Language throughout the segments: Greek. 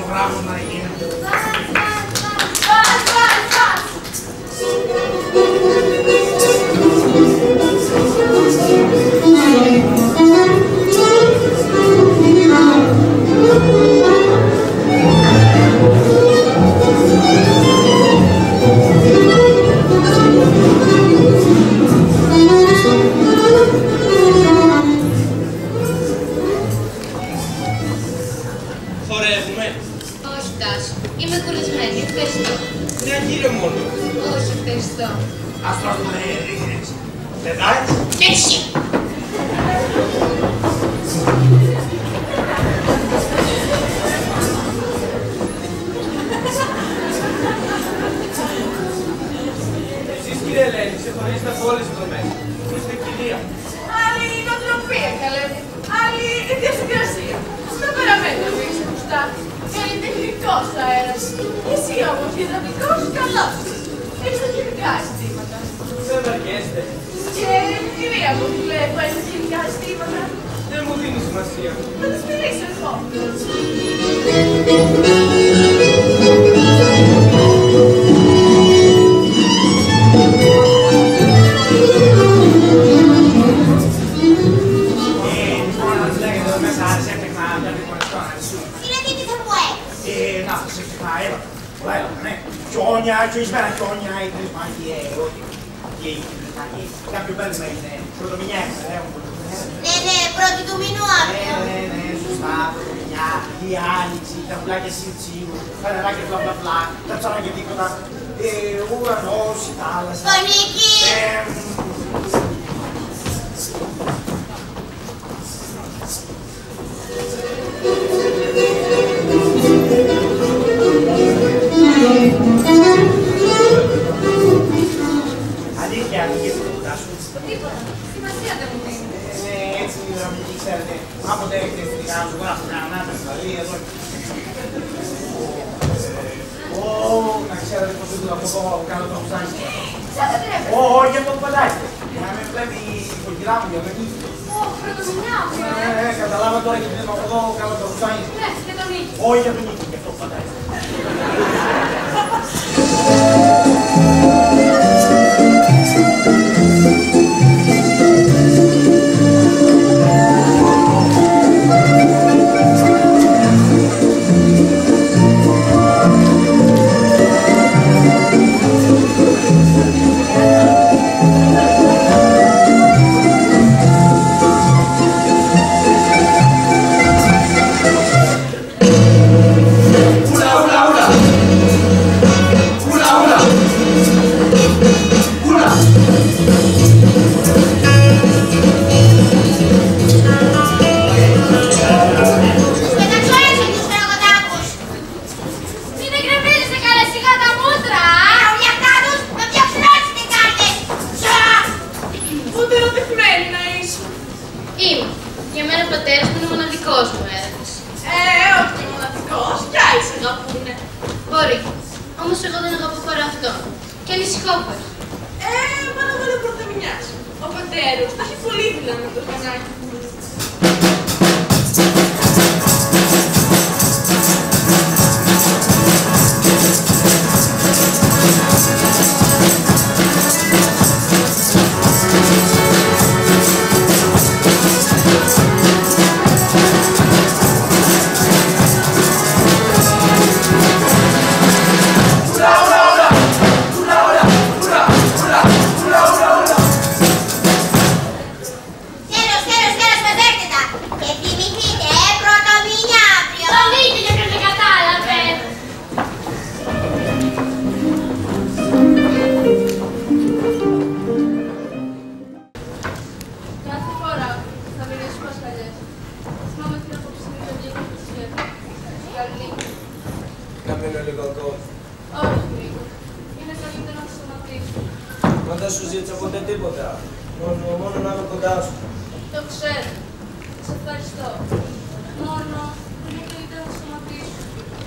πράγμα να γίνεται. Χορεύουμε. Όχι, Τάσο. Είμαι κουρασμένη. Ευχαριστώ. Μια κύριο μόνο. Όχι, ευχαριστώ. Ας το ρίχνεις. Πετάει. Και εσύ. Εσείς κύριε Ελένη, ξεχωρίζετε από όλες τις δομές. Είστε κυρία. Άλλη νοοτροπία, καλέ μου. Άλλη ιδιοσυγκρασία. Στα παραμένω που είσαι μπροστά. Καλλιτεχνικός αέρας. Εσύ όμως υδρατικός καλός. Έχεις τα χημικά αισθήματα. Δεν βαριέστε. Και η κυρία μου βλέπω έχει χημικά αισθήματα. Δεν μου δίνει σημασία. Θα τους μιλήσω εγώ. Χιόνια, χιονισμένα χιόνια, οι τρεις μαγιές, όχι. Και οι τρεις μαγιές. Κάποιο πέλμα είναι πρωτομηνιές, Ναι, πρώτη του μηνού αύριο. Ναι, σωστά, πρωτομηνιά, η άνοιξη, τα πουλάκια σιρτσίου, τα νεράκια μπλα μπλα μπλα, τα ψάρια τίποτα, ο ουρανός, η θάλασσα. Φωνική. Αλήθεια, γιατί το κουτάσου. Τίποτα. Σημασία δεν μου δίνει. Έτσι, δραμική, ξέρετε, άποτε έχετε στην γάμο, γράφω κανένα, δηλαδή, εδώ. Να ξέρετε πως δεν το πω κάνω το χουσάκι. Σαν δεν τρέπεται. Όχι, για το παντάκι. Για να με βλέπει η οικογένειά μου, για εκεί. Πρωτομηνιά αύριο, Καταλάβα τώρα γιατί δεν από εδώ κάνω το χουσάκι. Ναι, και τον Νίκη. Όχι για τον Νίκη, γι' αυτό παντάκι. Δεν σου ζήτησα ποτέ τίποτα. Μόνο να είμαι κοντά σου. Το ξέρω. Σε ευχαριστώ. Μόνο είναι καλύτερα να σταματήσω.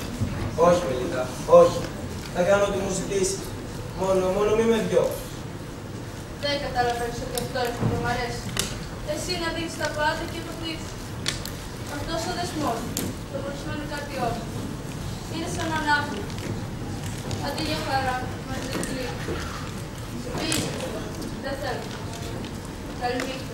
Όχι, Μελίτα, όχι. Θα κάνω ό,τι μου ζητήσει. Μόνο μη με διώξεις. Δεν καταλαβαίνεις ότι αυτό είναι που μου αρέσει. Εσύ να δείξεις τα πάντα και το δείξεις. Αυτός ο δεσμός. Το προσφέρει κάτι όχι. Είναι σαν ανάπτυξη. Αντί για χαρά, μαζί κλείνει. Πήγε. Δεν θέλω. Καληνύχτα.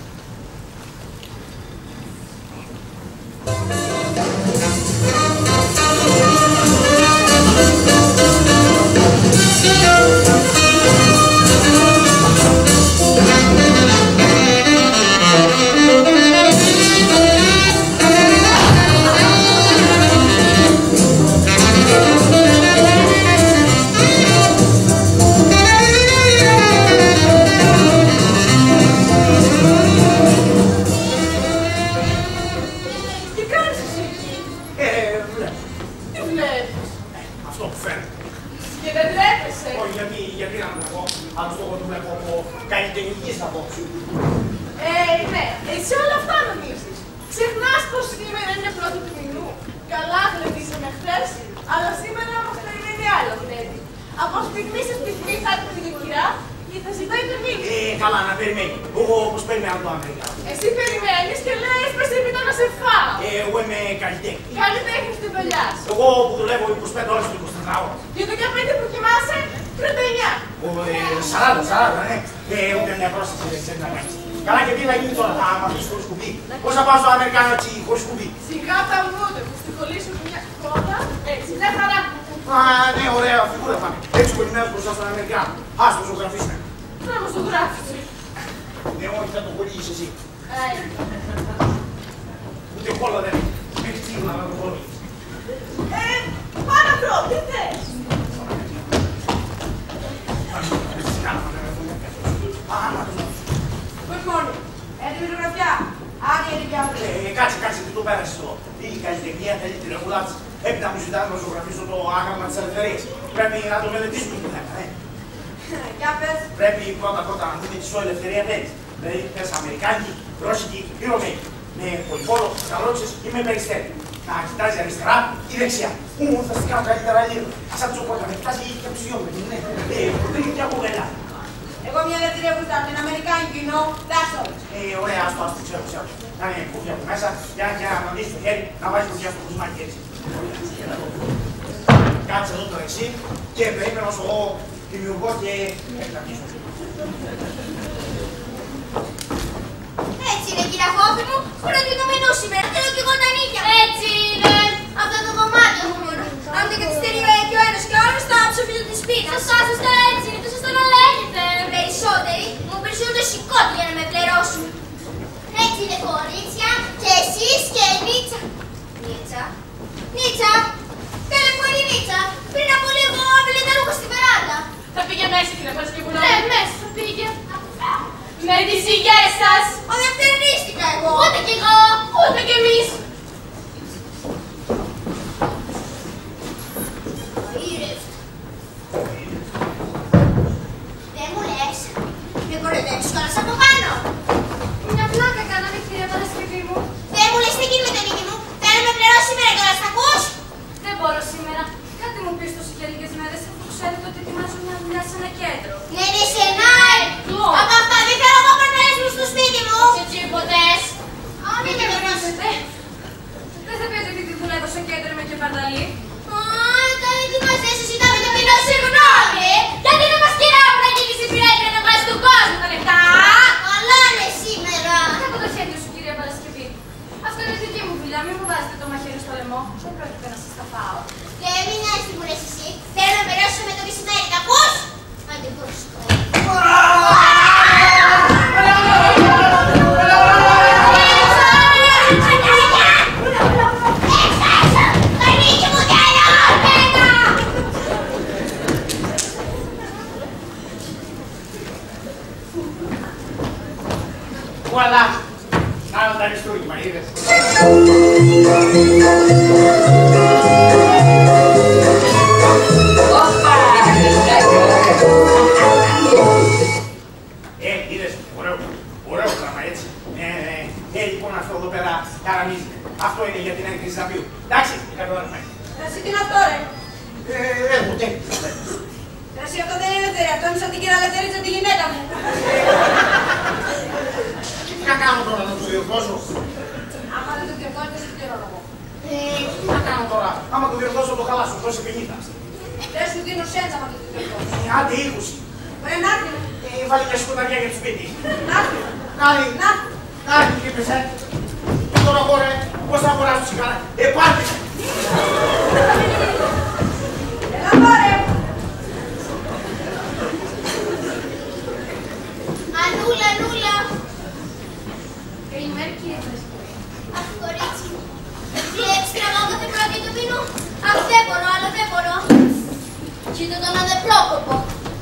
Ναι, εσύ όλα αυτά νομίζεις. Ξεχνάς πως σήμερα είναι πρώτη του μηνού. Καλά γλεντήσαμε χθες, αλλά σήμερα μας περιμένει άλλο γλέντι. Από στιγμή σε στιγμή θα έρθει την κυρά και θα ζητάει το μήνυμα. Καλά, να περιμένει. Εγώ όπως περιμένω το Αμερικάνο. Εσύ περιμένεις και λες πως έπειτα να σε φάω. Εγώ είμαι καλλιτέχνη. Καλλιτέχνης της δουλειάς. Εγώ που δουλεύω 25 ώρες το 24 ώρες. Και το 15 που κοιμάσαι, 39. 40, ναι. Ούτε μια πρόσταση δεν ξέρει να κάνει. Καλά και τι θα γίνει τώρα, θα αφήσεις χωρίς κουμπί. Πώς θα πάω στο Αμερικάνο έτσι χωρίς κουμπί. Σιγά τα μούτε που στη κολλή σου μια κότα, έτσι, μια χαρά. Α, ναι, ωραία, φιγούρα πάμε. Έτσι κολλημένος μπροστά στον Αμερικάνο. Ας το ζωγραφίσουμε. Να μας το γράφεις. Ναι, όχι, θα το κολλήσεις εσύ. Άι. Ούτε κόλλα δεν έχει. Μέχρι τσίγλα να το κολλήσεις. Παρακρό, τι θες. Good morning. Έτοιμη ζωγραφιά. Άδεια είναι για αύριο. Κάτσε, τι το πέρασες εδώ. Η καλλιτεχνία θέλει την ρεγουλάτση. Έπειτα μου ζητάνε να ζωγραφίσω το άγαλμα της ελευθερίας. Πρέπει να το μελετήσουμε το θέμα, Για πες. Πρέπει πρώτα να δούμε τι σου ελευθερία θέλεις. Δηλαδή, θες Αμερικάνικη, Ρώσικη ή Ρωμαϊκή. Με πολυπόλο, καλότσες ή με περιστέρι. Να κοιτάζει αριστερά ή δεξιά. Θα στην κάνω καλύτερα λίγο. Σαν τσοπότα, με κοιτάζει και ψιόμενη. Ναι, προτείνει και από γελά. Εγώ μια ελευθερία που ήταν Αμερικάνικη, you know, that's all. Ωραία, ας το ξέρω. Κάνε κουφιά από μέσα, για να δεις το χέρι, να βάζεις κουφιά στο κουσμάκι έτσι. Κάτσε εδώ το εσύ και περίμενα όσο εγώ δημιουργώ και εκταμίζω. Έτσι είναι, κύριε Χόφη μου, πρώτη του μηνού σήμερα. Θέλω κι εγώ τα νύχια. Έτσι είναι. Αυτό το κομμάτι μου μόνο. Αν δεν καθυστερεί και ο ένας και ο άλλος, θα ψοφίζω τη σπίτι. Σωστά, έτσι είναι. Το σωστό να λέγεται. Περισσότεροι μου περισσότερο σηκώτη για να με πληρώσουν. Έτσι είναι, κορίτσια, και εσείς και η Νίτσα. Νίτσα. Τέλε που είναι η Νίτσα. Πριν από λίγο άπειλε τα ρούχα στην βεράντα. Θα πήγε μέσα, κύριε Παρασκευούλα. Ναι, μέσα θα πήγε. Με τις υγιές σας. Οδευτερνίστηκα εγώ. Ούτε κι εγώ. Ούτε κι εμείς. Δεν μου λες. Με κοροϊδεύεις κιόλας από πάνω. Μια πλάκα κάναμε, κυρία Παρασκευή μου. Δεν μου λες τι γίνει με το νίκη μου. Θέλω να με πληρώσει σήμερα κιόλας, τα ακούς. Δεν μπορώ σήμερα. Κάτι μου πεις τόσο για λίγες μέρες, αφού ξέρετε ότι ετοιμάζω μια δουλειά σε ένα κέντρο. Ναι, ναι, σε ένα. Από αυτά δεν θέλω εγώ παρτέλες μου στο σπίτι μου. Σε τσίποτες. Μην με βρίζετε. Δεν θα πείτε ότι δουλεύω σε κέντρο με και παρταλή. Καλή μας δεν σου ζητάμε το κοινό συγγνώμη. Γιατί δεν μας κυράμε να γίνεις υπηρέτρια να βάζεις τον κόσμο τα λεφτά. Καλά είναι σήμερα. Κάτω το χέρι σου, κυρία Παρασκευή. Αυτό είναι δική μου δουλειά. Μην μου βάζετε το μαχαίρι στο λαιμό. Δεν πρόκειται να σας τα φάω. Και μην νοιάζεις τι μου λες εσύ. Θέλω να περάσω με το μεσημέρι, τα ακούς. Άντε μπορείς. Voilà! Κάνω τα αριστούργημα, είδες. Είδες, ωραίο πράγμα, έτσι. Λοιπόν, αυτό εδώ πέρα καραμίζει. Αυτό είναι για την έκρηξη ζαμπίου. Εντάξει, καταλαβαίνω. Εσύ τι είναι αυτό, ρε. Ούτε. Εσύ αυτό δεν είναι ελευθερία. Αυτό είναι σαν την κυρία Λευτερίτσα τη γυναίκα μου. Τι να κάνω τώρα, να τους διορθώσω. Άμα δεν το διορθώνετε, δεν πληρώνω εγώ. Τι να κάνω τώρα, άμα το διορθώσω το χαλάσω, δώσε 50. Δεν σου δίνω σέντα με το διορθώσω. Άντε 20. Ωραία, να έρθει. Βάλει μια σκοταριά για το σπίτι. Να έρθει. Κάλι, κάλι, τι είπες, Και τώρα εγώ ρε, πώς θα αγοράσω σιγάρα. Πάρτε. Έλα πάρε. Ανούλα, Ανούλα. Καλημέρα κύριε Πρασκευή. Αχ, κορίτσι μου. Βλέπεις τραβάω κάθε πρώτη του μήνου. Αχ, δεν μπορώ, αλλά δεν μπορώ. Κοίτα τον αδεπλόκοπο.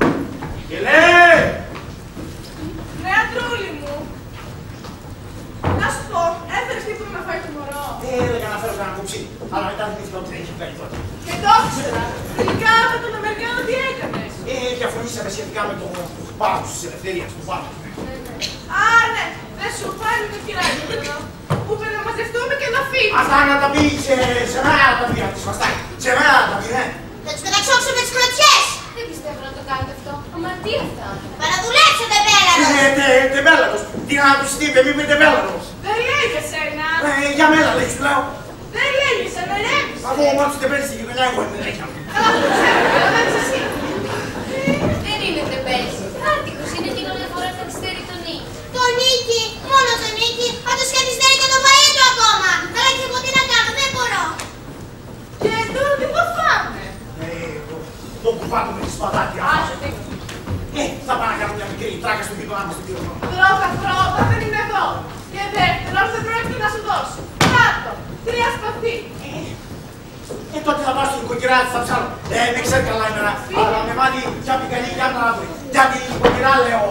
Ναι, Αντρούλη μου. Να σου πω, έφερες τίποτα να φάει το μωρό. Έλεγα να φέρω κανένα κουψί, αλλά μετά θυμήθηκα ότι δεν έχει βγάλει τότε. Και το ήξερα. Τελικά με τον Αμερικάνο τι έκανες. Διαφωνήσαμε σχετικά με το πάγο της ελευθερίας του πάγου. Α, ναι, δεν σου πάλι το κυράκι εδώ. Που είπε να μαζευτούμε και να φύγουμε. Αυτά να τα πει σε μένα τα πει από τη σφαστάκη. Σε μένα τα πει, ναι. Θα τους πεταξώξω με τις κλωτσιές. Δεν πιστεύω να το κάνετε αυτό. Αμαρτία αυτά. Παραδουλέψω τεμπέλαρος. Τεμπέλαρος. Τι να τους είπε, μη πει τεμπέλαρος. Δεν λέει για σένα. Για μένα λέει, σου λέω. Δεν λέει για σένα, ρέμισε. Αφού ο μάτσος τεμπέλης στην γειτονιά, εγώ δεν έχει. Καλά, το ξέρω, αλλά δεν είσαι εσύ. Δεν είναι τεμπέλης. Άτυχος είναι εκείνο μια φορά καθυστέρει τον νίκη. Το Νίκη, μόνο το Νίκη, θα τους καθυστερεί και το φαΐ του ακόμα. Αλλά και εγώ τι να κάνω, δεν μπορώ. Και τώρα τι το φάμε. Το κουπάτο με τη σπατάκια. Άσε τι. Θα πάω να κάνω μια μικρή τράκα στον γείτονά μας στην πυροβόλο. Πρώτα δεν είναι εδώ. Και δεύτερον δεν πρόκειται να σου δώσω. Κάτω, 3 σπαθί. Τότε θα πάω στην νοικοκυρά της, θα ψάρω. Με ξέρει καλά ημέρα, αλλά με μάθει πια πικαλή για να βρει. Για την νοικοκυρά λέω.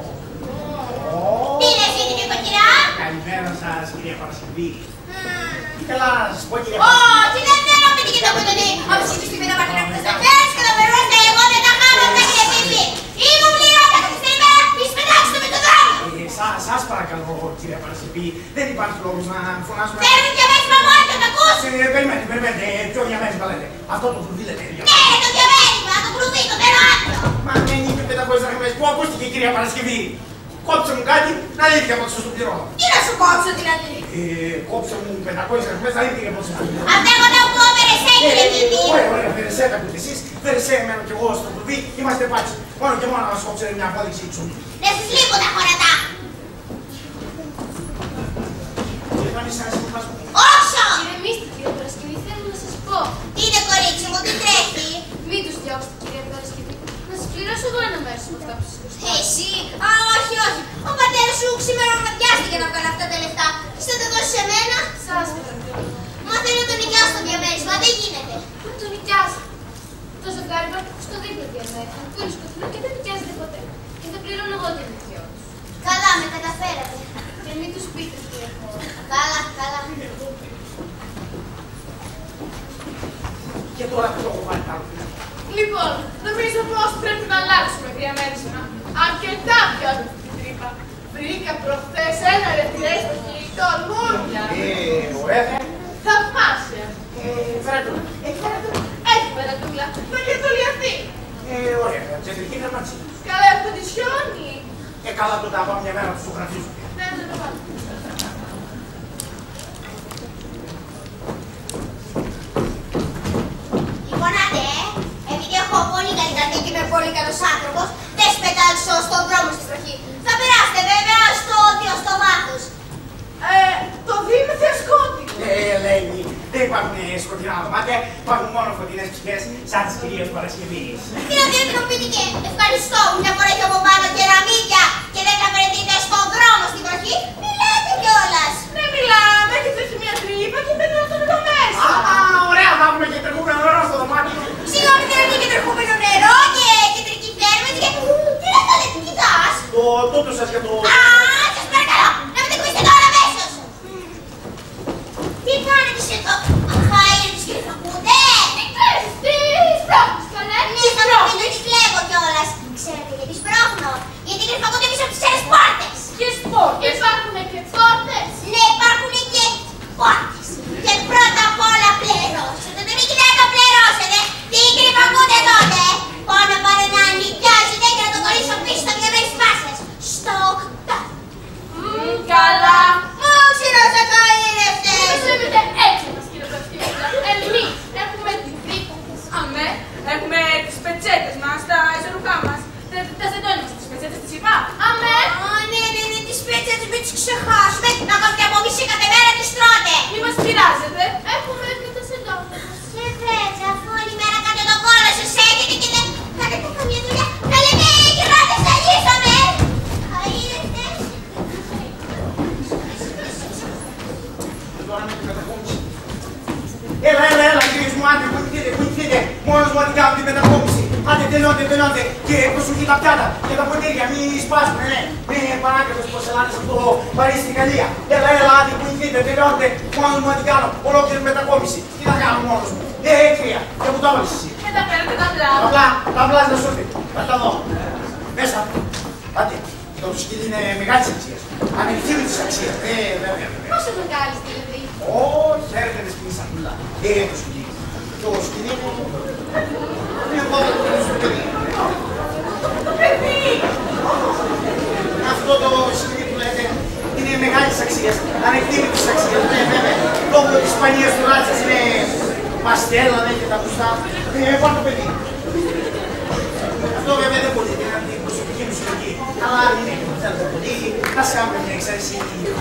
Τι είναι εσύ την νοικοκυρά. Καλημέρα σας κυρία Παρασκευή. Ήθελα να σας πω κυρία Όχι, δεν θέλω με την κοιτώ από τον Νίκη. Όπως εκεί στην πίτα πατρινά που θα στα φέρεις και θα περνώστε εγώ δεν τα κάνω αυτά κύριε Πίπη. Ήμουν πληρώτα αυτή την ημέρα, εις πετάξτε με το δρόμο. Σας παρακαλώ κυρία Παρασκευή, δεν υπάρχει λόγος να φωνάσουμε. Φέρνουν και μέσα μαμόνια, τα ακούς. Περιμένετε, ποιο διαμέρισμα λέτε. Αυτό το κλουβί λέτε. Ναι, το διαμέρισμα, το κλουβί, το θέλω άντρο. Μα δεν είπε 500 δραχμές, πού ακούστηκε κυρία Παρασκευή. Κόψε μου κάτι, να αλήθεια από το πληρώνω. Τι να σου κόψω δηλαδή. Κόψε μου 500 δραχμές, να αλήθεια από το πληρώνω. Αυτά εγώ τα έχω περαισέ κύριε Πίπη. Ωραία, περαισέ τα πείτε εσείς, περαισέ εμένα κι εγώ στο κλουβί, είμαστε πάτσι. Μόνο και μόνο να μας κόψετε μια απόδειξη ψωμί. Δεν σας λείπουν τα χωρατά. Όξο! Ηρεμήστε κύριε Παρασκευή, θέλω να σας πω. Τι είναι κορίτσι μου, τι τρέχει. Μην τους διώξετε κύριε Παρασκευή. Να σας πληρώσω εγώ ένα μέρος από αυτά που σας κοστίζει. Εσύ, όχι, όχι. Ο πατέρας σου σήμερα με πιάστηκε να βγάλει αυτά τα λεφτά. Εσύ θα τα δώσεις σε μένα. Σας παρακαλώ. Μα θέλω να τον νοικιάσω στο διαμέρισμα, δεν γίνεται. Μα το νοικιάζει. Το ζευγάρι υπάρχει στο δίπλα διαμέρισμα που είναι σκοτεινό και δεν νοικιάζεται ποτέ. Και θα πληρώνω εγώ την νοικιό του. Καλά, με καταφέρατε. Και μην τους πείτε κύριε Χώρο. Καλά, καλά. Και τώρα που το έχω βάλει τα άλλο. Λοιπόν, νομίζω πως πρέπει να αλλάξουμε διαμέρισμα. Αρκετά πια από αυτή την τρύπα. Βρήκα προχθές ένα ρετυρέ στο κινητό μούρια. Ωραία. Θαυμάσια. Φέρε το. Έχει περατούλα. Το λιωτολιαθή. Ωραία, κεντρική φαρμαξή. Καλά, αυτό τη σιώνει. Καλά τότε να πάω μια μέρα να τους φωτογραφίσω. Ναι, δεν το βάλω. Λοιπόν, άντε, επειδή έχω πολύ καλή καρδιά και είμαι πολύ καλός άνθρωπος, δεν σπετάξω στον δρόμο στη βροχή. Θα περάσετε βέβαια στο βάθος. Το δίνει θεσκότη. Ελένη, δεν υπάρχουν σκοτεινά δωμάτια, υπάρχουν μόνο φωτεινές ψυχές σαν τις κυρίες Παρασκευής. Τι να διατροπητικέ, ευχαριστώ. Μια φορά έχει από πάνω κεραμίδια και δεν θα βρεθείτε στον δρόμο στη βροχή. Μιλάτε κιόλας. Δεν μιλάμε, έχει τρέχει μια τρύπα και μπαίνει αυτό εδώ μέσα. Ωραία, θα έχουμε και τρεχούμενο νερό στο δωμάτιο. Συγγνώμη, δεν είναι και τρεχούμενο νερό και κεντρική θέρμανση και... Τι να κάνετε, τι κοιτάς. Το τούτο σας για το... Σας παρακαλώ, να μην τεκμήσετε τώρα αμέσως. Τι κάνετε σε το... Αχα, είναι τις κύριες ακούτε. Τι κάνεις, τι σπρώχνεις καλά. Ναι, θα μην το κλέβω κιόλας. Ξέρετε γιατί σπρώχνω. Γιατί κρυφακούνται πίσω από τις ξένες πόρτες. Ποιες πόρτες. Υπάρχουν και πόρτες. Ναι, υπάρχουν και πόρτες. Και πρώτα απ' όλα πληρώσετε τον ξεχάσουμε να κάποια απομισή κάθε μέρα τις τρώτε. Μη μας πειράζετε, έχουμε αρκετές εντόχες. Και βρέτσα, αφού όλη μέρα κάνετε τον κόλλο σας έχετε και δεν κάνετε καμία δουλειά. Να λέτε, γυρνάτες, θα λύσαμε. Αΐρετε. Τώρα με την μετακόμιση. Έλα, κύριος μου, άντε, βοηθείτε. Μόνος μου αντί κάνω την μετακόμιση. Άντε, τελειώντε. Και προσοχή τα πιάτα και τα ποτήρια, μη σπάσουνε, ναι. Ναι, παράκατος πορσελάνες από το Παρίσι στην Γαλλία. Έλα, άντε, βοηθείτε, τελειώντε. Μόνος μου αντί κάνω ολόκληρη μετακόμιση. Τι θα κάνω μόνος μου. Κρύα, και μου το έβαλες εσύ. Και τα παίρνετε τα πλάτα. Τα βλάζει να σου έρθει. Θα τα δω. Μέσα. Άντε, το σκυλί είναι μεγάλης αξίας. Ανεκτήμητης αξίας. Βέβαια. Πόσο μεγάλης δηλαδή. Όχι, έρχεται να σκηνή σαν πουλά. Το σκυλί. Το σκυλί είναι εγώ το παιδί. Το παιδί! Αυτό το σκυλί που λέτε είναι μεγάλης αξίας. Ανεκτήμητης αξίας. Βέβαια. Λόγω της σπανίας του ράτσας είναι παστέλα, δεν και τα κουστά. Εγώ το παιδί. Αυτό βέβαια δεν μπορεί να είναι την προσωπική μου συλλογή. Αλλά είναι και το θέλετε πολύ. Να σε κάνουμε μια εξαίρεση.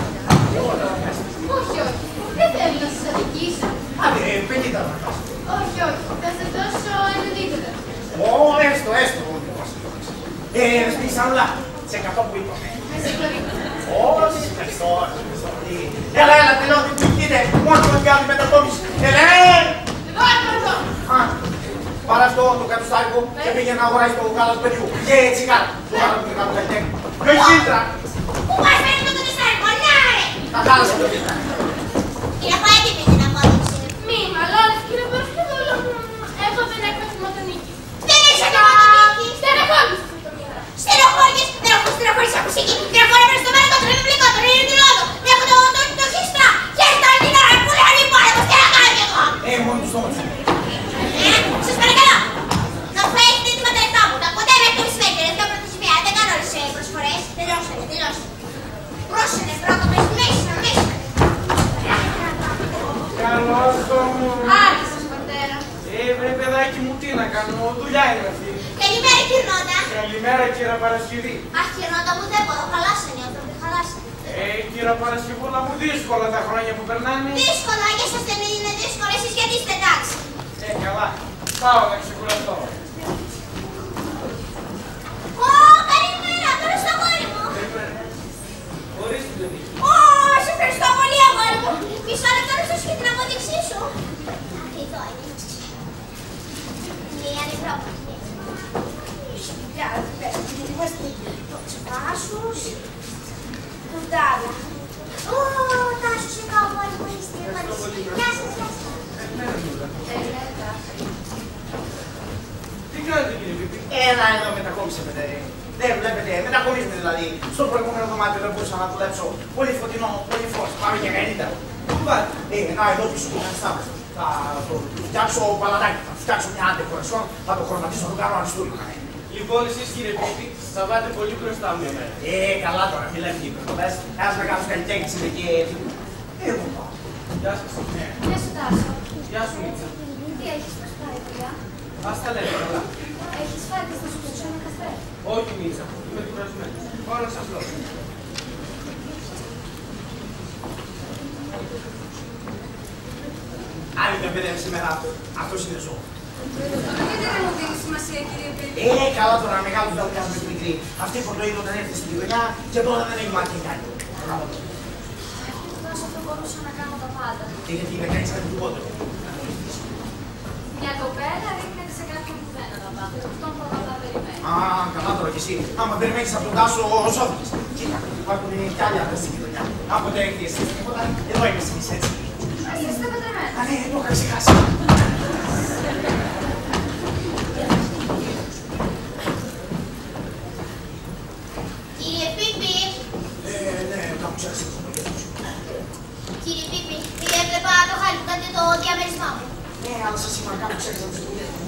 Όχι. Δεν θέλω να σας αδικήσω. Άντε, 50 να πας. Όχι. Θα σας δώσω ένα δίπεδο. Έστω. Σπίξαν όλα. Σε 100 που είπαμε. Με συγχωρείτε. Όχι, ευχαριστώ. Έλα, τελειώνει, που κοίτε. Μόνο που κάνει μετακόμιση. Εδώ. Πάρε αυτό το κατουστάρικο και πήγαινε να αγοράσει το γάλα του παιδιού. Και τσιγάρα. Το γάλα του μεγάλου καλλιτέχνη. Με φίλτρα. Πού μας παίρνει το κατουστάρικο, ναι! Τα χάλασε το φίλτρα. Κύριε Χωάκη, πήγε να απόδειξε. Μη μαλώνεις, κύριε Παρασκευούλου. Έχω δεν έκανα μοτονίκη. Δεν έχεις αντιμετωπίσει. Στεναχώρησες το μήνα. Στενοχώρησες, δεν έχω στενοχώρηση από εκεί. Στενοχώρησες στο μέλλον, το βιβλικό, τον Ειρηνουλόδο. Έχω το χίστρα. Και τα Ελληνά, που λέει πόλεμο, τι να κάνω κι εγώ. Μόνο του στόχου. Σας παρακαλώ. Να φέρετε έτοιμα τα λεφτά μου. Τα ποτέ μέχρι το μεσημέρι, τελευταία πρωτοσημεία. Δεν κάνω όλες τις προσφορές. Τελειώσανε. Πρόσεχε, πρώτο μέσα. Καλώς το μου. Άρχισες, πατέρα. Βρε παιδάκι μου, τι να κάνω, δουλειά είναι αυτή. Καλημέρα, Κυρνώτα. Καλημέρα, κύριε Παρασκευή. Αχ, Κυρνώτα μου, δεν μπορώ. Χαλάσανε οι άνθρωποι, χαλάσανε. Κύριε Παρασκευούλα μου, δύσκολα τα χρόνια που περνάνε. Δύσκολα, για σας δεν είναι δύσκολα, εσείς γιατί είστε εντάξει. Καλά. Πάω να ξεκουραστώ. Καλημέρα, τώρα στο αγόρι μου. Ορίστε, παιδί. Σε ευχαριστώ πολύ, αγόρι μου. Μισό λεπτό να σας και την απόδειξή σου. Εδώ είναι. Μία νευρόπατη. Το τσιπάσους. Κουντάλα. Τάσος, εδώ, αγόρι μου, είστε. Γεια σας. Τι κάνετε, κύριε Πίπη. Έλα εδώ μετακόμισε, παιδί. Δεν βλέπετε, μετακομίζουμε δηλαδή. Στο προηγούμενο δωμάτιο δεν μπορούσα να δουλέψω. Πολύ φωτεινό, πολύ φως. Πάμε για καλύτερο. Πού πάτε. Να εδώ πίσω που είναι στάβες. Θα το φτιάξω παλατάκι, θα φτιάξω μια αντεκορασιόν, θα το χρωματίσω, θα το κάνω αριστούργο. Λοιπόν, εσείς κύριε Πίπη, θα πάτε πολύ μπροστά μου εμένα. Καλά τώρα, μη λέμε τίποτα. Ένας μεγάλος καλλιτέχνης είναι και... Εγώ πάω. Γεια σας. Γεια σου, Τάσο. Γεια σου, Μίτσα. Τι έχεις, πώς πάει, παιδιά. Ας τα λέτε, καλά. Έχεις φάει και στο σπίτι σου ένα καφέ. Όχι, Μίτσα. Είμαι κουρασμένος. Πάω να σας δώσω. Άλλη μια παιδεύει σήμερα. Αυτός είναι ζώο. Γιατί δεν μου δίνει σημασία, κύριε Πίπη. Καλά τώρα, μεγάλος δεν βγάζει με τη μικρή. Αυτή που το είδε όταν έρθει στη δουλειά και τώρα δεν έχει μάθει κάτι. Τόσο αυτό μπορούσα να κάνω τα πάντα. Και γιατί να κάνεις κάτι λιγότερο. Μια κοπέλα ρίχνεται σε κάποιον που δεν αναλαμβάνει. Αυτόν που θα περιμένει. Καλά τώρα κι εσύ. Άμα περιμένεις από τον Τάσο, σώθηκες. Κοίτα, υπάρχουν κι άλλοι άντρες στη γειτονιά. Άποτε έχεις τίποτα, εδώ είμαστε εμείς έτσι. Εσείς είστε παντρεμένοι. Ναι, το είχα ξεχάσει. Κύριε Πίπη. Ναι, θα μου ξέρεις. Κύριε Πίπη, έβλεπα το χάλι που κάνετε το διαμέρισμά μου. Ναι, αλλά σας είπα να κάνω ξέρεις από τις δουλειές μου.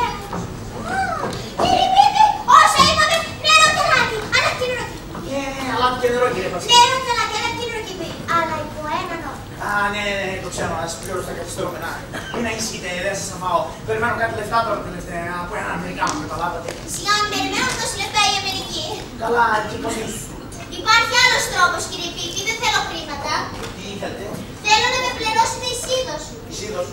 Κύριε Πίπη, όσα είπατε, νερό και αλάτι. Αλάτι και νερό. Ναι, αλάτι και νερό, κύριε Πασχή. Νερό και αλάτι, αλάτι και νερό, κύριε. Αλλά υπό έναν όρο. Ναι, το ξέρω, να σας πληρώσω τα καθυστερόμενα. Μην ανησυχείτε, δεν σας θα φάω. Περιμένω κάτι λεφτά τώρα τελευταία από έναν Αμερικάνο, καταλάβατε. Σιγά μην περιμένω τόση λεφτά η Αμερική. Καλά, εκεί πώς είναι. Η Υπάρχει άλλος τρόπος, κύριε Πίπη, δεν θέλω χρήματα. Τι ήθελε? Θέλω να με πληρώσετε η Σίδος σου. Η Σίδος.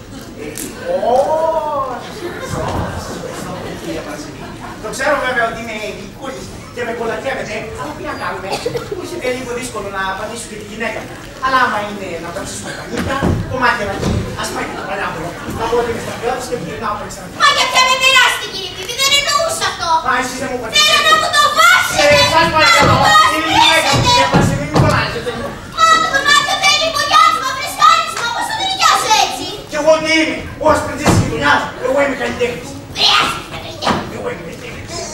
Κυρία Παρασκευή. Το ξέρω βέβαια ότι είναι γλυκούλης και με κολακεύεται, αλλά τι να κάνουμε. Μου είχε λίγο δύσκολο να απαντήσω και τη γυναίκα. Αλλά άμα είναι να ψήσουμε τα νύχια, κομμάτια να γίνει. Ας πάει και τα παλιά μου. Θα πω ότι είμαι στρατιώτης και γυρνάω από εξαρτή. Μα για ποια με περάσετε, κύριε Πίπη, δεν εννοούσα αυτό. Α, εσείς δεν μου πατήσετε. Θέλω να μου το βάσετε. Σας παρακαλώ, είναι γυναίκα μου, κυρία Παρασκευή, μην κολλάζετε. Μα το δωμάτιο θέλει υπογιάσμα, φρεσκάρισμα, πώς θα το νοικιάσω έτσι. Κι εγώ τι είμαι, ο ασπριτής της γειτονιάς, εγώ είμαι καλλιτέχνης. Βρέασαι τα παιδιά. Εγώ είμαι καλλιτέχνης.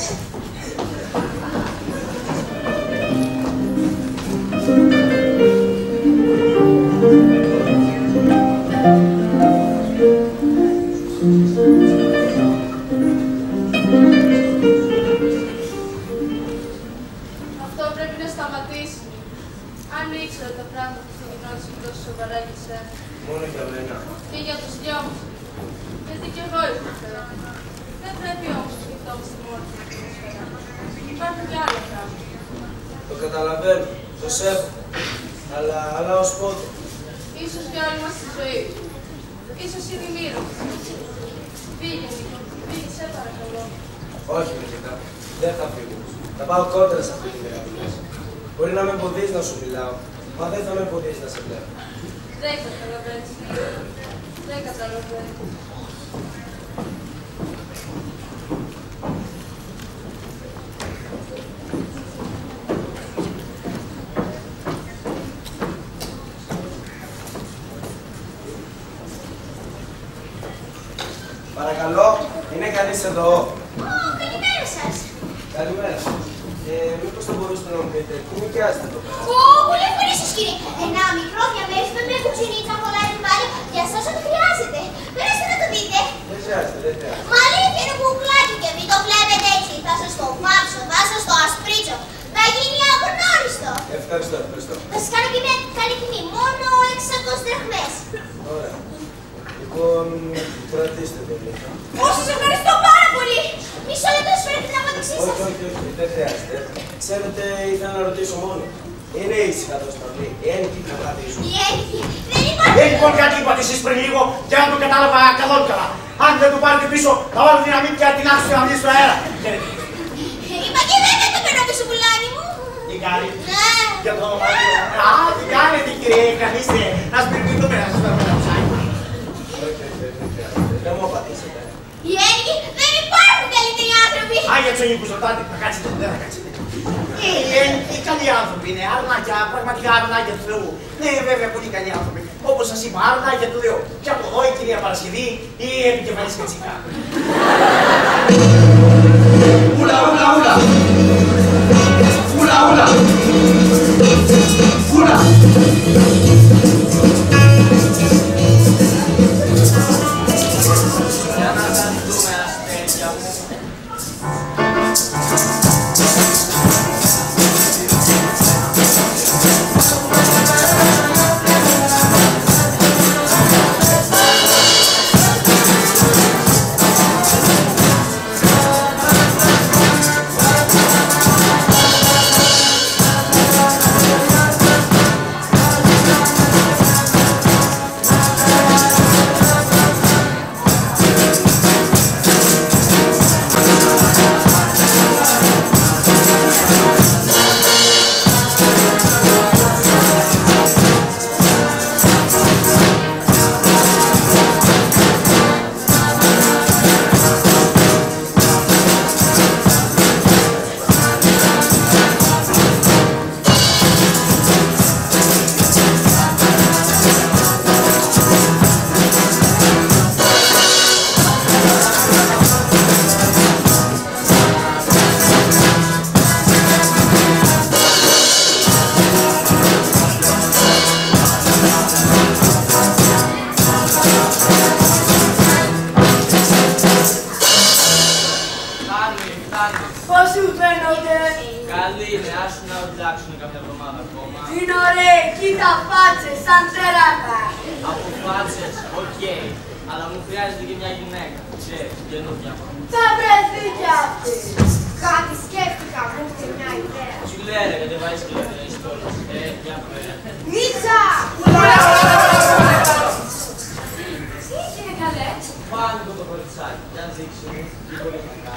Αυτό πρέπει να σταματήσει. Αν ήξερα τα πράγματα που θα γινόντουσαν τόσο σοβαρά για σένα. Μόνο για μένα. Και για τους δυο μας. Γιατί κι εγώ ήθελα. Δεν πρέπει όμως να σκεφτόμαστε μόνο την ατμόσφαιρα. Υπάρχουν και άλλα πράγματα. Το καταλαβαίνω, το σέβομαι. Αλλά ως πότε. Ίσως για όλη μας τη ζωή. Ίσως ήδη μοίρα μας. Πήγαινε, σε παρακαλώ. Όχι, Μερκετά. Δεν θα φύγω. Θα πάω κόντρα σε αυτή τη θεραπεία. Μπορεί να με εμποδίζει να σου μιλάω, μα δεν θα με εμποδίζει να σε βλέπω. Δεν καταλαβαίνεις. Δεν καταλαβαίνεις. Παρακαλώ, είναι κανείς εδώ? Καλημέρα σας. Καλημέρα. Μήπως θα μπορούσατε να μου πείτε, τι νοικιάζετε εδώ πέρα? Πολύ ευχαρίστως, κύριε. Ένα μικρό διαμέρισμα με κουτσινίτσα, πολλά εμβάλια για σας ό,τι χρειάζεται. Περάστε να το δείτε. Δεν χρειάζεται, δεν χρειάζεται. Μα αλήθεια είναι κουκλάκι και μην το βλέπετε έτσι. Θα σας το βάψω, θα σας το ασπρίτσω. Θα γίνει αγνώριστο. Ευχαριστώ, ευχαριστώ. Θα σας κάνω και μια καλή τιμή, μόνο 600 δραχμές. Ωραία. Λοιπόν, κρατήστε το λίγο. Όσο σας ευχαριστώ πάρα πολύ. Μισό λεπτό σας φέρετε την απάντησή σας. Όχι, δεν χρειάζεται. Ξέρετε, ήθελα να ρωτήσω μόνο. Είναι ήσυχα το σταυρί, ένικη να πατήσουν. Η έννοια δεν υπάρχει. Λοιπόν, κάτι είπατε εσείς πριν λίγο και αν το κατάλαβα καλά. Αν δεν το πάρετε πίσω, θα βάλω δυναμίτ και την άξιο να βγει στο αέρα. Είπα και δεν το παίρνω πίσω, πουλάκι μου. Τι κάνει? Ναι. Για το όνομα του. Α, τι κάνετε κύριε, καθίστε. Να σπιρπιτούμε να σας φέρουμε ένα ψάρι. Δεν μου απαντήσετε. Η έννοια δεν υπάρχουν καλύτεροι άνθρωποι. Α, για τους ενίκους ρωτάτε, θα κάτσετε, δεν θα κάτσετε. Οι καλοί άνθρωποι είναι, αρνάκια, πραγματικά αρνάκια του Θεού. Ναι, βέβαια, πολύ καλοί άνθρωποι. Όπως σας είπα, αρνάκια του Θεού. Και από εδώ η κυρία Παρασκευή, η επικεφαλής κατσίκα. Ούλα, ούλα, ούλα. Ούλα, ούλα. Ούλα. Για να τα δούμε, αστέρια μου. Πώς σου φαίνονται? Καλή είναι, άσου να ρωτάξουν κάποια εβδομάδα ακόμα. Είναι ωραίοι, κοίτα φάτσες, σαν τεράτα. Από φάτσες, οκ. Αλλά μου χρειάζεται και μια γυναίκα. Ξέρεις, καινούργια μου. Θα βρεθεί κι αυτή. Κάτι σκέφτηκα, μου ήρθε μια ιδέα. Σου λέει ρε, γιατί βάζεις και Νίτσα! Τι έγινε καλέ? Πάνε το κοριτσάκι, για να δείξουμε τι πολιτικά.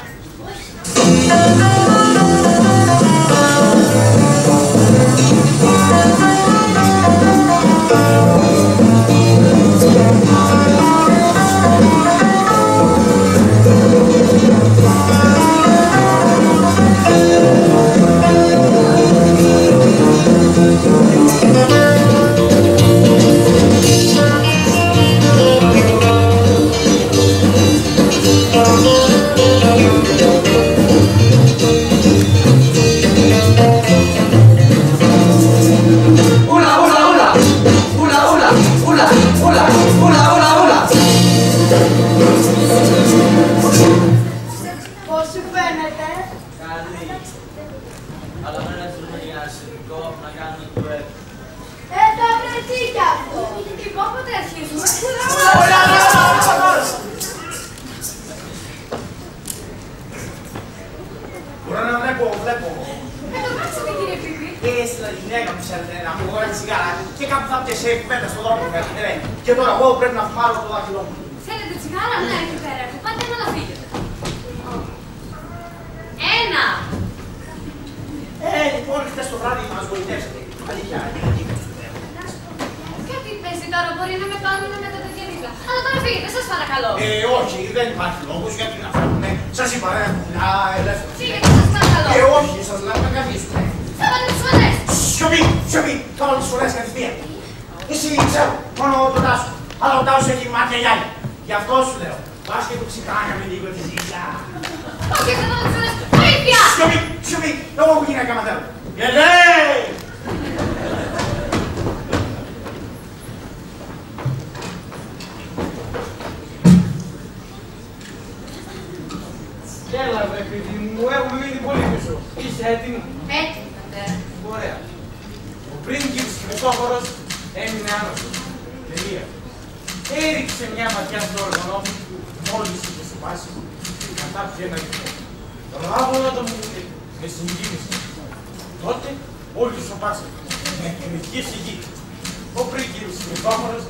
Πώς σου φαίνεται? Καλή. Αλλά δεν έχουμε για αστυνομικό να κάνουμε το έργο. Θα βρεθεί κι αυτό. Λοιπόν, πότε αρχίζουμε? Μπορώ να βλέπω. Το κάτσετε κύριε Πίπη. Έστειλα τη γυναίκα μου, ξέρετε, να μου βγάλει τσιγάρα και κάπου θα πιασε κουβέντα στον δρόμο, φαίνεται. Και τώρα εγώ πρέπει να φάρω το δάχτυλό μου. Θέλετε τσιγάρα? Ναι, εκεί πέρα. Πάτε ένα να φύγετε. Ένα! Λοιπόν, χθες το βράδυ μας βοηθήσατε. Αλήθεια, Κάτι παίζει τώρα, μπορεί να με πάρουν με τα τέτοια δίπλα. Αλλά τώρα φύγετε, σας παρακαλώ. Όχι, δεν υπάρχει λόγος γιατί να φέρουμε. Σας είπα, δουλειά, ελεύθερα. Φύγετε, σας παρακαλώ. Όχι, σας λέω να καθίσουμε. Θα βάλετε τις φωνές. Σιωπή, θα βάλω τις φορές κατευθείαν. Εσύ ξέρω, μόνο το Τάσο. Αλλά ο Τάσος έχει μάτια γυάλια. Γι' αυτό σου λέω. Πας και το ξυπνάγαμε λίγο τη ζήτια. Όχι, θα βάλω τις φωνές. Βοήθεια! Σιωπή, εγώ που γυναίκα μα θέλω. Γελέ! Έλα βρε παιδί μου, έχουμε μείνει πολύ πίσω. Είσαι έτοιμη? Έτοιμη, πατέρα. Ωραία. Ο πρίγκιπς Χριστόφορος έμεινε άνοσος. Τελεία. Έριξε μια ματιά στο όργανο του, μόλις είχε σπάσει, κατάπιε ένα γυμνό. Ράβωνα το μου με συγκίνησε. Τότε όλοι σοπάσαν με χημική σιγή. Ο πρίγκιπς Χριστόφορος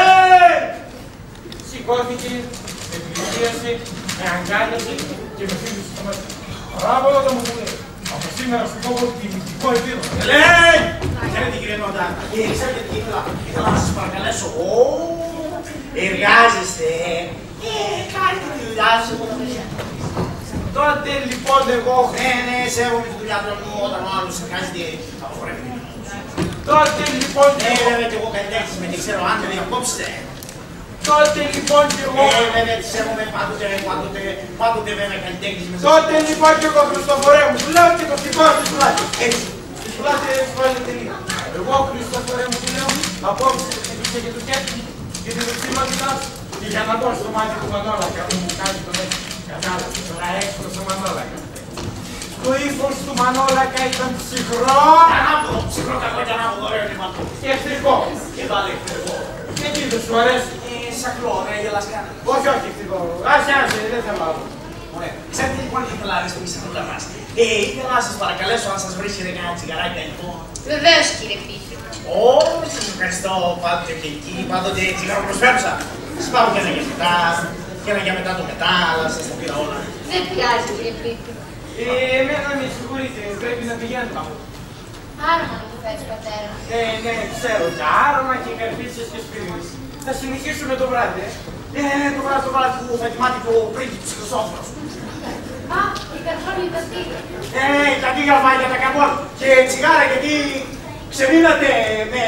σηκώθηκε, με πλησίασε, με αγκάλιασε και με φίλησε στο μέσα. Ράβωνα το μου από σήμερα σου κόβω τιμητικό επίδομα. Ξέρετε κύριε Νόντα, ξέρετε τι ήθελα να σας παρακαλέσω. Εργάζεστε, κάνετε τη δουλειά σας από τα παιδιά. Τότε λοιπόν εγώ... Ναι, σέβομαι τη δουλειά του όταν ο άλλος εργάζεται απαγορεύεται. Τότε λοιπόν και εγώ... Βέβαια και εγώ καλλιτέχνης με, δεν ξέρω αν με διακόψετε. Τότε λοιπόν και εγώ... Βέβαια τη σέβομαι πάντοτε βέβαια καλλιτέχνης με. Τότε λοιπόν και εγώ Χριστοφορέ μου, λέω και το σηκώνω στις πλάτες. Έτσι. Στις πλάτες βάλετε τελεία. Εγώ Χριστοφορέ μου λέω, απόψε την πίσια και το κέφι και την δεξιμότητά σου. Και για να δω στο μάτι του Μανόλακα που μου κάνει τον έτσι. Κατάλαβε τώρα έξω στο Μανόλακα. Το ύφος του Μανόλακα ήταν ψυχρό. Ανάποδο, ψυχρό κακό και ανάποδο, ωραίο είναι μάτω. Και εχθρικό. Και πάλι εχθρικό. Και τι δεν σου αρέσει? Σακλό, ρε, γελασκάνα. Όχι, όχι εχθρικό. Άσε, δεν θα μάθω. Ωραία. Ξέρετε λοιπόν τι ήθελα να ρίξετε στην όλα μας. Ήθελα να σας παρακαλέσω αν σας βρίσκεται κανένα τσιγαράκι λοιπόν. Βεβαίως κύριε Πίπη. Σας ευχαριστώ πάντοτε και εκεί, πάντοτε τσιγάρο προσφέρουσα. Σας πάω και ένα για μετά, και ένα για μετά το μετά, αλλά σας τα πήρα όλα. Δεν πειράζει κύριε Πίπη. Εμένα με συγχωρείτε, πρέπει να πηγαίνω. Άρωμα να το φέρεις πατέρα. Ναι, ξέρω, και άρωμα και καρπίτσες και σπίρινες. Θα συνεχίσουμε το βράδυ, Το βράδυ που θα κοιμάται και ο πρίγκιπς Χριστόφορος. Α, η καρφώνη τα τίγρα. Τα τίγρα πάει για τα καμπόν και τσιγάρα γιατί ξεμείνατε με...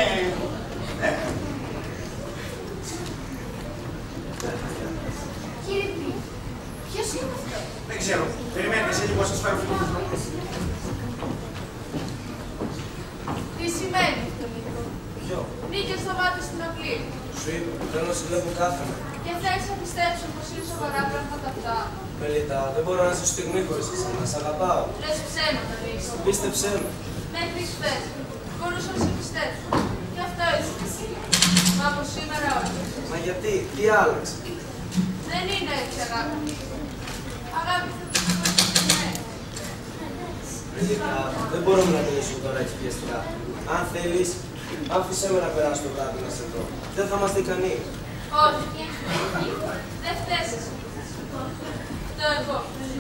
Κύριε Πίπη, ποιος είναι αυτό? Δεν ξέρω. Περιμένετε σε λίγο, σας φέρω φίλο μου. Τι σημαίνει αυτό, Νίκο? Ποιο? Μπήκε στο μάτι στην αυλή. Σου είπα, θέλω να σε βλέπω κάθετα. Και θες να πιστέψω πως είναι σοβαρά πράγματα αυτά. Μελίτα, δεν μπορώ να είσαι στιγμή χωρίς εσένα, σ' αγαπάω. Λες ψέματα, Νίκο. Πίστεψέ με. Μέχρι χθες μπορούσα να σε πιστέψω. Γι' αυτό είσαι εσύ. Μα από σήμερα όχι. Μα γιατί, τι άλλαξε? Δεν είναι έτσι, αγάπη. Αγάπη θα το πω. Μελίτα, δεν μπορούμε να μιλήσουμε τώρα έτσι πιεστικά. Αν θέλεις, άφησέ με να περάσω το βράδυ μας εδώ. Δεν θα μας δει κανείς. Όχι. Δεν φταίς εσύ. Το εγώ.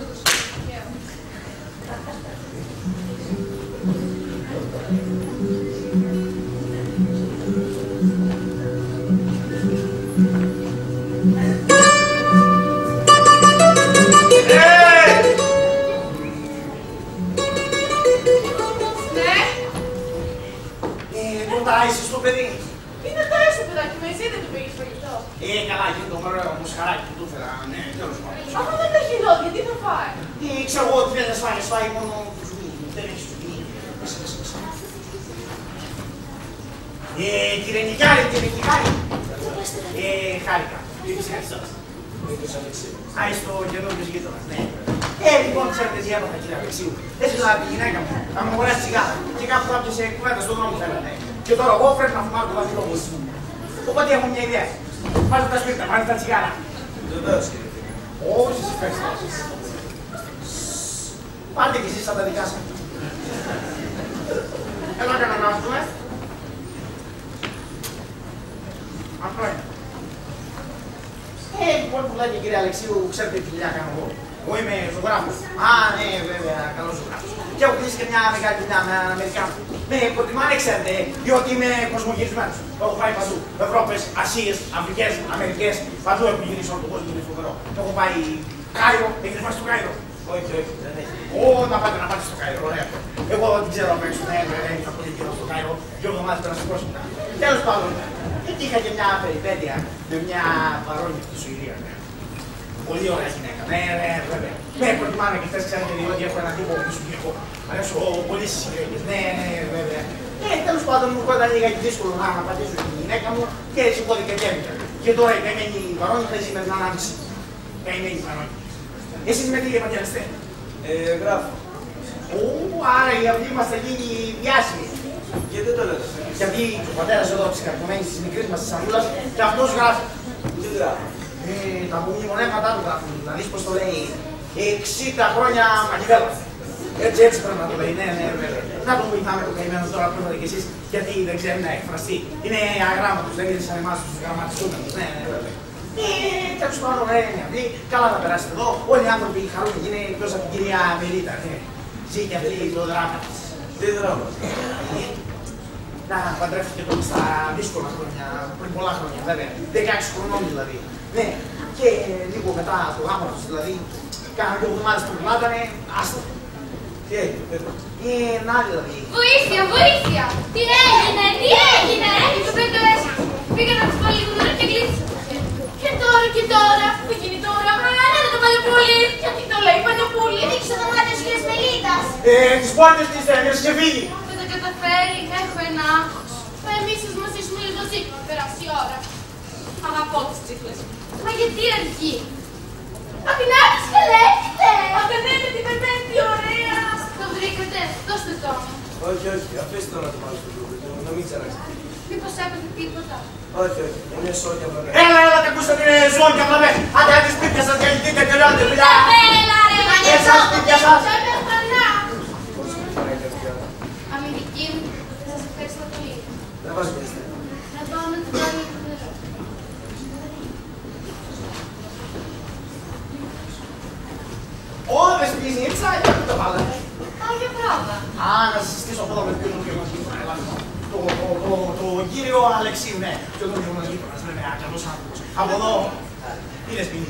Είσαι στο παιδί. Είναι το έσω παιδάκι μου, εσύ δεν του πήγες φαγητό. Καλά, γίνει το ωραίο μου σχαράκι που του έφερα, ναι, τέλος πάντων. Αφού δεν έχει λόγια, τι θα φάει. Ξέρω εγώ ότι δεν θα φάει μόνο του ζουμί, δεν έχει ζουμί. Κύριε Νικάρη, χάρηκα. Μήπως Αλεξίου. Στο καινούργιος γείτονας, ναι. Λοιπόν, ξέρετε τι έπαθα, κύριε Αλεξίου. Έστειλα τη γυναίκα μου να μου αγοράσει τσιγάρα και κάπου θα πιασε κουβέντα στον δρόμο θέλανε. Και τώρα εγώ πρέπει να φουμάρω το βαθμό μου. Οπότε έχω μια ιδέα. Βάλτε τα σπίρτα, βάλτε τα τσιγάρα. Βεβαίως, κύριε Φίλε. Όχι, εσείς ευχαριστώ. Πάρτε κι εσείς σαν τα δικά σας. Έλα κανένα να πούμε. Αυτό είναι. Λοιπόν, που λέτε κύριε Αλεξίου, ξέρετε τι δουλειά κάνω εγώ. Εγώ είμαι ζωγράφος. Ναι, βέβαια, καλός ζωγράφος. Και έχω κλείσει και μια μεγάλη δουλειά με έναν Αμερικάνο. Με προτιμάνε, ξέρετε, διότι είμαι κοσμογυρισμένος. Έχω πάει παντού. Ευρώπες, Ασίες, Αφρικές, Αμερικές. Παντού έχω γυρίσει όλο τον κόσμο, είναι φοβερό. Έχω πάει Κάιρο, έχετε πάει στο Κάιρο. Όχι, δεν έχει. Να πάτε στο Κάιρο, ωραία. Εγώ δεν ξέρω απ' έξω, ναι, θα πολύ καιρό στο Κάιρο. 2 εβδομάδες πέρα στο κόσμο. Τέλος πάντων, εκεί είχα και μια περιπέτεια με μια παρόνια στη Σουηδία. Πολύ ωραία γυναίκα. Ναι, βέβαια. Με προτιμάνε και χθες, ξέρετε, διότι έχω έναν τύπο που σου έχω. Αρέσω πολύ στις γυναίκες. Ναι, βέβαια. Τέλος πάντων, μου ήταν λίγα δύσκολο να πατήσω τη γυναίκα μου και σηκώθηκε και έμεινα. Και τώρα η καημένη παρόνια θα ζει με την ανάμιση. Καημένη παρόνια. Εσείς με τι επαγγελματιστέ. Γράφω. Άρα η αυλή μας θα γίνει διάσημη. Και δεν το λέτε. Γιατί ο πατέρας εδώ ψυχαρκωμένης της μικρής μας της Σαμούλας και αυτός γράφει. Τι γράφω. Τα μνημονέματά του γράφουν, να δεις πως το λέει. 60 χρόνια Μακιβέλα. Έτσι πρέπει να το λέει, ναι, βέβαια. Να τον βοηθάμε το καημένο τώρα που είπατε κι εσείς, γιατί δεν ξέρει να εκφραστεί. Είναι αγράμματος, δεν είναι σαν εμάς τους γραμματιζόμενους. Ναι, βέβαια. Τέλος πάντων, καλά θα περάσετε εδώ. Όλοι οι άνθρωποι χαρούμενοι είναι εκτός από την κυρία Μελίτα. Ζει και αυτή το δράμα της. Τι δράμα. Να παντρεύτηκε τότε στα δύσκολα χρόνια, πριν πολλά χρόνια βέβαια. 16 χρονών δηλαδή. Ναι, και λίγο μετά το γάμο τους δηλαδή, κάνα 2 εβδομάδες που μιλάγανε, άστα. Τι έγινε, πέτω. Να δηλαδή. Βοήθεια, βοήθεια! Τι έγινε, τι έγινε! Το πέτω μέσα. Πήγα να τους πω λίγο νερό και κλείστησα. Και τώρα, που γίνει τώρα, είναι το Παλαιοπούλη. Γιατί το λέει Παλαιοπούλη, ανοίξει το δωμάτιο της κυρίας Μελίτας. Τις πόρτες της θέλεις και φύγει. Δεν το καταφέρει, έχω ένα άγχος. Εμείς ας μας ζήσουμε λίγο τσίχλο, περάσει η ώρα. Αγαπώ τις τσίχλες. Μα γιατί αργεί. Απ' την άλλη σκελέχτε! Απενέτε την πετάει, τι ωραία! Το βρήκατε, δώστε το. Όχι, αφήστε το να το βάλω στο κούμπι του, να μην ξαναξεί. Μήπως έπαθε τίποτα. Όχι, είναι σόγια βλαβέ. Έλα, τα ακούσατε, είναι ζώγια βλαβέ. Άντε, σπίτια σας, διαλυτείτε και τελειώνετε δουλειά. Έλα ρε! Εσάς, σπίτια σας. Αμυντική μου, σας ευχαριστώ πολύ. Δεν βάζει πιέστε. Να πάω να του βάλω το νερό. Δεν σπίζει ήρθα, γιατί το βάλατε. Άγιο πράγμα. Να σας συστήσω από εδώ με ποιον και μας γείτονα. Το κύριο Αλεξίου, ναι. Και τον κύριο μας γείτονας, βέβαια, καλός άνθρωπος. Από εδώ, είδες ποινή.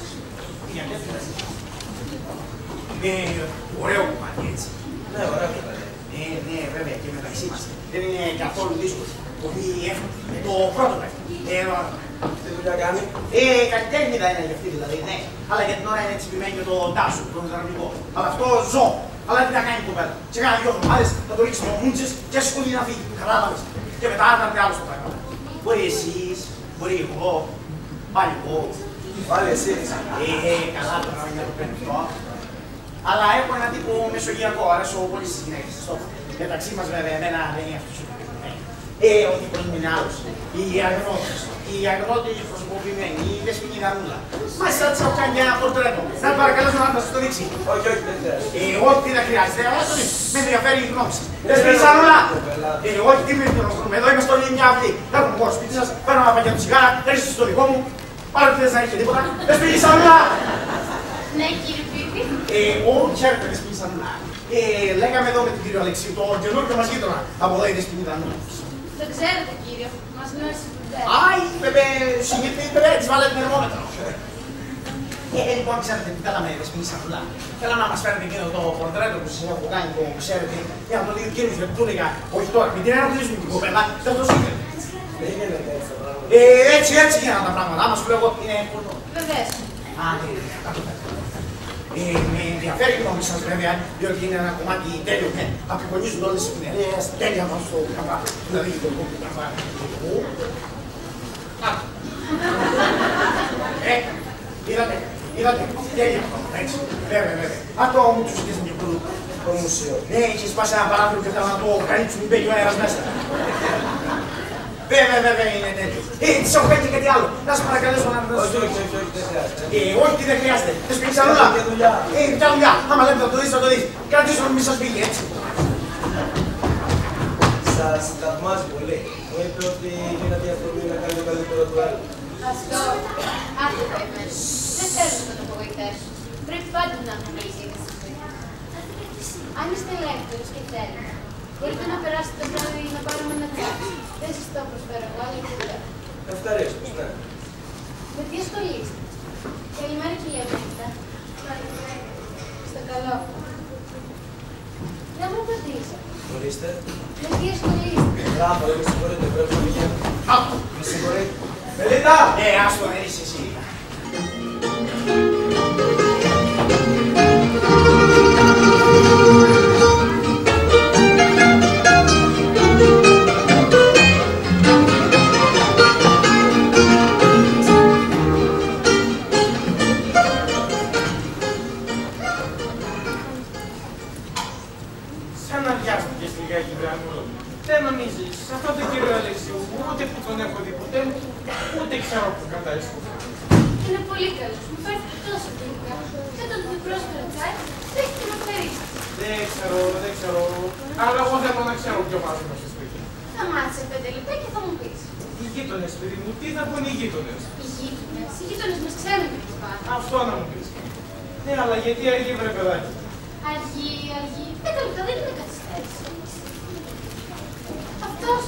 Ωραίο κομμάτι, έτσι. Ναι, ωραίο κομμάτι. Ναι, βέβαια, και μεταξύ μας. Δεν είναι καθόλου δύσκολο. Πολύ εύκολο. Το πρώτο παιδί. Τι δουλειά κάνει. Καλλιτέχνηδα είναι για αυτή δηλαδή, ναι. Αλλά για την ώρα είναι τσιπημένη με το τάσο, τον δραματικό. Αλλά αυτό ζω. Αλλά τι να κάνει η κοπέλα. Σε κάνα 2 εβδομάδες θα το ρίξει με μούντσες και σκούδι να φύγει. Κατάλαβες. Και μετά θα έρθει άλλο στο πράγμα. Μπορεί εσείς, μπορεί εγώ, πάλι εγώ. Πάλι εσείς. Καλά το πράγμα για το παίρνει αυτό. Αλλά έχω έναν τύπο μεσογειακό, αρέσω πολύ στις γυναίκες. Μεταξύ μας βέβαια, εμένα δεν είναι αυτός. Ο τύπος μου είναι άλλος. Οι αγρότες προσωποποιημένοι, η δεσποινή γαρούλα. Μας έτσι έχω κάνει ένα πορτρέτο. Να παρακαλέσω να έρθω σας το δείξει. Όχι, όχι, δεν χρειάζεται. Όχι, δεν χρειάζεται. Με ενδιαφέρει η γνώμη σας. Δεν σπίτι όλα. Όχι, τι με ενδιαφέρει. Εδώ είμαστε όλοι μια αυλή. Έχουμε εγώ σπίτι σας, παίρνω ένα πακέτο τσιγάρα, έρχεσαι στο δικό μου. Πάρα τι θες να έχει τίποτα. Δεν σπίτι όλα. Ναι, κύριε Πίπη. Όχι, ξέρετε, δεν σπίτι όλα. Λέγαμε εδώ με τον κύριο Αλεξίου, το καινούργιο μας γείτονα. Από εδώ είναι σπίτι ήταν. Δεν ξέρετε, κύριε. Μας νόησε ποτέ. Άι, βέβαια, της βάλετε θερμόμετρο. Λοιπόν, ξέρετε τι θέλαμε, δεσποινή Σαφουλά. Θέλαμε να μας φέρετε εκείνο το πορτρέτο που σας έχω κάνει, το ξέρετε, για να το δει ο κύριος, γιατί του έλεγα, όχι τώρα, μην την ερωτήσουμε την κοπέλα, δεν το σύγκρινε. Δεν γίνεται έτσι τα πράγματα. Έτσι γίνανε τα πράγματα, άμα σου λέω εγώ είναι εύκολο. Βεβαίως. Α, ναι, με ενδιαφέρει η γνώμη σας βέβαια, διότι είναι ένα κομμάτι τέλειο, απεικονίζουν όλες τις ευκαιρίες, τέλεια μας στο καβά, δηλαδή το καβά. Είδατε, τέλεια, έτσι, βέβαια. Αυτό μου τους είχες μια κουλού. Το μουσείο. Ναι, είχε σπάσει ένα παράθυρο και θέλω να το καλύψουν, μπαίνει ο αέρας μέσα. Βέβαια, είναι τέτοιο. Της έχω κάνει και κάτι άλλο. Να σας παρακαλέσω να δώσω. Όχι, δεν χρειάζεται. Όχι, τι δεν χρειάζεται. Δεν σπίτι σαν όλα. Ποια δουλειά. Άμα λέτε θα το δεις, θα το δεις. Κρατήσω να μην σας πήγε, έτσι. Σας θαυμάζει πολύ. Μου είπε ότι είναι αφορμή να κάνει το καλύτερο του άλλου. Αυτό, άκουγα εμένα. Δεν θέλω να το απογοητεύσω. Πρέπει πάντα να έχουμε ειλικρίνη στη ζωή. Αν είστε ελεύθερος και θέλετε, μπορείτε να περάσετε το βράδυ να πάρουμε ένα τσάκι. Δεν σας το προσφέρω εγώ, αλλά και δεν. Ευχαρίστω, ναι. Με τι ασχολείστε? Καλημέρα, κυρία Βέκτα. Στο καλό. Δεν μου απαντήσατε. Ορίστε. Με τι ασχολείστε? Μπράβο, με συγχωρείτε, πρέπει να πηγαίνω. Με συγχωρείτε. Μελίτα! Άστο, δεν είσαι εσύ. Σαν να βιάστηκες λιγάκι, Βρανούλο. Δεν νομίζεις, αυτόν τον κύριο Αλεξίου, ούτε που τον έχω δει ποτέ, ούτε ξέρω που κατάληξε. Είναι πολύ καλός. Μου φέρθηκε τόσο τελικά. Και όταν του πρόσφερα τσάι, δεν έχει να φέρει. Δεν ξέρω. Αλλά εγώ θέλω να ξέρω ποιο βάζουμε στο σπίτι. Θα μάθεις 5 λεπτά και θα μου πεις. Οι γείτονες, παιδί μου, τι θα πούνε οι γείτονες? Οι γείτονες μας ξέρουν τι τους πάνε. Αυτό να μου πεις. Ναι, αλλά γιατί αργεί, βρε παιδάκι? Αργεί. 10 λεπτά δεν είναι καθυστέρηση. Αυτός.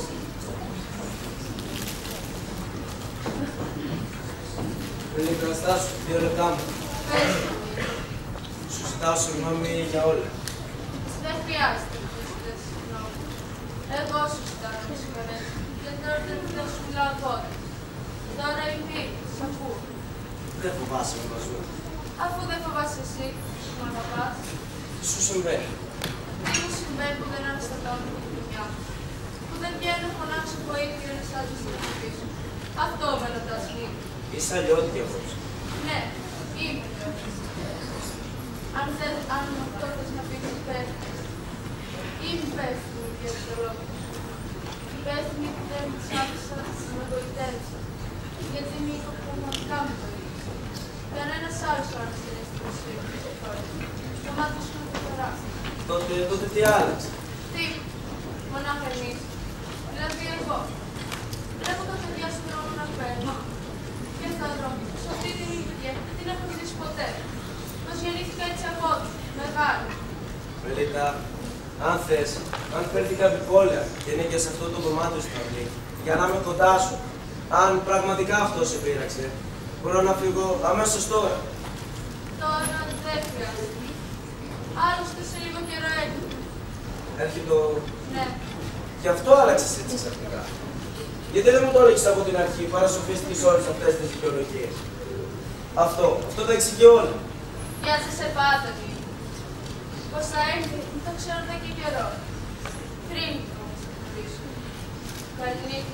Μελίτα, να στάσου, 2 λεπτά μου. Πες. Σου ζητάω συγγνώμη για όλα. Δεν χρειάζεται να μου ζητάς συγγνώμη. Εγώ σου ζητάω να συγχωρέσεις. Και τώρα δεν σου μιλάω τώρα. Τώρα η μύτη, σ' ακούω. Δεν φοβάσαι με μαζού. Αφού δεν φοβάσαι εσύ, μου αγαπάς. Τι σου συμβαίνει? Τι μου συμβαίνει που δεν αναστατώνω την δουλειά μου. Που δεν βγαίνω να φωνάξω βοήθεια ένας άλλος στην αρχή σου. Αυτό με ρωτάς λίγο. Είσαι αλλιώτικη απόψε. Ναι, είμαι αλλιώτικη. Αν αυτό θες να πεις υπεύθυνη. Είμαι υπεύθυνη για το λόγο. Υπεύθυνη που δεν της άφησα να με γοητεύσει. Γιατί μη πραγματικά με βοήθησε. Κανένας άλλος άλλος δεν έχει την ιστορία μου στο χώρο. Στο μάτι σου να το περάσει. Τότε τι άλλαξε? Τι, μονάχα εμείς. Δηλαδή εγώ. Βλέπω τα παιδιά στον δρόμο να παίρνω. Και θα δρόμο. Σε αυτή την ηλικία δεν την έχω ζήσει ποτέ. Μας γεννήθηκα έτσι από του, μεγάλη. Μελίτα, αν θες, αν φέρθει κάποια πόλια και είναι και σε αυτό το δωμάτιο στην αυλή, για να είμαι κοντά σου, αν πραγματικά αυτό σε πείραξε, μπορώ να φύγω αμέσως τώρα. Τώρα δεν χρειάζεται. Άλλωστε σε λίγο καιρό έρχεται. Έρχεται. Ναι. Γι' αυτό άλλαξες έτσι ξαφνικά. Γιατί δεν μου το έλεγες από την αρχή, παρασοφίστηκες όλες αυτές τις δικαιολογίες. Αυτό τα εξηγεί όλα. Βιάζεσαι πάντα, μη. Πώς θα έρθει, το ξέρω εδώ και καιρό. Πριν όμως να γνωρίσω. Καληνύχτα.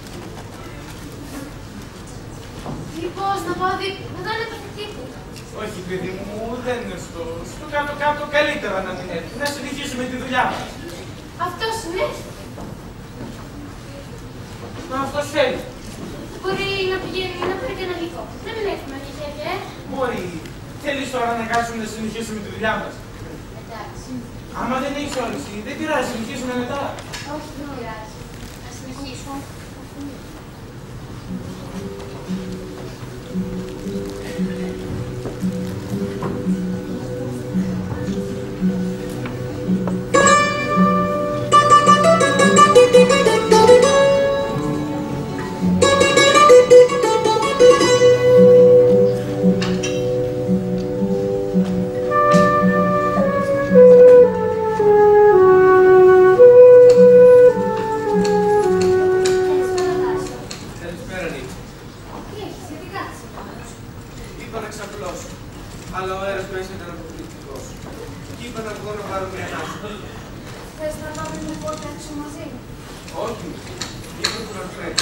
Μήπως να πάω δίπλα, να κάνω τίποτα. Όχι, παιδί μου, δεν είναι στο κάτω-κάτω καλύτερα να μην έρθει. Να συνεχίσουμε τη δουλειά μας. Αυτός είναι. Μα αυτός θέλει. Μπορεί να πηγαίνει να πάρει κανένα υλικό. Να μην έχουμε και χέρια, Μπορεί. Θέλεις τώρα να κάτσουμε να συνεχίσουμε τη δουλειά μας? Εντάξει. Άμα δεν έχεις όρεξη, δεν πειράζει, συνεχίσουμε μετά. Όχι, δεν πειράζει. Να συνεχίσω. Αλλά ο αέρας μέσα ήταν αποκλειστικός. Και είπα να βγω να πάρω μια ανάσα. Θες να πάμε λοιπόν έξω μαζί? Όχι, είπα τον Αλφρέντο.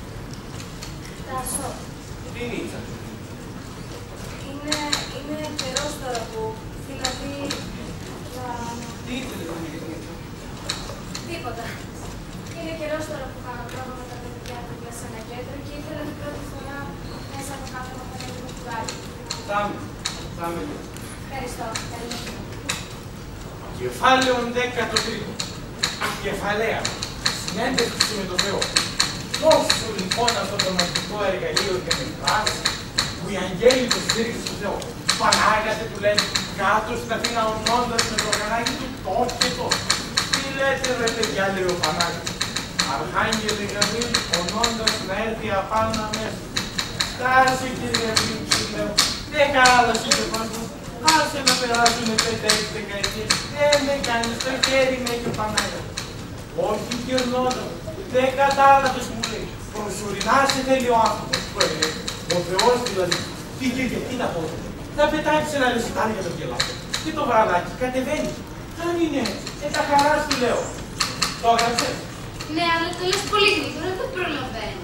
Τάσο. Τι είναι η Τάσο? Είναι καιρός τώρα που δηλαδή θα... Τι ήθελε να γίνει? Τίποτα. Είναι καιρός τώρα που κάνω πρόβλημα με τα παιδιά του σε ένα κέντρο και ήθελα την πρώτη φορά μέσα από κάθε να φανέλει το κουτάλι. Πάμε λίγο. Ευχαριστώ. Καλή. Κεφάλαιο 13. Κεφαλαία. Συνέντευξη με τον Θεό. Δώσου λοιπόν αυτό το μαγικό εργαλείο και με φράση που οι αγγέλοι το στήριξαν στον Θεό. Πανάγατε του λένε κάτω στην Αθήνα ονώντας με το οργανάκι του το και το. Τι λέτε ρε παιδιά, λέει ο Πανάγατος. Αρχάγγελε Γαβρίλ ονώντας να έρθει απάνω αμέσως. Στάση κύριε Βίλη, λέω. Δεν κάλασε το κόσμο. Άσε να περάσουν 5-6 δεκαετίες. Δεν με κάνεις, το χέρι με έχει ο Πανάγατος. Όχι γερνόντας. Δεν κατάλαβες μου λέει. Προσωρινά σε θέλει ο άνθρωπος. Ο Θεός δηλαδή. Τι κύριε, τι να πω. Θα πετάξει ένα ρεσιτάρι για τον κελάτο. Και το βραδάκι κατεβαίνει. Αν είναι έτσι, τα χαρά σου λέω. Το έγραψες? Ναι, αλλά το λες πολύ γρήγορα, δεν προλαβαίνω.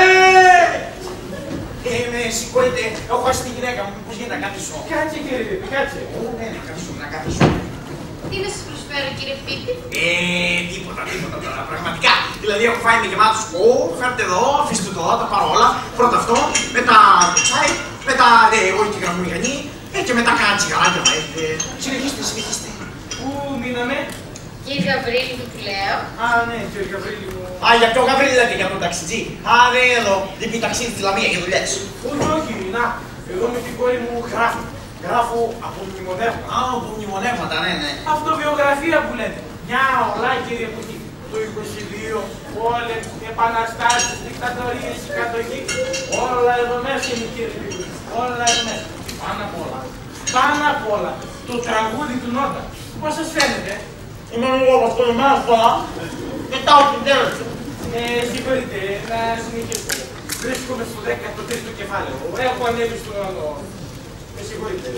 Με συγχωρείτε, έχω χάσει τη γυναίκα μου, πώς γίνεται να καθίσω? Κάτσε κύριε Πίπη, κάτσε. Ναι, να καθίσω. Τι να σας προσφέρω κύριε Πίπη? Τίποτα τώρα, πραγματικά. Δηλαδή έχω φάει με γεμάτος, φέρτε εδώ, αφήστε το εδώ, τα πάρω όλα. Πρώτα αυτό, μετά το τσάι, μετά εγώ και γραμμομηχανή, και μετά κάνα τσιγαράκια να έχετε. Συνεχίστε. Πού μείναμε? Κύριε Γαβρίλη μου που λέω. Α, ναι, κύριε Γαβρίλη μου. Για ποιο Γαβρίλη λέτε, για τον ταξιτζή? Ναι, εδώ, λείπει ταξίδι στη Λαμία για δουλειές. Όχι, να, εδώ με την κόρη μου γράφω. Γράφω από μνημονεύματα. Από μνημονεύματα, ναι. Αυτοβιογραφία που λέτε. Μια ολάκερη εποχή. Το 22, πόλεμ, επαναστάσεις, δικτατορίες, η κατοχή. Όλα εδώ μέσα είναι κύριε Πίπη. Όλα εδώ μέσα. Πάνω απ' όλα, το τραγούδι του Νότα. Πώς σας φαίνεται? Είμαι εγώ παστολεμένος τώρα, πετάω την τέλος. Συγχωρείτε, να συνεχίσουμε. Βρίσκομαι στο 13ο κεφάλαιο. Έχω ανέβει στον ουρανό. Με συγχωρείτε.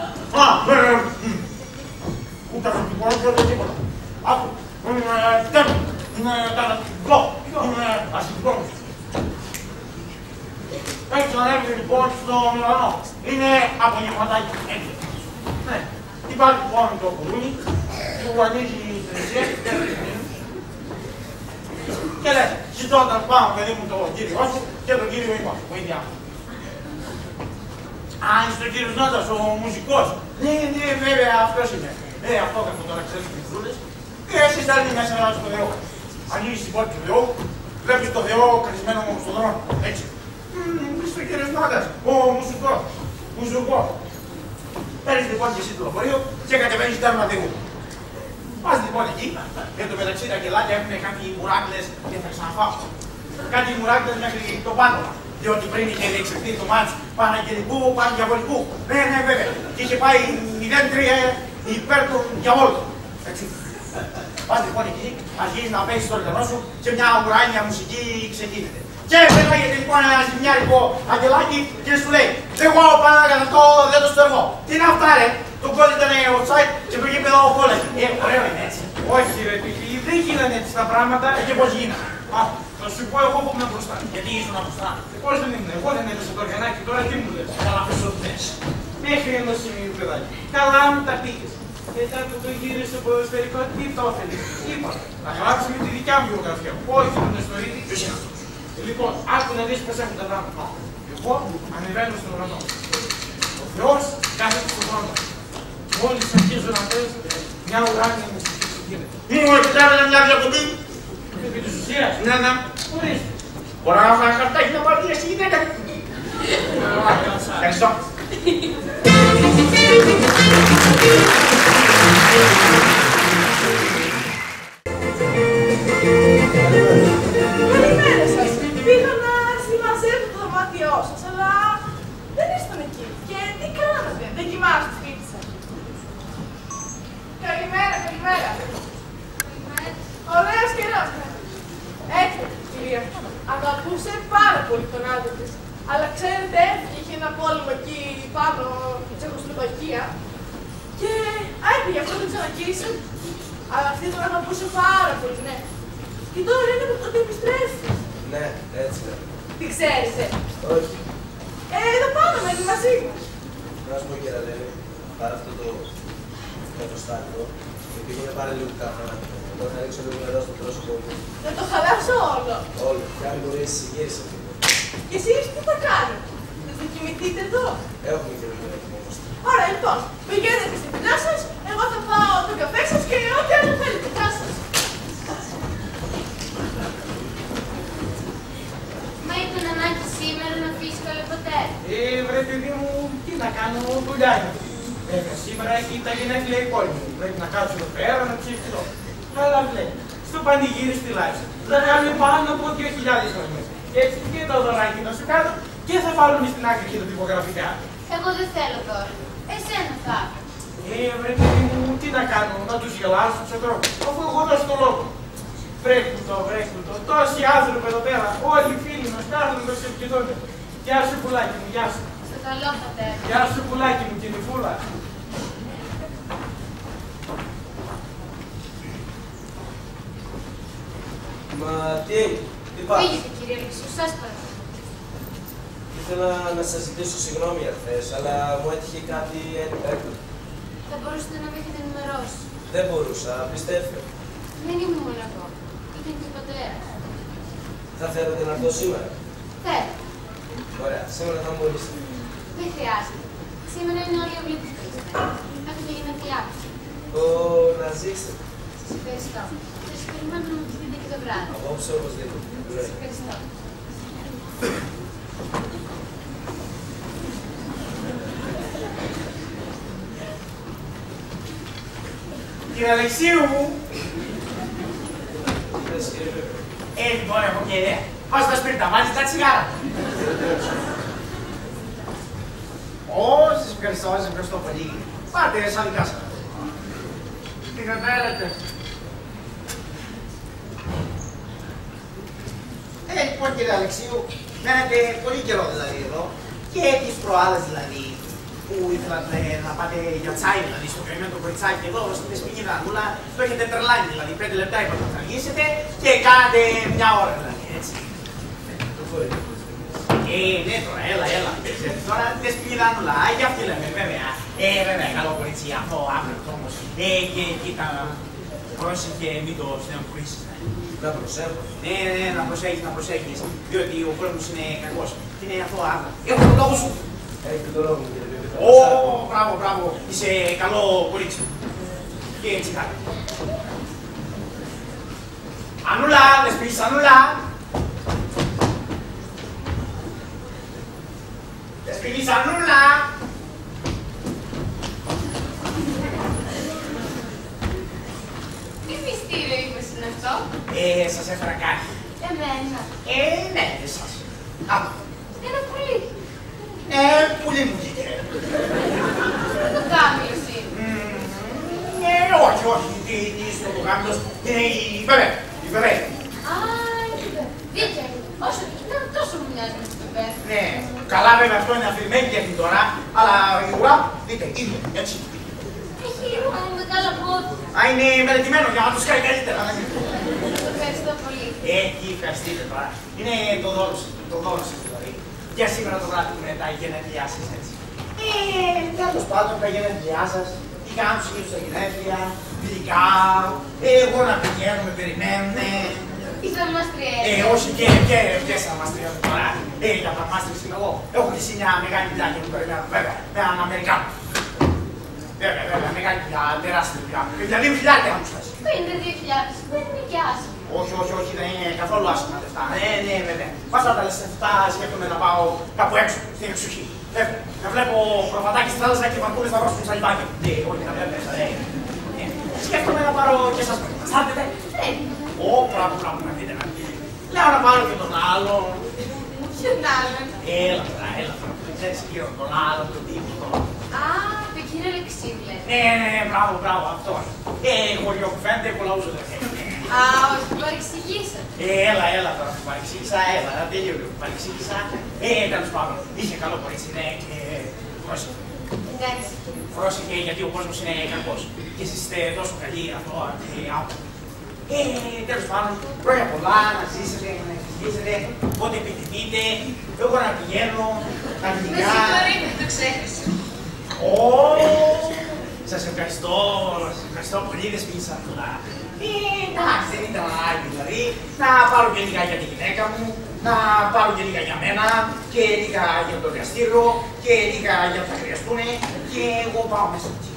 Ούτε θα την πω, ούτε τίποτα. Άκου, είναι καταπληκτικό, είναι ασυντικό. Έτσι ανέβει λοιπόν στον ουρανό. Είναι απογευματάκι. Ναι. Υπάρχει λοιπόν το κουδούνι που ανοίγει την εσία και λέει, ζητώντας πάνω παιδί μου τον κύριο σου και τον κύριο είπα, βοήθεια. Αν είσαι ο κύριος Νότας, ο μουσικός. Ναι, βέβαια αυτός είναι. Αυτό καθώς τώρα ξέρεις τις φρούτες. Και εσύ στέλνει μέσα στο Θεό. Ανοίγεις την πόρτα του Θεού, βλέπεις τον Θεό κλεισμένο στον δρόμο. Έτσι. Είσαι ο κύριος Νότας, ο μουσικός. Παίρνεις λοιπόν και εσύ το λεωφορείο και κατεβαίνεις τέρμα Θεού. Πας λοιπόν εκεί, εν τω μεταξύ τα κελάκια έχουν κάτι μουράκλες και θα ξαναφάω. Κάτι μουράκλες μέχρι το πάνω. Διότι πριν είχε διεξαχθεί το μάτς Παναγγελικού, Πανδιαβολικού. Ναι, βέβαια. Και είχε πάει 0-3 υπέρ των διαβόλων. Έτσι. Πας λοιπόν εκεί, αρχίζεις να παίζεις το οργανό σου και μια ουράνια μουσική ξεκίνησε. Και πέταγεται λοιπόν ένα ζημιάρικο αγγελάκι και σου λέει: εγώ Πανάγατα αυτό δεν το στεργώ. Τι να αυτά ρε, το γκολ ήταν offside και το γήπεδο κόλλαγε. Ωραίο είναι έτσι. Όχι ρε Πίπη, δεν γίνανε έτσι τα πράγματα. Και πώς γίνανε? Θα σου πω εγώ που ήμουν μπροστά. Γιατί ήσουν μπροστά? Πώς δεν ήμουν, εγώ δεν έδωσα το οργανάκι, τώρα τι μου λες? Καλά πες ό,τι θες. Μέχρι ενός σημείου παιδάκι. Καλά μου τα πήγες. Μετά που το γύρισε στο ποδοσφαιρικό, τι το έφερε? Είπα, να γράψουμε τη δικιά μου βιογραφία. Όχι τον ιστορίτη. Ποιος είναι αυτός? Λοιπόν, άκου να δεις πώς έχουν τα πράγματα. Εγώ ανεβαίνω στον ουρανό. Ο Θεός κάθεται στον χρόνο. Μόλις αρχίζουν να πες, μια ουράνια μυστική γίνεται. Μου επιτρέπετε μια διακοπή. Επί της ουσίας. Ναι, ναι. Ορίστε. Μπορώ να έχω ένα χαρτάκι να πάρω στη γυναίκα. Ευχαριστώ. Καλημέρα σας. Πήγα να συμμαζεύω το δωμάτιό σας, αλλά δεν ήσταν εκεί. Και τι κάνατε, δεν κοιμάστε σπίτι σας. Καλημέρα, καλημέρα. Ωραίος καιρός. Έτσι, κυρία. Αγαπούσε πάρα πολύ τον άντρα της. Αλλά ξέρετε, έφυγε, είχε ένα πόλεμο εκεί πάνω, Τσεχοσλοβακία. Και έφυγε, αυτό δεν ξανακύρισε. Αλλά αυτή τον αγαπούσε πάρα πολύ, ναι. Και τώρα λένε ότι επιστρέφει. Ναι, έτσι είναι. Τι ξέρετε. Όχι. Εδώ πάνω μένει μαζί μου. Να σου πω κύριε Λέλη, πάρε αυτό το κατοστάτιο και πήγαινε πάρε λίγο καφέ. Τώρα θα ρίξω λίγο νερό στο πρόσωπό μου. Να το χαλάσω όλο. Όλο. Και αν μπορείς, γύρισε λίγο. Και εσείς τι θα κάνετε. Θα κοιμηθείτε εδώ. Έχουμε και λίγο να κοιμόμαστε. Ωραία, λοιπόν, πηγαίνετε στη δουλειά σας, εγώ θα πάω τον καφέ σας και ό,τι άλλο θέλετε. Γεια σας. Μα ήταν ανάγκη σήμερα να φύγεις καλοπατέρα. Βρε παιδί μου, τι να κάνω, δουλειά είναι. Βέβαια, σήμερα έχει τα γενέθλια η κόρη μου. Πρέπει να κάτσω εδώ πέρα να ψηφιστώ. Αλλά βλέπει, στο πανηγύρι στη Λάρισα. Θα κάνουμε πάνω από 2.000 χρονιές. Και έτσι και το δωράκι θα σου κάνω και θα βάλουμε στην άκρη και τα τυπογραφικά. Εγώ δεν θέλω τώρα. Εσένα θα. Βρε παιδί μου, τι να κάνω, να τους γελάσω τους ανθρώπους, αφού εγώ δώσω το λόγο. Βρέχουν το, τόσοι άνθρωποι εδώ πέρα, όλοι οι φίλοι μας, κάθονται να σε ευχηθούν. Γεια σου πουλάκι μου, γεια σου. Στο καλό πατέρα. Γεια σου πουλάκι μου, κινηφούλα. Μα τι έγινε, τι πας. Φύγετε κύριε Αλεξίου, σας παρακαλώ. Ήθελα να σας ζητήσω συγγνώμη για χθες, αλλά μου έτυχε κάτι έκτακτο. Θα μπορούσατε να με έχετε ενημερώσει. Δεν μπορούσα, πιστεύω. Δεν ήμουν μόνο εγώ. Ήταν και ο πατέρας. Θα θέλετε να έρθω σήμερα. Θέλω. Ωραία, σήμερα θα μου ορίσετε. Δεν χρειάζεται. Σήμερα είναι όλοι ευλογητικοί. Έχετε γενέθλιά μου. Να ζήσετε. Σας ευχαριστώ. Σας περιμένω να μου δείτε και το βράδυ. Απόψε οπωσδήποτε. Σας ευχαριστώ. Κύριε Αλεξίου μου. Πες κύριε Πέπε. Λοιπόν, έχω μια ιδέα. Πάω στα σπίτι, τα βάζεις τα τσιγάρα. Σας ευχαριστώ πολύ. Πάτε σαν δικά σας. Τι να θέλετε. Λοιπόν κύριε Αλεξίου, μένετε πολύ καιρό δηλαδή εδώ και τις προάλλες δηλαδή που ήθελατε να πάτε για τσάι δηλαδή στο καημένο το κοριτσάκι εδώ στην Δεσποινίδα Ανούλα, το έχετε τρελάνει δηλαδή, 5 λεπτά είπατε να αργήσετε και κάνατε μια ώρα δηλαδή, έτσι. Ναι τώρα, έλα. Τώρα την Δεσποινίδα Ανούλα, για αυτή λέμε βέβαια. Βέβαια, καλό κορίτσι, αυτό άφηνο όμως. Και κοίτα, πρόσεχε, μην το στενοχωρήσεις. Να προσέχω. Ναι, να προσέχεις, διότι ο κόσμος είναι κακός. Και είναι αυτό άδρα. Έχω τον λόγο σου. Έχετε το λόγο μου κύριε Πέπε. Μπράβο. Είσαι καλό κορίτσι. Και έτσι κάτι. Ανούλα, δεν σπίσεις, Ανούλα. Δεν σπίσεις, Ανούλα. Τι μυστήριο είπες είναι αυτό. Σας έφερα κάτι. Εμένα. Ναι, εσάς. Άκου. Ένα πουλί. Πουλί μου βγήκε. Δεν το κάμιλος είναι. Όχι, τι είσαι το κάμιλος. Είναι η Βεβέ. Η Βεβέ. Α, είπε. Δίκαια. Όσο το κοιτάω τόσο μου μοιάζει με την Βεβέ. Ναι, καλά βέβαια αυτό είναι αφηρημένη για την τώρα, αλλά η ουρά, δείτε, ίδιο, έτσι. Έχει λίγο μεγάλα πόδια. Είναι μελετημένο για να τους κάνει καλύτερα. Ευχαριστώ πολύ. Ευχαριστείτε τώρα. Είναι το δώρο σας δηλαδή. Για σήμερα το βράδυ με τα γενέθλιά σας έτσι. Τέλος πάντων τα γενέθλιά σας, τι κάνουν συνήθως τα γενέθλια, γλυκά, εγώ να πηγαίνω, με περιμένουνε. Είσαι μας τριές. Όχι και σαν μας τριές τώρα. Για τα μάστρες είμαι εγώ. Έχω κλείσει μια μεγάλη δουλειά και μου περιμένω, βέβαια, με έναν Αμερικάνο. Βέβαια, μεγάλη δουλειά, τεράστια δουλειά. Για 2.000 θα μου στάσει. Πού είναι 2.000, δεν είναι και άσχημα. Όχι, δεν είναι καθόλου άσχημα λεφτά. Ναι, βέβαια. Πάω τα λεφτά, σκέφτομαι να πάω κάπου έξω, στην εξοχή. Να βλέπω προβατάκι στη θάλασσα και βαρκούλες να βρίσκουν σαλιβάκια. Όχι, να βλέπω μέσα. Σκέφτομαι να πάρω και σας στάρτετε. Μπράβο, να δείτε. Λέω να πάρω και τον άλλον. Ποιον άλλον? Έλα, ξέρεις κύριο, τον άλλον, τον τύπο. Α, το κύριο Αλεξίου λέτε. Ναι, μπράβο, αυτό. Χωριό που φαίνεται, πολλά ούζο δεν έχει. Α, όχι, που παρεξηγήσατε. Έλα τώρα, που παρεξήγησα, τελείω λίγο που παρεξήγησα. Τέλος πάντων, είχε καλό κορίτσι, ναι, και πρόσεχε. Εντάξει. Πρόσεχε, γιατί ο κόσμος είναι κακός. Και εσείς είστε τόσο καλοί, αυτό και άνθρωποι. Τέλος πάντων, χρόνια πολλά, να ζήσετε, να ευτυχίσετε, πότε επιτεθείτε, εγώ να πηγαίνω, να Με γλυκά. συγχωρείτε, το ξέχασα. Σας ευχαριστώ πολύ, δεν σπίσα πολλά. Εντάξει, δεν ήταν άλλη δηλαδή, να πάρω και λίγα για τη γυναίκα μου, να πάρω και λίγα για μένα, και λίγα για το εργαστήριο, και λίγα για που θα χρειαστούν, και εγώ πάω μέσα εκεί.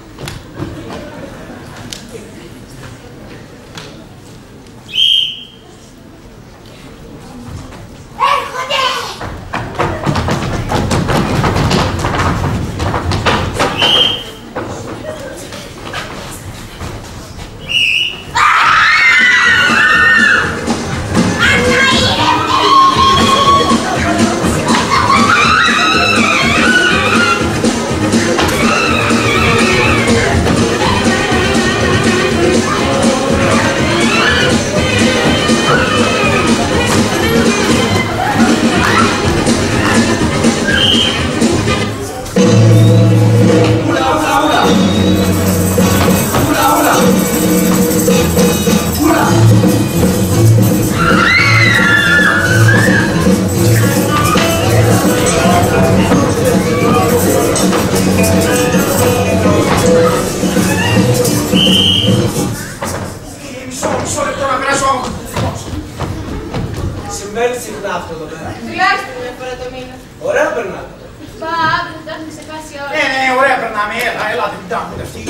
Έρχονται! Μισό λεπτό να περάσω. Συμβαίνει συχνά αυτό εδώ πέρα. Τουλάχιστον μια φορά το μήνα. Ωραία περνάτε. Πα, αύριο θα έχουμε ξεχάσει όλα. Ναι, ωραία περνάμε, έλα, δεν τα ακούτε αυτοί.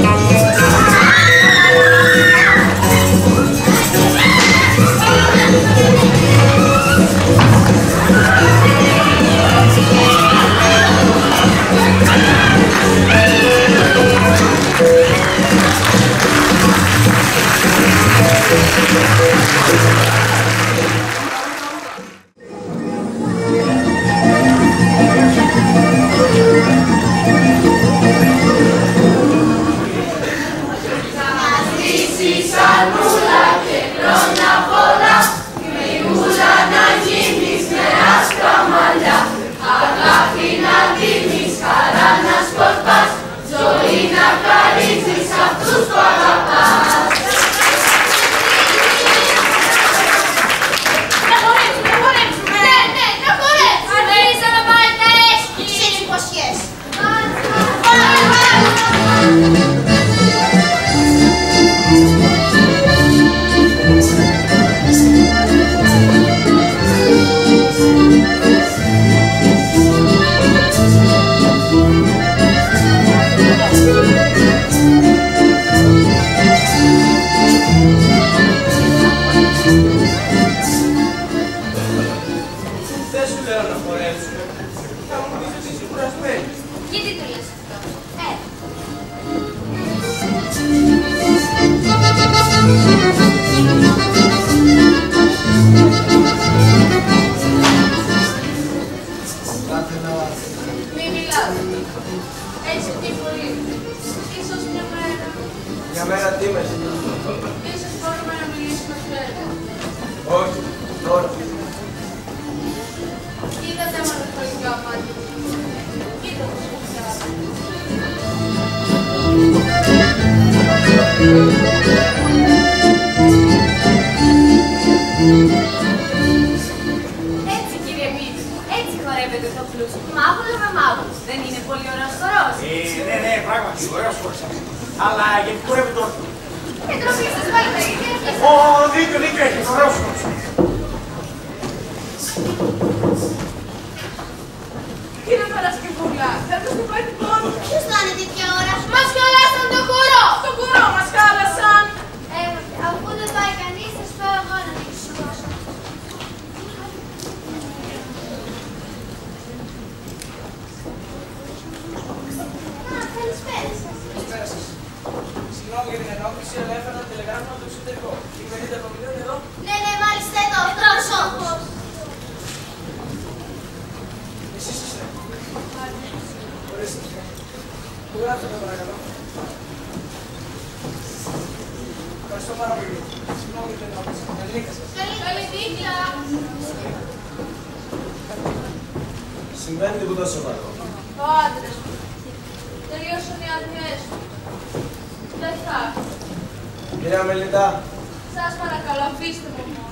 Γιατί το λες αυτό? Μη μιλάς. Έτσι τι πολύ. Ίσως μια μέρα. Για μέρα τι με Ίσως μπορούμε να μιλήσουμε φέρετε. Όχι, τώρα. Κοίτα τα μανοχωρικά μάτια. Κοίτα το σκουφτάρι. Έτσι κύριε Μίτσο, έτσι χορεύεται το πλούσιο. Μαύρο με μαύρο. Δεν είναι πολύ ωραίος χορός? Ναι, πράγματι, ωραίος χώρος. Αλλά γιατί χορεύει τώρα. Με τροπή σας πάλι τα ίδια. Ω, δίκιο έχεις, ωραίος. Κύριε Παρασκευούλα, θα το χτυπάει την πόρτα. Ποιος θα είναι τέτοια ώρα? Μας χαλάσαν το κουρό! Το κουρό μας χάλασαν. Αφού δεν πάει κανείς, θα σου πάω εγώ να το σηκώσω. Καλησπέρα σας. Καλησπέρα σας. Συγγνώμη για την ενόχληση, αλλά έφερα ένα τηλεγράμμα από το εξωτερικό. Η 50 προμηθειών εδώ. Ναι, μάλιστα εδώ, εκπρόσωπος. Εσείς είστε. Ορίστε. Πού γράφετε παρακαλώ. Ευχαριστώ πάρα πολύ. Συγγνώμη για την ενόχληση. Καλή νύχτα σας. Καλή νύχτα. Συμβαίνει τίποτα σοβαρό. Ο άντρας μου. Τελείωσαν οι άδειές του. Δεν θα έρθω. Κυρία Μελίτα, Σας παρακαλώ, αφήστε με μόνο.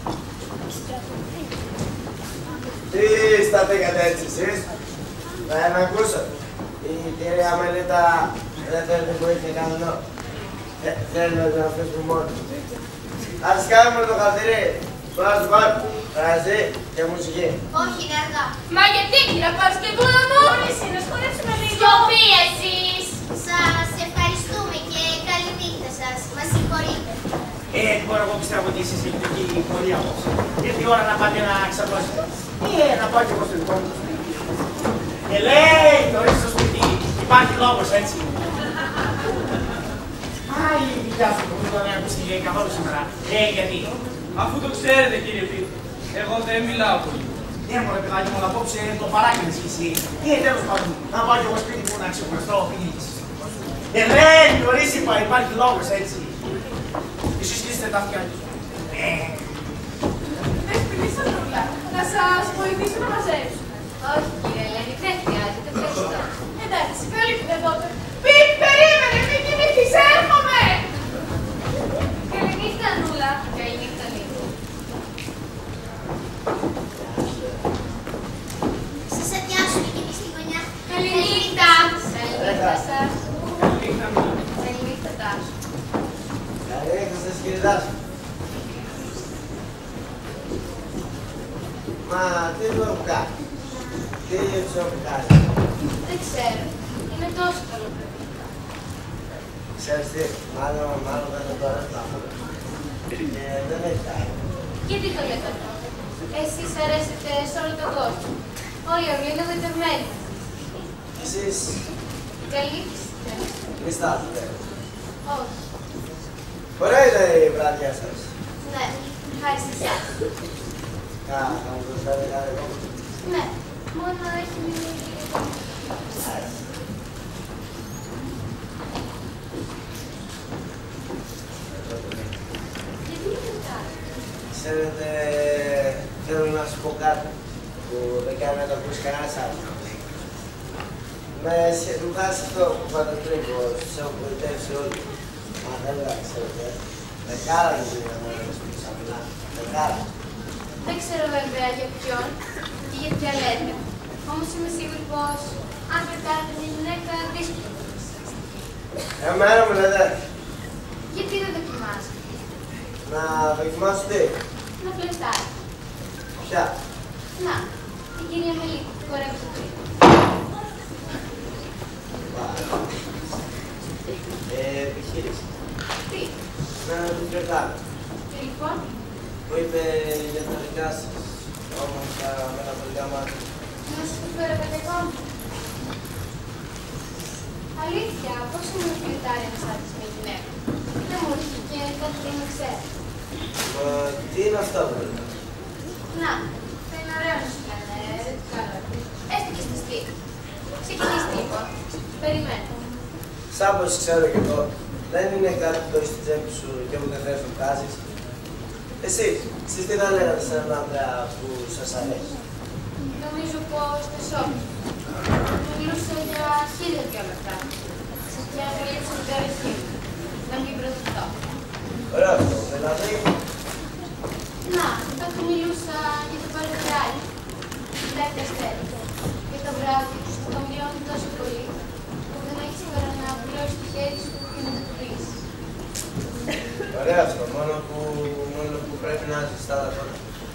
τι σταθήκατε έτσι εσείς? Δεν ακούσατε. Η κυρία Μελίτα δεν θέλει την βοήθεια κανένα. Θέλει να την αφήσουμε μόνο. Ας κάνουμε το χαρτίρι. Μπρος, βραζί και μουσική. Όχι, είναι αργά. Μα γιατί, κύριε Παρασκευούλα μου? Μόλις είναι, σχολέψουμε λίγο. Σιωπή εσείς. Σας ευχαριστούμε και καλή νύχτα σας. Μας συγχωρείτε. Τώρα εγώ πιστεύω ότι εσείς έχετε εκεί πολύ απόψε. Ήρθε η ώρα να πάτε να ξαπλώσετε. Να πάω και εγώ στο δικό μου σπίτι. Λέει, το ρίξω στο σπίτι. Υπάρχει λόγος, έτσι. Η δικιά σου που δεν ακούσει καθόλου σήμερα. Γιατί. Αφού το ξέρετε κύριε Πίτρο, εγώ δεν μιλάω πολύ. Ναι, μωρέ παιδάκι μου, απόψε το παράκανες κι εσύ. Τέλος πάντων, να πάω κι εγώ σπίτι μου να ξεχωριστώ, πήγαινε κι εσύ. Λέει, νωρίς είπα, υπάρχει λόγος, έτσι. Εσείς κλείσετε τα αυτιά τους. Δεσποινήσα Νούλα, να σας βοηθήσω να μαζέψω. Όχι, κύριε Ελένη, δεν χρειάζεται. Ευχαριστώ. Εντάξει, καλύπτε τότε. Πιτ, περίμενε, μην κοιμηθείς, έρχομαι! Καληνύχτα, Νούλα. Καληνύχτα, Νίκο. Σας αδειάσουμε κι εμείς στη γωνιά. Καληνύχτα. Καληνύχτα σας. Καληνύχτα Νούλα. Καληνύχτα, Τάσο. Καλή νύχτα σας κύριε Τάσο. Μα τι του έχω κάνει? Τι τους έχω κάνει? Δεν ξέρω. Είναι τόσο καλό παιδί. Ξέρεις τι, μάλλον δεν είναι τώρα στα φούτα. Δεν έχει κάνει. Γιατί το λέτε αυτό? Εσείς αρέσετε σε όλο τον κόσμο. Όλοι οι είναι γοητευμένοι. Εσείς Καληνύχτα. μιστάτε. Όχι. Ωραία ήταν η βράδια σας. Ναι, χάρη σε εσάς. Θα μου προσφέρετε κάτι ακόμα? Ναι, μόνο έχει μείνει. Γιατί είναι κάτι? Ξέρετε, θέλω να σου πω κάτι που δεν κάνει να το ακούσει κανένας άλλος. Με σχετικά σε αυτό που είπατε πριν, πως τους έχω βοηθεύσει όλοι. Μα δεν τα ξέρετε. Δεκάρα είναι να μου πει ψαμιλά. Δεκάρα. Δεν ξέρω βέβαια για ποιον και για ποια λέτε. Όμως είμαι σίγουρη πως αν πετάτε μια γυναίκα δύσκολο. Εμένα μου λέτε Γιατί δεν δοκιμάζετε? να δοκιμάσω τι? Να φλερτάρει. Ποια? Να, την κυρία Μελίτη, που χορεύει στο τρίτο. Επιχείρηση. Τι, Να του φλερτάρω. και λοιπόν, Μου είπε για τα δικά σας. Όμορφα μεταφορικά μάτια. να σου το φέρω παιδικό μου. Αλήθεια, πώς είναι να φλερτάρει ένας άντρας με γυναίκα? Δεν μου έρχεται και κάτι δεν με ξέρει. Μα τι είναι αυτά που λέτε? Να, θα είναι ωραίο να σου κάνει, δεν το κάνω. Έστω και στη σπίτι. Ξεκινήστε λοιπόν. Περιμένω. Σαν πως ξέρω κι εγώ, δεν είναι κάτι που το έχεις στην τσέπη σου και ούτε θες να βγάζεις. Εσείς τι θα λέγατε σε έναν άντρα που σας αρέσει? Νομίζω πως το σώμα. Μιλούσα για 1000 λεπτά. Και αν γλύψω την καρδιά μου. Να μην προδοθώ. Ωραίο αυτό, δηλαδή. Να, τότε μιλούσα για το παρελθόν. Βλέπετε αστέρι. Και το βράδυ σου το μιλώνει τόσο πολύ που δεν έχεις παρά να απλώσεις το χέρι σου και να το πεις. Ωραίο αυτό, μόνο που πρέπει να ζεστά τα τώρα.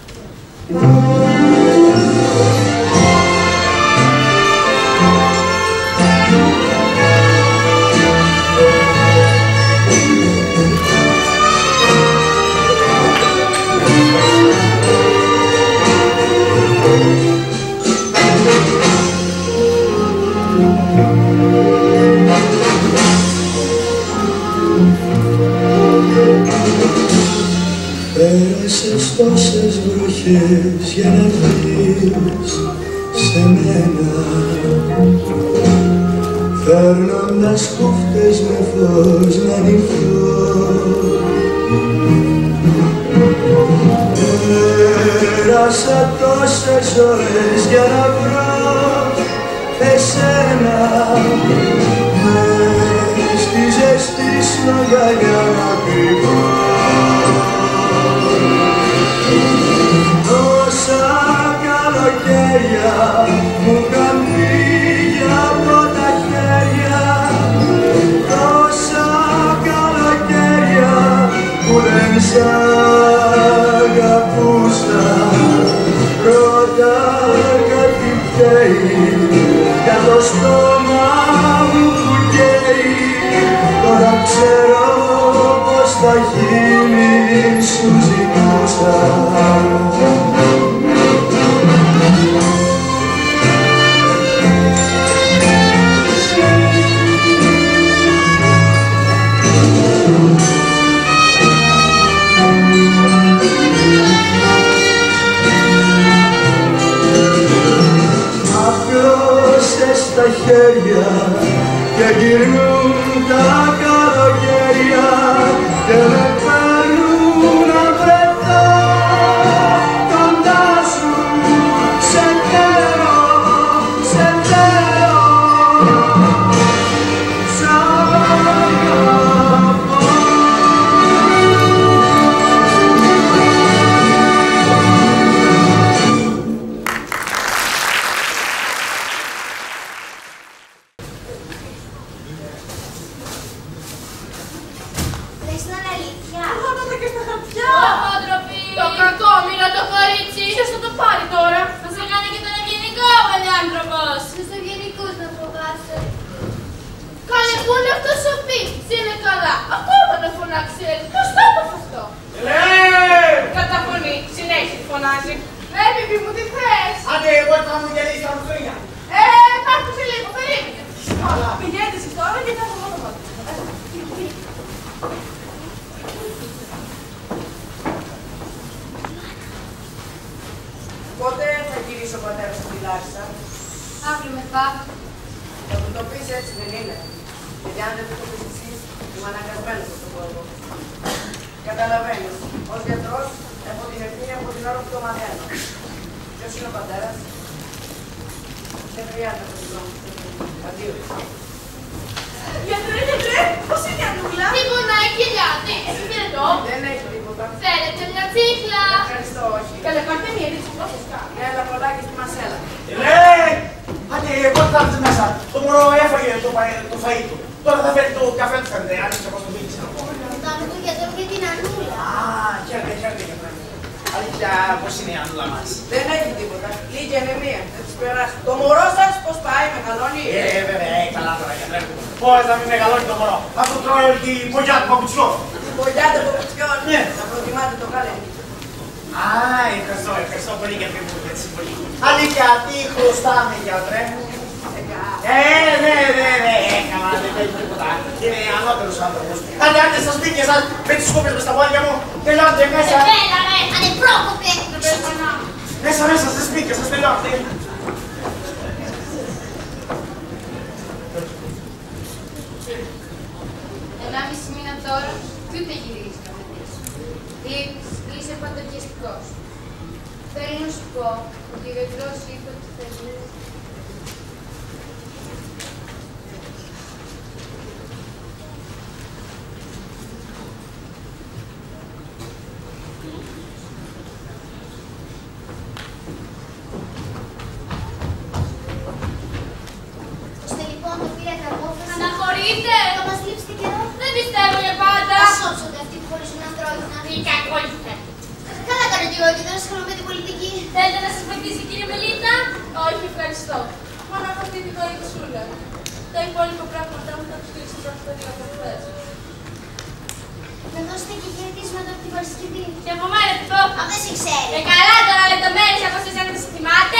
Πέρασες τόσες βροχές για να βρεις σε μένα, φέρνοντας κούφτες με φως να νυχθώ. Πέρασα τόσες ώρες για να βρω εσένα, μες στη ζεστή σου αγκαλιά να κρυβώ. Τόσα καλοκαίρια μου είχαν φύγει από τα χέρια, τόσα καλοκαίρια που δεν σ' αγαπούσα. Ρώτα κάτι φταίει για το στόμα μου που καίει, τώρα ξέρω πως θα γίνει, σου ζητούσα. Απλώσες τα χέρια και γυρνούν τα καλοκαίρια και με παίρνουν να βρεθώ κοντά σου. Σε θέλω, σε θέλω, σ' αγαπώ. Λες να είναι αλήθεια. Εγώ τα και στα χαρτιά. Απότροπη! Το κακόμοιρο το κορίτσι! Ποιος θα το πάρει τώρα? Θα σε κάνει και τον ευγενικό παλιάνθρωπος! Στους ευγενικούς να φοβάσαι. Καλέ, πού είναι αυτός ο πίχτης, είναι καλά! Ακόμα να φωνάξει έτσι, πώς το έπαθε αυτό? Κατά φωνή, συνέχισε φωνάζει. Πιπί μου, τι θες? Άντε, εγώ θα μου γυαλίσει τα μουστρίνια. Πάρτε λίγο, περίμενε. Πηγαίνετε εσείς τώρα και θα το μόνο. Πότε θα γυρίσει ο πατέρας στη Λάρισα? Αύριο μεθαύριο. Θα του το πεις, έτσι δεν είναι? Γιατί αν δεν του το πεις εσείς, είμαι αναγκασμένος να το πω εγώ. Καταλαβαίνεις, ως γιατρός έχω την ευθύνη από την ώρα που το μαθαίνω. Ποιος είναι ο πατέρας? Δεν χρειάζεται να το δω. Αντίο. Γιατρέ, πώς είναι η Ανούλα? Τι πονάει η κοιλιά της, χαιρετώ. Δεν έχει τίποτα. Θέλετε μια τσίχλα? Ευχαριστώ, όχι. Καλέ, πάρτε μια έτσι, πώς σας κάνει. Έλα, κοντάκι στη μασέλα. Άντε, πότε θα έρθει μέσα. Το μωρό έφαγε το φαΐ του. Τώρα θα φέρει το καφέ του, φαίνεται. Άνοιξε πώς το μίλησε να πω. Ρωτάμε τον γιατρό για την Ανούλα. Χαίρετε, γιατρέ. Αλήθεια, πώς είναι η Ανούλα μας? Δεν έχει τίποτα. Λίγη ανεμία. Θα της περάσει. Το μωρό σας πώς πάει, μεγαλώνει? Βέβαια, καλά τώρα, γιατρέ. Πώς θα μην μεγαλώνει το μωρό? Αυτό τρώει όλη την πογιά του παπουτσιών. Πολιάτε από κουτσιόν. Ναι. Να προτιμάτε το καλέ. Ευχαριστώ πολύ γιατρέ μου για τη συμβολή. Αλήθεια, τι χρωστάμε, γιατρέ? Ναι, καλά, δεν έχει τίποτα. Είναι ανώτερος άνθρωπος. Άντε στα σπίτια σας, με τις σκούπες μες στα πόδια μου, τελειώνετε μέσα. Έλα ρε, ανεπρόκοπε. Μέσα, στα σπίτια σας, τελειώνετε. 1,5 μήνα τώρα και ούτε γυρίζεις κανένας. Είσαι παντοκιαστικός. Θέλω να σου πω ότι ο γιατρός είπε ότι θα γίνει. Ώστε λοιπόν το πήρε κακόφρονο. Αναχωρείτε! Θα μας λείψετε καιρό. Δεν πιστεύω για πάντα! Θα σώψονται αυτοί που χωρίζουν κι εγώ και δεν ασχολούμαι με την πολιτική. Θέλετε να σας βοηθήσει, κύριε Μελίτα? Όχι, ευχαριστώ. Μόνο έχω αυτή τη βοηθησούλα. Τα υπόλοιπα πράγματα μου θα τους στείλω προς το δύο από χθες. Να δώσετε και χαιρετίσματα από την Παρασκευή. Και από μένα τι πω. Αν δεν σε ξέρει. Καλά τώρα, λεπτομέρειες από εσείς αν δεν σε θυμάται.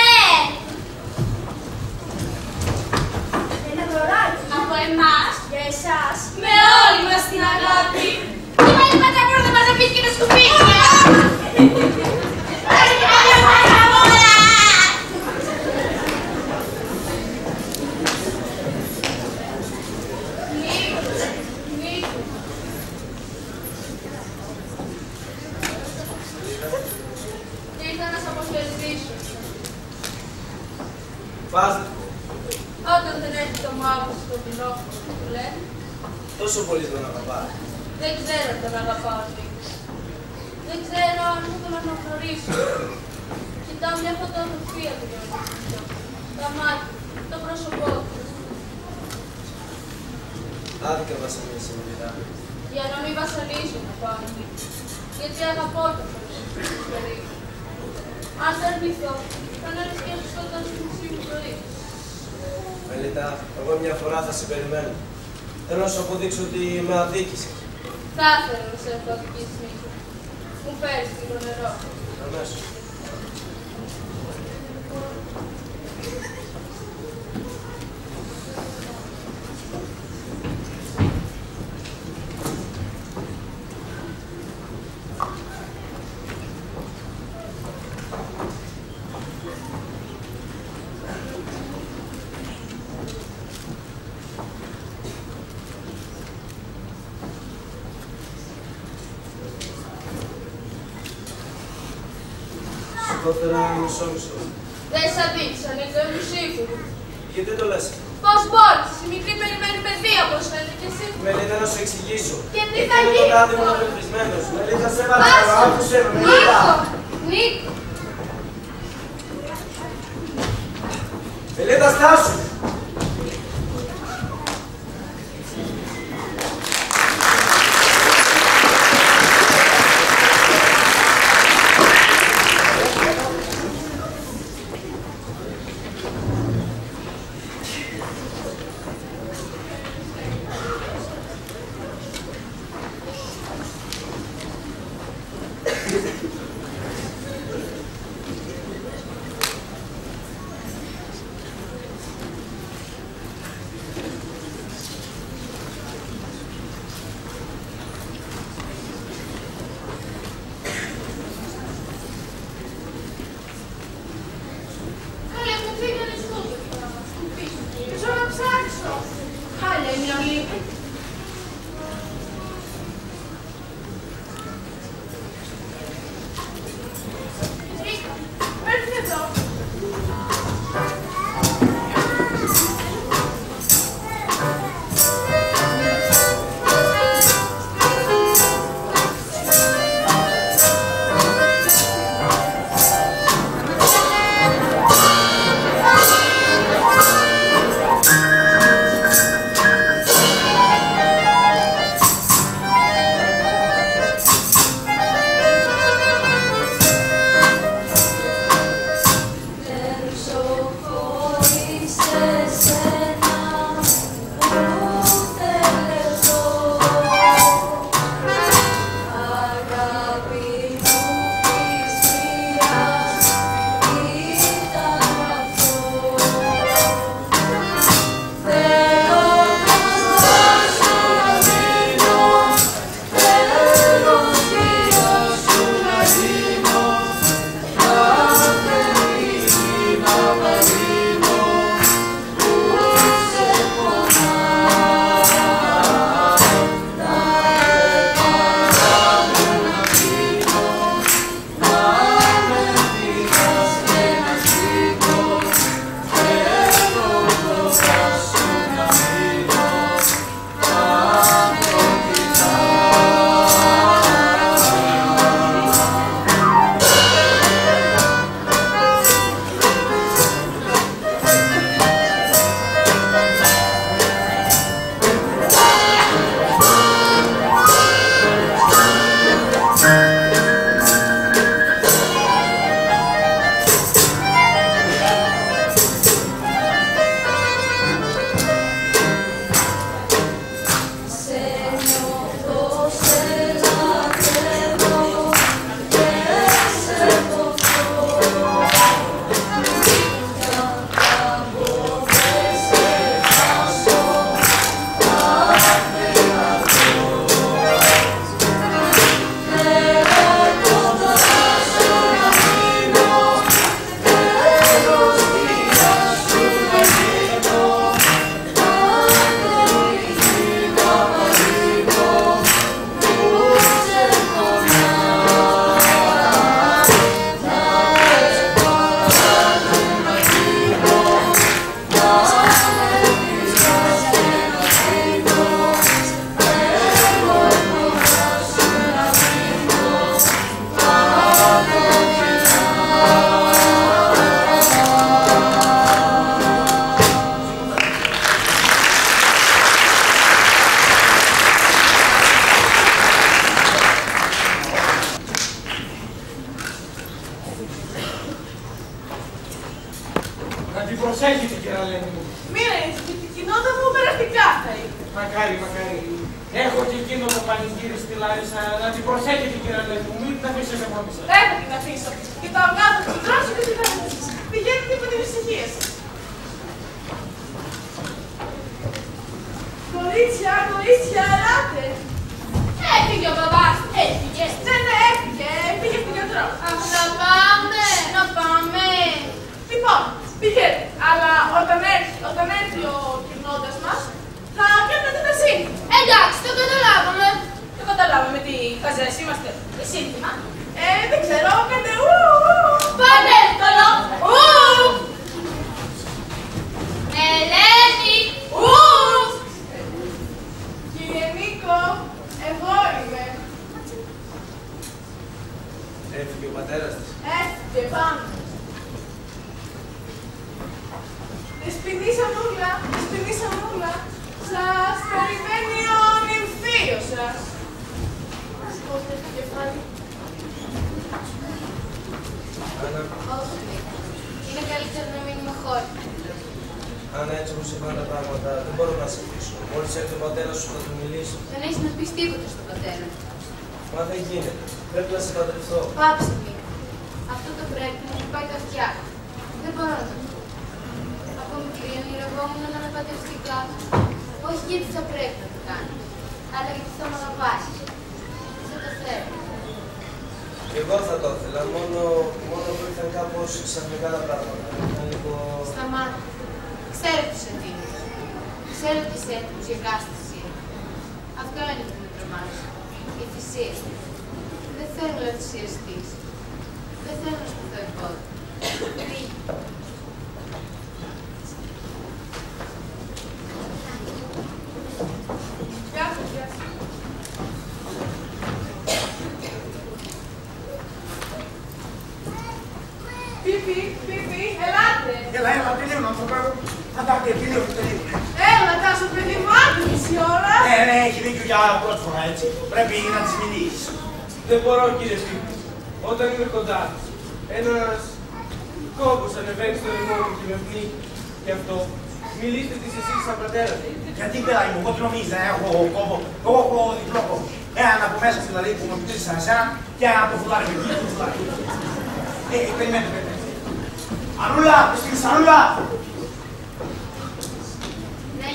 Ένα δωράκι. Από εμάς. Για εσάς. Με όλη μας την αγάπη. Τι βάλει πάντα πρώτα μας να πεις και τα σκουπίδια. Ήρθα να σας αποχαιρετήσω. Πάστε. Όταν δεν έχει το μαύρο στο πυλό που λένε, Τόσο πολύ τον αγαπάς. δεν ξέρω αν τον αγαπάω λίγο. Δεν ξέρω αν θα τον αναγνωρίσω. Κοιτάω μια φωτογραφία του για να τον δω. Τα μάτια, το πρόσωπό του. Άδικα βασανία σε Μελίτα. Για να μην βασανίζομαι πάνω. Γιατί αγαπώ το περίπου. Αν δεν αρνηθώ, θα είναι και στο σκοτώσει του μισή ζωή. Μελίτα, εγώ μια φορά θα σε περιμένω. Θέλω να σου αποδείξω ότι με αδίκησες. Θα ήθελα να σε έχω αδικήσει, Νίκο. Μου φέρεις λίγο νερό. Αμέσως. Σηκώθερα μισό-μισό. Δεν σ' αδείξα, Νίκο, είμαι σίγουρη. Γιατί δεν το λες? Πώς μπόρεσες, η μικρή περιμένει παιδεία, όπως φαίνεται και εσύ. Μελίτα, να σου εξηγήσω. Και τι θα Είναι γίνει το κάτι μου τώρα? απελπισμένος. Μελίτα, σε παρακαλώ, άκουσε με, Μελίτα. Νίκο, Μελίτα, στάσου. στείλω το πανηγύρι στη Λάρισα να την προσέχετε, κύριε Αλέτη μου, μην την αφήσετε μόνη σας. Δεν θα την αφήσω. Κοιτάω κάτω, την τρώσω και την αφήσω. Πηγαίνετε με την ησυχία σας. Κορίτσια, κορίτσια, ελάτε. Έφυγε ο μπαμπάς. Έφυγε. Ναι, έφυγε. Πήγε στον γιατρό. Αχ, να πάμε. Να πάμε. Λοιπόν, πηγαίνετε. Αλλά όταν έρθει ο γυρνώντας μας, θα κάνετε την ασύνη. Εντάξει, το καταλάβαμε. Το καταλάβαμε τι χαζές είμαστε. Σύνθημα. Δεν ξέρω, κάντε ου. Πάμε εύκολο. Ελένη. Κύριε Νίκο, εγώ είμαι. Έφυγε ο πατέρας της. Έφυγε πάνω. Δεσποινής Ανούλα, σας περιμένει ο νυμφίος σας. Σηκώστε το κεφάλι. Άννα, Όχι. Είναι καλύτερο να μείνουμε χώροι. Άννα, έτσι όπως είπαν τα πράγματα, δεν μπορώ να σε αφήσω. Μόλις έρθει ο πατέρας σου θα του μιλήσω. Δεν έχεις να πεις τίποτα στον πατέρα. Μα δεν γίνεται. Πρέπει να σε παντρευτώ. Πάψε Νίκο. Αυτό το πρέπει να μου πάει τα αυτιά. Δεν μπορώ να το πω. Από μικρή ονειρευόμουν να με παντρευτεί κάποιος. Όχι γιατί θα πρέπει να το κάνει, αλλά γιατί θα με αγαπάσει. Δεν το θέλω. Και εγώ θα το ήθελα, μόνο που ήρθαν κάπως ξαφνικά τα πράγματα. Ήταν λίγο... Σταμάτα. Ξέρω τους ευθύνους. Ξέρω τις έτοιμους για κάθε θυσία. Αυτό είναι που με τρομάζει. Η θυσία. Δεν θέλω να θυσιαστείς. Δεν θέλω να σπουδώ επόδο. Φύγει. Γεια σας, γεια σας. Πιπι, ελάτε. Έλα, τελείωνα το πράγμα. Αντάτε, τελείωνα. Έλα, Τάσο, παιδί μου, άντε μισή ώρα. Ναι, έχει δίκιο για πρώτη φορά, έτσι. Πρέπει να της μιλήσεις. Δεν μπορώ, κύριε Σπίτι. Όταν είμαι κοντά, ένας κόμπος ανεβαίνει στο λαιμό μου και με πνίγει. Γι' αυτό, μιλήστε της εσείς σαν πατέρα. Γιατί παιδάκι μου, εγώ τι νομίζεις, έχω κόμπο. Εγώ έχω διπλό κόμπο. Έναν από μέσα δηλαδή που με πτήσει σαν εσένα και έναν από φουλάρι με το φουλάρι. Περιμένετε. Ανούλα, πες την Ανούλα. Ναι,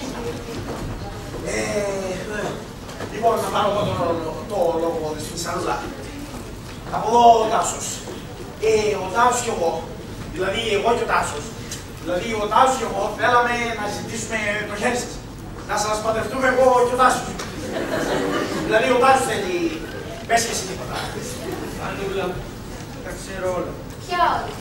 Λοιπόν, να πάρω εγώ το λόγο της Ανούλα. Από εδώ ο Τάσος. Ο Τάσος και εγώ, δηλαδή εγώ και ο Τάσος. Δηλαδή ο Τάσος και εγώ θέλαμε να ζητήσουμε το χέρι σας. Να σας παντρευτούμε εγώ και ο Τάσος. Δηλαδή ο Τάσος θέλει, πες και εσύ τίποτα. Ανούλα, τα ξέρω όλα. ποια όλα.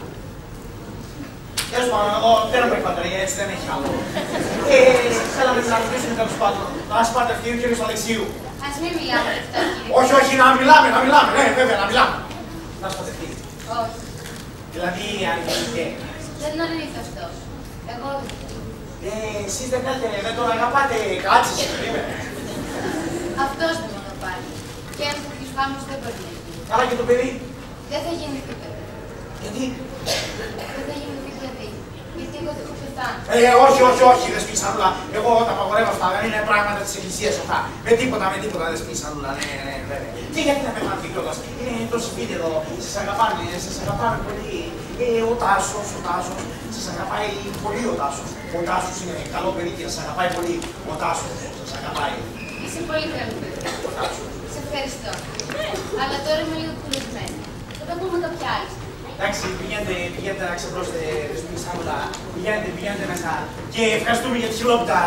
Τέλος πάντων, εδώ δεν έχουμε πατρία, έτσι δεν έχει άλλο. Θέλαμε να ρωτήσουμε τέλος πάντων, να σας παντρευτεί ο κύριος Αλεξίου. Ας μην μιλάμε γι' αυτό, κύριε. Όχι, να μιλάμε, ναι, βέβαια, να μιλάμε. Να σας παντρευτεί. Όχι. Δηλαδή, αρνητικέ. Δεν αρνείται αυτός. Εγώ δεν. Εσείς δεν θέλετε, δεν τον αγαπάτε, κάτσε, περίμενε. Αυτός δεν με αγαπάει. Και ένας τέτοιος γάμος δεν μπορεί να γίνει. Άρα και το παιδί. Δεν θα γίνει τίποτα. Γιατί. Δεν θα γίνει παιδί. Γιατί εγώ δεν έχω πεθάνει. Όχι, δεν σπίσεις Ανούλα. Εγώ τα απαγορεύω αυτά, δεν είναι πράγματα της εκκλησίας αυτά. Με τίποτα, δεν σπίσεις Ανούλα, ναι, βέβαια. Και γιατί να πεθάνετε κιόλας. Είναι τόσοι φίλοι εδώ, σας αγαπάνε πολύ. Ο Τάσος, σας αγαπάει πολύ ο Τάσος. Ο Τάσος είναι καλό παιδί και σας αγαπάει πολύ. Ο Τάσος σας αγαπάει. Είσαι πολύ καλό παιδί. Ο Τάσος. Σε ευχαριστώ. Αλλά τώρα είμαι λίγο κουρασμένη. Θα τα πούμε κάποια άλλη. Εντάξει, πηγαίνετε να ξεπρώσετε τη σπίτι Ανούλα. Πηγαίνετε μέσα. Και ευχαριστούμε για τη χιλόπιτα.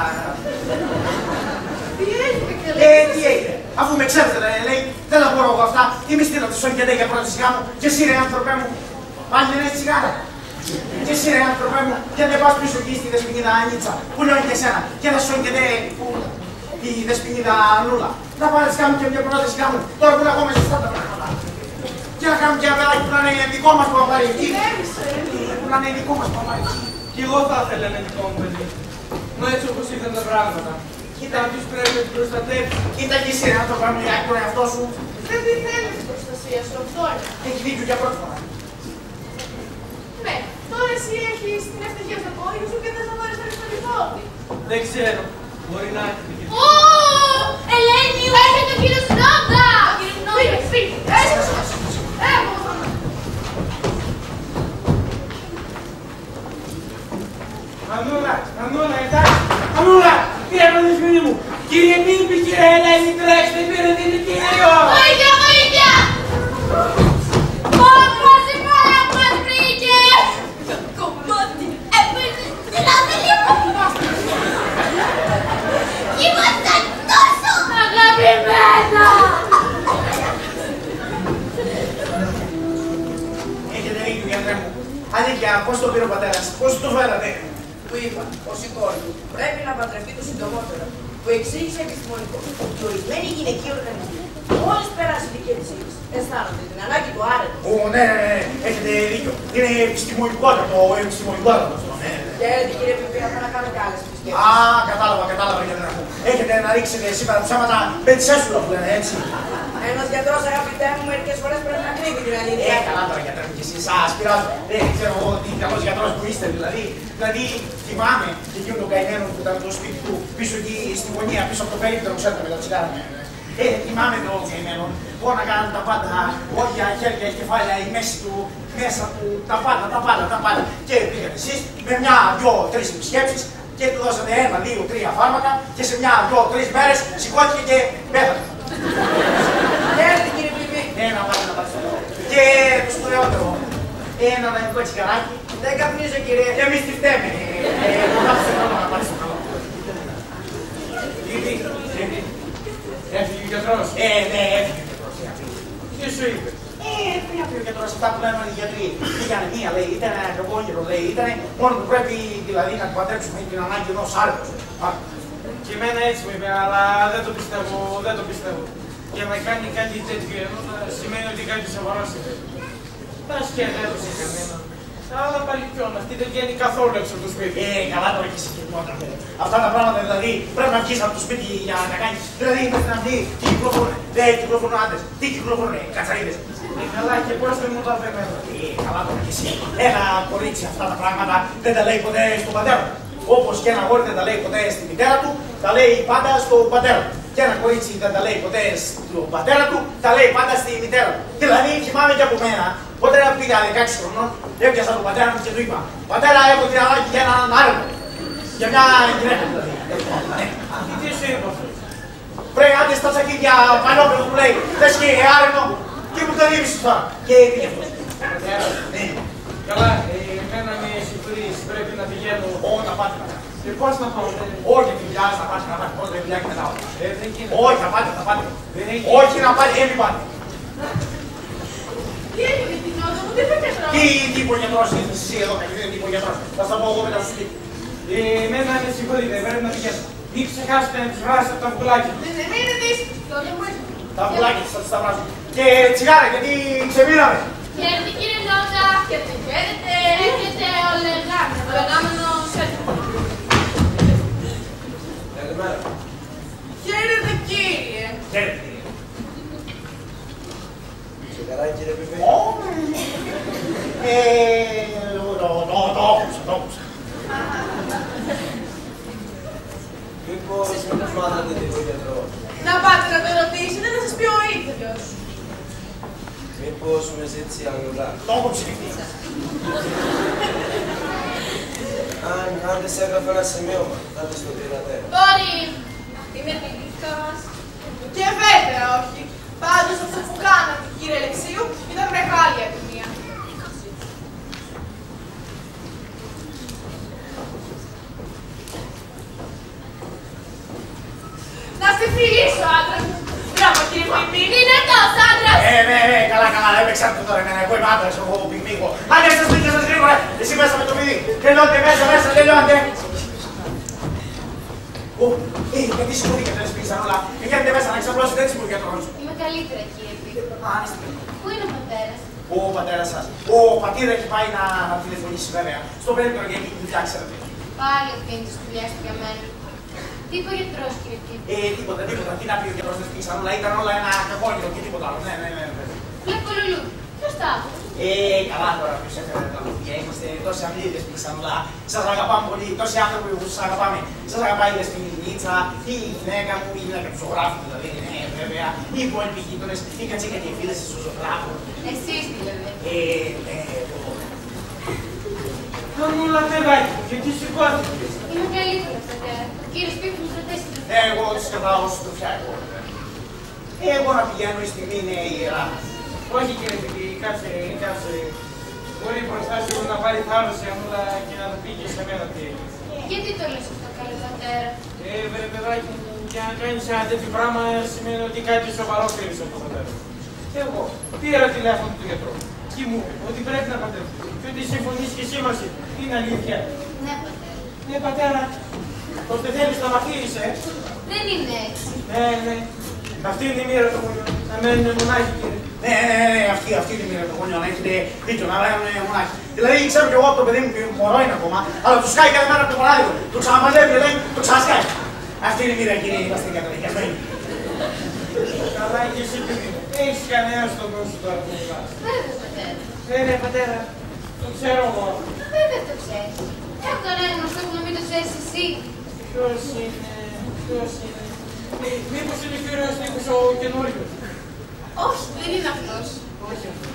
Τι έγινε, καλέ. Τι έγινε. Αφού με ξέρετε, λέει, δεν θα μπορώ εγώ αυτά. Τι μη στείλατε στον κεντέ για πρώτη σιγά μου. Και εσύ ρε άνθρωπέ μου. Πάλι δεν έχει τσιγάρα. Και εσύ ρε άνθρωπέ μου. Και δεν πας πίσω εκεί στη δεσποινίδα Ανίτσα. Που λιώνει και εσένα. Και δεν στον κεντέ τη δεσποινίδα Ανούλα. Να πάνε σιγά μου και μια πρώτη σιγά μου. Τώρα που είναι ακόμα ζεστά τα πράγματα. Και να κάνουμε και ένα παιδάκι που να είναι δικό μας παπαρική. Που να είναι δικό μας παπαρική. Κι εγώ θα ήθελα ένα δικό μου παιδί. Μα έτσι όπως ήταν τα πράγματα. Κάποιος πρέπει να την προστατεύσει. Κοίτα και εσύ, άνθρωπε μου, για τον εαυτό σου. Δεν τη θέλεις την προστασία σου, αυτό είναι. Έχει δίκιο για πρώτη φορά. Ναι, τώρα εσύ έχεις την ευτυχία στο πόδι σου και δεν θα μπορείς να ρίξεις το λιθόδι. Δεν ξέρω. Μπορεί να έχει. Ελένη, Δηλητήριο! Βοήθεια, βοήθεια! Όπως η μάνα μας βρήκε! Το κομμάτι έπαιρνε στην άδελη μου! Ήμασταν τόσο αγαπημένα! Έχετε δίκιο, γιατρέ μου. Αλήθεια, πώς το πήρε ο πατέρας, πώς το φέρατε? Του είπα πως η κόρη του πρέπει να παντρευτεί το συντομότερο. Του εξήγησε επιστημονικό ότι ορισμένοι γυναικοί οργανισμοί, μόλις περάσει η ηλικία της ύλης, αισθάνονται την ανάγκη του άρετου. Ναι, έχετε δίκιο. Είναι επιστημονικότατο, επιστημονικότατο αυτό, ναι. Χαίρετε κύριε Πιπία, θα να κάνω και άλλες επισκέψεις. Α, κατάλαβα, γιατρέ μου. Έχετε να ρίξετε σήμερα ψέματα με τη σέσουλα που λένε, έτσι. Ένας γιατρός, αγαπητέ μου, μερικές φορές πρέπει να κρύβει την αλήθεια. Καλά τώρα, γιατρέ μου, και εσείς σας πειράζω. Δεν ξέρω εγώ τι καλός γιατρός που είστε, δηλαδή. Δηλαδή, θυμάμαι εκείνο τον καημένο που ήταν το σπίτι του, πίσω εκεί στη γωνία, πίσω από το περίπτερο, ξέρετε, με τα τσιγάρα. Θυμάμαι τον καημένο, πόναγαν τα πάντα, όρια, χέρια, κεφάλια, η μέση του, μέσα του, τα πάντα. Και πήγατε εσείς με μια, δυο, τρεις επισκέψεις και του δώσατε 1, 2, 3 φάρμακα και σε μια, 2, 3 μέρες σηκώθηκε και πέθανε. Χαίρετε κύριε Πιπί. Να πάτε. Και το σπουδαιότερο, ένα δανεικό τσιγαράκι. Δεν καπνίζω κύριε. Και εμείς τι φταίμε. Να πάτε στο καλό, να πάτε στο καλό. Έφυγε ο γιατρός. Ναι, έφυγε ο γιατρός. Τι σου είπε? Πριν από ο γιατρός, αυτά που λένε όλοι οι γιατροί. Πήγανε μία, λέει, ήταν ένα κακό όνειρο, λέει, ήταν μόνο που πρέπει δηλαδή να παντρέψουμε την ανάγκη ενός άρετος. Και εμένα έτσι μου είπε, αλλά δεν το πιστεύω. Για να κάνει κάτι τέτοιο σημαίνει ότι κάτι σοβαρό συμβαίνει. Πας και έδωσε κανένα. Αλλά πάλι ποιον, αυτή δεν βγαίνει καθόλου έξω από το σπίτι. Καλά τώρα και εσύ κοινότητα. Αυτά τα πράγματα δηλαδή πρέπει να βγεις από το σπίτι για να κάνεις. Δηλαδή είμαστε να βγει, τι κυκλοφορούν, δεν κυκλοφορούν άντρες, τι κυκλοφορούν κατσαρίδες. Καλά και πώς δεν μου τα δεμένα. Καλά τώρα και εσύ. Ένα κορίτσι αυτά τα πράγματα δεν τα λέει ποτέ στον πατέρα του. Όπως και ένα γόρι δεν τα λέει ποτέ στη μητέρα του, τα λέει πάντα στον πατέρα του. Και ένα κορίτσι δεν τα λέει ποτέ στον πατέρα του, τα λέει πάντα στη μητέρα του. Δηλαδή θυμάμαι και από μένα, όταν πήγα 16 χρονών, έπιασα τον πατέρα μου και του είπα: Πατέρα, έχω την ανάγκη για έναν άρετο. Για μια γυναίκα δηλαδή. Τι σου είπα αυτό? Πρέπει άντε στα τσακίδια πανόπεδο που λέει: Θες και άρετο, και μου το δίμησες τώρα. Και πήγε αυτός. Καλά, εμένα με συγχωρείς, πρέπει να πηγαίνω. Όταν πάτε να πάτε. Και πώς να πάω? Όχι, δουλειάζει να πάτε, να πάτε. Πρώτα δουλειά και μετά. Δεν γίνεται. Όχι, θα πάτε, θα πάτε. Όχι να πάτε, μην πάτε. Τι έγινε την ώρα μου, τι είπε ο γιατρός? Τι τύπο γιατρός είσαι εσύ εδώ, δεν είναι τύπο γιατρός. Θα στα πω εγώ μετά στο σπίτι. Εμένα με συγχωρείτε, πρέπει να πηγαίνω. Μην ξεχάσετε να τους βράσετε τα βουλάκια. Δεν είναι δύσκολο, τότε μου ήρθε. Τα βουλάκια θα τους τα βράσω. Και τσιγάρα, γιατί ξεμείναμε. Χαίρετε κύριε Νότα! Χαίρετε. Έχετε ο λεγόμενο σέντρο. Καλημέρα. Χαίρετε κύριε. Χαίρετε. Ξεκαράκι κύριε Πιπί. Το άκουσα. Μήπως μην τους μάθατε τίποτα γιατρό? Να πάτε να το ρωτήσετε, να σας πει ο ίδιος. Μήπως με ζήτησε η Αγγλικά? Το έχω ψηφίσει. Αν δεν σε έγραφε ένα σημείωμα, θα το στο πήρατε. Μπορεί. Είμαι τελικός. Και βέβαια όχι. Πάντως αυτό που κάνατε κύριε Αλεξίου ήταν μεγάλη ατιμία. Να σε φιλήσω άντρα μου. Μπράβο κύριε Πιπί. Δυνατός άντρας. Ναι, καλά, έπαιξα το τώρα εμένα. Εγώ είμαι άντρας, εγώ πυγμίγω. Άντε στα σπίτια σας γρήγορα. Εσύ μέσα με το παιδί. Τελειώντε μέσα, τελειώντε. Γιατί σηκωθήκατε, δεν σπίξαν όλα. Πηγαίνετε μέσα να ξαπλώσετε έτσι που είναι ο γιατρός. Είμαι καλύτερα κύριε Πιπί. Πού είναι ο πατέρας? Ο πατέρας σας. Ο πατήρ έχει πάει να τηλεφωνήσει βέβαια. Στο περίπτωρο γιατί τη δουλειά ξέρετε. Πάλι αφήνει τις δουλειές του για μένα. Τι είπε ο γιατρός κύριε Πιπί? Τίποτα. Τι να πει ο γιατρός, δεν σπίξαν όλα. Ήταν όλα ένα κακόνιο και τίποτα άλλο. Ναι. Βλέπω λουλού. Ποιος τα είπε? Καλά τώρα ποιος έφερε τα λουλούδια. Είμαστε τόσοι αμλίδες σπίξαν όλα. Σας αγαπάμε πολύ. Τόσοι άνθρωποι που σας αγαπάμε. Σας αγαπάει η Δεσποινίτσα, η γυναίκα μου, η γυναίκα του ζωγράφου δηλαδή. Ναι, βέβαια. Οι υπόλοιποι γείτονες, η κατσίκα και οι φίλες της του ζωγράφου. Εσείς δηλαδή. Αν όλα παιδάκι, γιατί σηκώθηκες? Είμαι καλύτερα πατέρα. Ο κύριος Πιπί μου κρατάει στην Εγώ τους κρατάω στο φτιάκο. Εγώ να πηγαίνω στη μήνυ ιερά. Όχι κύριε Πηγή, κάτσε. Μπορεί μπροστά σου να πάρει θάρρος η Ανούλα και να το πει και σε μένα τι έγινε. Γιατί το λες αυτό, καλέ πατέρα? Βρε παιδάκι μου, για να κάνεις ένα τέτοιο πράγμα σημαίνει ότι κάτι σοβαρό κρύβεις από τον πατέρα. Εγώ πήρα τηλέφωνο του γιατρού και μου είπε ότι πρέπει να παντρευτείς και ότι συμφωνείς και εσύ μαζί. Είναι αλήθεια? Ναι, πατέρα. Ναι, πατέρα. Ώστε θέλεις να μαθείς, Δεν είναι έτσι. Ναι. Αυτή είναι η μοίρα των γονιών. Να μένουν μονάχοι, κύριε. Ναι, αυτή είναι η μοίρα των γονιών. Έχετε δίκιο, να μένουν μονάχοι. Δηλαδή, ξέρω κι εγώ από το παιδί μου που μωρό είναι ακόμα, αλλά του σκάει κάθε μέρα από το μονάδικο. Το ξαναμαζεύει, λέει, το ξανασκάει. Αυτή είναι η μοίρα, κύριε Βαστή Καταδίκη. Αυτό είναι. Καλά, και εσύ, παιδί μου. Έχεις κανένα στον νου σου τώρα που μιλάς? Βέβαια, πατέρα. Ναι, πατέρα. Το ξέρω εγώ. Βέβαια το ξέρεις. Έχω κανένα γνωστό που να μην το ξέρεις εσύ. Ποιος είναι? Μήπως είναι ο κύριος Νίκος ο καινούριος? Όχι, δεν είναι αυτός. Όχι αυτός.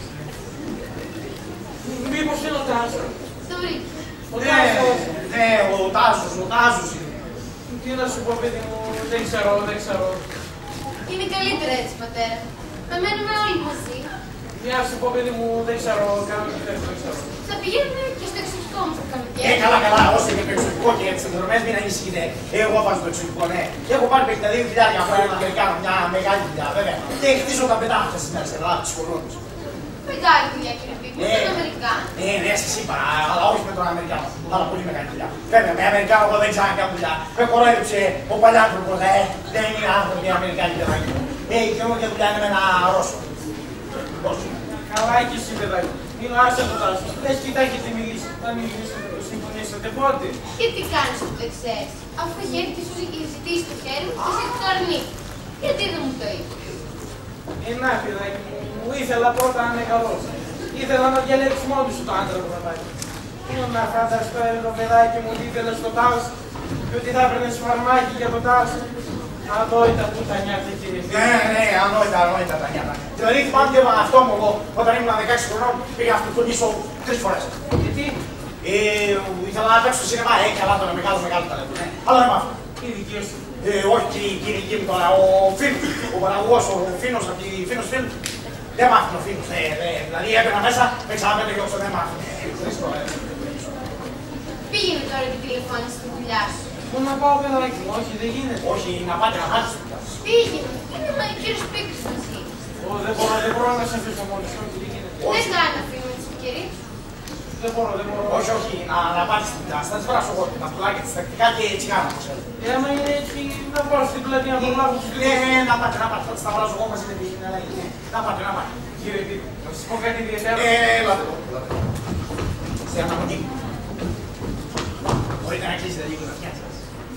Μήπως είναι ο Τάσος? Το βρήκε. Ο Τάσος. Ναι, ο Τάσος είναι. Τι να σου πω, παιδί μου, δεν ξέρω. Είναι καλύτερα έτσι, πατέρα. Θα μένουμε όλοι μαζί. Μια σου πω, παιδί μου, δεν ξέρω, κάνω τι θέλω, δεν ξέρω. Θα πηγαίνουμε και στο εξωτερικό μας το καλοκαίρι. Καλά, όσο και το εξωτερικό και για τις ενδρομές μην ανησυχείτε. Εγώ πάω στο εξωτερικό, ναι. Και έχω πάρει 52.000 από ένα και κάνω μια μεγάλη δουλειά, βέβαια. Και χτίζω τα πετά αυτές τις μέρες, Ελλάδα, τους κολόνους. Μεγάλη δουλειά, κύριε Πίκο, με τον Αμερικάνο. Ναι, σας είπα, αλλά όχι με τον Αμερικάνο. Αλλά πολύ μεγάλη δουλειά. Βέβαια, με Αμερικάνο εγώ δεν ξέρω να κάνω δουλειά. Με κορόιδεψε ο παλιάνθρωπος, δεν είναι άνθρωποι οι Αμερικάνοι παιδάκι μου. Η καινούργια δουλειά είναι με ένα Ρώσο. Καλά και εσύ, παιδάκι. Μιλάς από το Τάσο. Πες και έχετε μιλήσει. Θα μιλήσετε, συμφωνήσατε πότε? Και τι κάνεις που δεν ξέρεις? Αφού έχει έρθει και σου έχει ζητήσει το χέρι μου και εσύ το αρνεί. Γιατί δεν μου το είπες? Να, παιδάκι μου, ήθελα πρώτα να είναι καλός. Ήθελα να διαλέξει μόνο σου το άντρα που θα πάει. Να φανταστώ το παιδάκι μου ότι ήθελε στο Τάσο και ότι θα έπαιρνε σφαρμάκι για το Τάσο. Ανόητα που τα νιάτα, κύριε. Ναι, ανόητα τα νιάτα. Δηλαδή θυμάμαι και αυτό μου εγώ, όταν ήμουν 16 χρονών, πήγα αυτοκτονήσω 3 φορές. Γιατί? Ήθελα να παίξω στο σινεμά, καλά τώρα, μεγάλο ταλέντο, ναι. Αλλά δεν μ' αυτό. Η δική σου. Όχι, κύριε δική μου τώρα, ο Φίλος, ο παραγωγός, ο Φίνος από τη Φίνος Φιλμ, δεν μ' άφηνε ο Φίνος. Δηλαδή έπαιρνα μέσα, με ξαναπέντε και όξω, δεν μ' άφηνε. Πήγαινε τώρα και τηλεφώνησε στη δουλειά σου. Πού να πάω, παιδάκι μου, όχι, δεν γίνεται. Όχι, να πάτε στη δουλειά σας. Πήγαινε. Είναι ο κύριος Πίκος μαζί. Δεν μπορώ να σε αφήσω μόνος μου, δεν γίνεται. Δεν κάνει να αφήνουμε τις ευκαιρίες. Δεν μπορώ. Όχι, να πάτε στη δουλειά σας. Θα τις βράσω εγώ και τα πουλάκια της τακτικά και τσιγάρα μου ξέρετε. Άμα είναι έτσι, να πάω στην πλατεία να προλάβω τους Ναι, να πάτε, θα τις τα βράσω εγώ μαζί με την αλλαγή. Να πάτε. Κύριε Πίκο, να σας πω κάτι ιδιαίτερο. Έλατε. Σε αναμονή. Μπορείτε να κλείσετε λίγο τα αυτιά σας.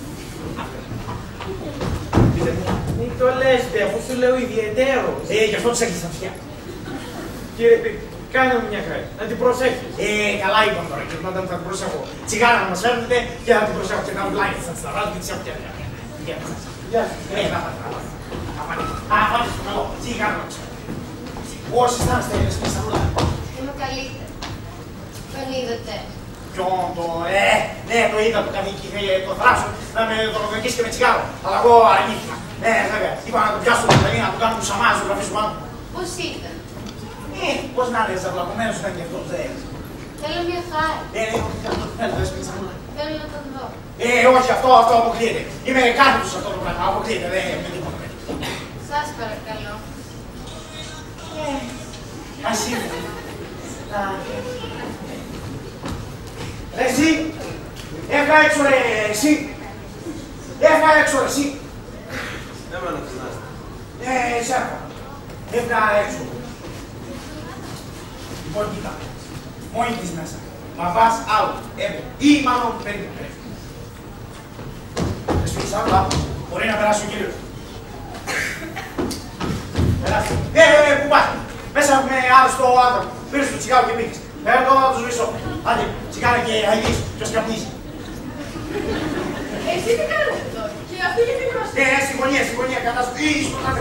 Πείτε μου. Μην το λες, αφού σου λέω ιδιαίτερο. Γι' αυτό τους έκλεισα τα αυτιά. Κύριε Πίκο, κάνε μου μια χάρη, να την προσέχεις. Καλά είπαμε τώρα, και όταν θα την προσέχω. Τσιγάρα να μας φέρνετε και να την προσέχω και να βλάγετε θα τις τα βράδυ και τις έχω και αργά. Γεια σου. Να πάτε. Πάτε στο καλό. Τσιγάρα να μας φέρνετε. Πώς αισθάνεστε, Σαρούλα? Είμαι καλύτερα. Τον είδατε. Ποιον το, ναι, το είδα το καδίκι, το θράσο, να με τον οδηγήσει και με τσιγάρο. Αλλά εγώ αρνήθηκα. Ναι, βέβαια. Είπα να το πιάσω το παιδί, να του κάνω του σαμάζ, να το αφήσω πάνω. Πώς ήταν? Πώς να είναι, ζαβλαγωμένος ήταν και αυτό, δεν. Θέλω μια χάρη. Θέλω να τον δω. Όχι, αυτό αποκλείεται. Είμαι κάθετος αυτό το πράγμα, αποκλείεται, δεν με τίποτα. Σας παρακαλώ. Ας είναι. Εσύ, έφυγα έξω ρε, εσύ. Δεν με αναπτυνάστε. Εισέρχομαι. Έφυγα έξω. Λοιπόν, κοίτα. Μόνη της μέσα. Μα πας άλλο. Ή μάλλον περίπου. Εσύ, Σάρουλα, μπορεί να περάσει ο κύριος. Περάσει. Πού πας. Μέσα έχουμε άρρωστο άνθρωπο. Πήρες το τσιγάρο και πήγες. Εδώ να το σβήσω. Άντε, τσιγάρα και αγγείς. Ποιος καπνίζει. Εσύ τι κάνετε εδώ, και αυτή γιατί είμαστε. Στη γωνία, κατά σου. Ή στον άντρε.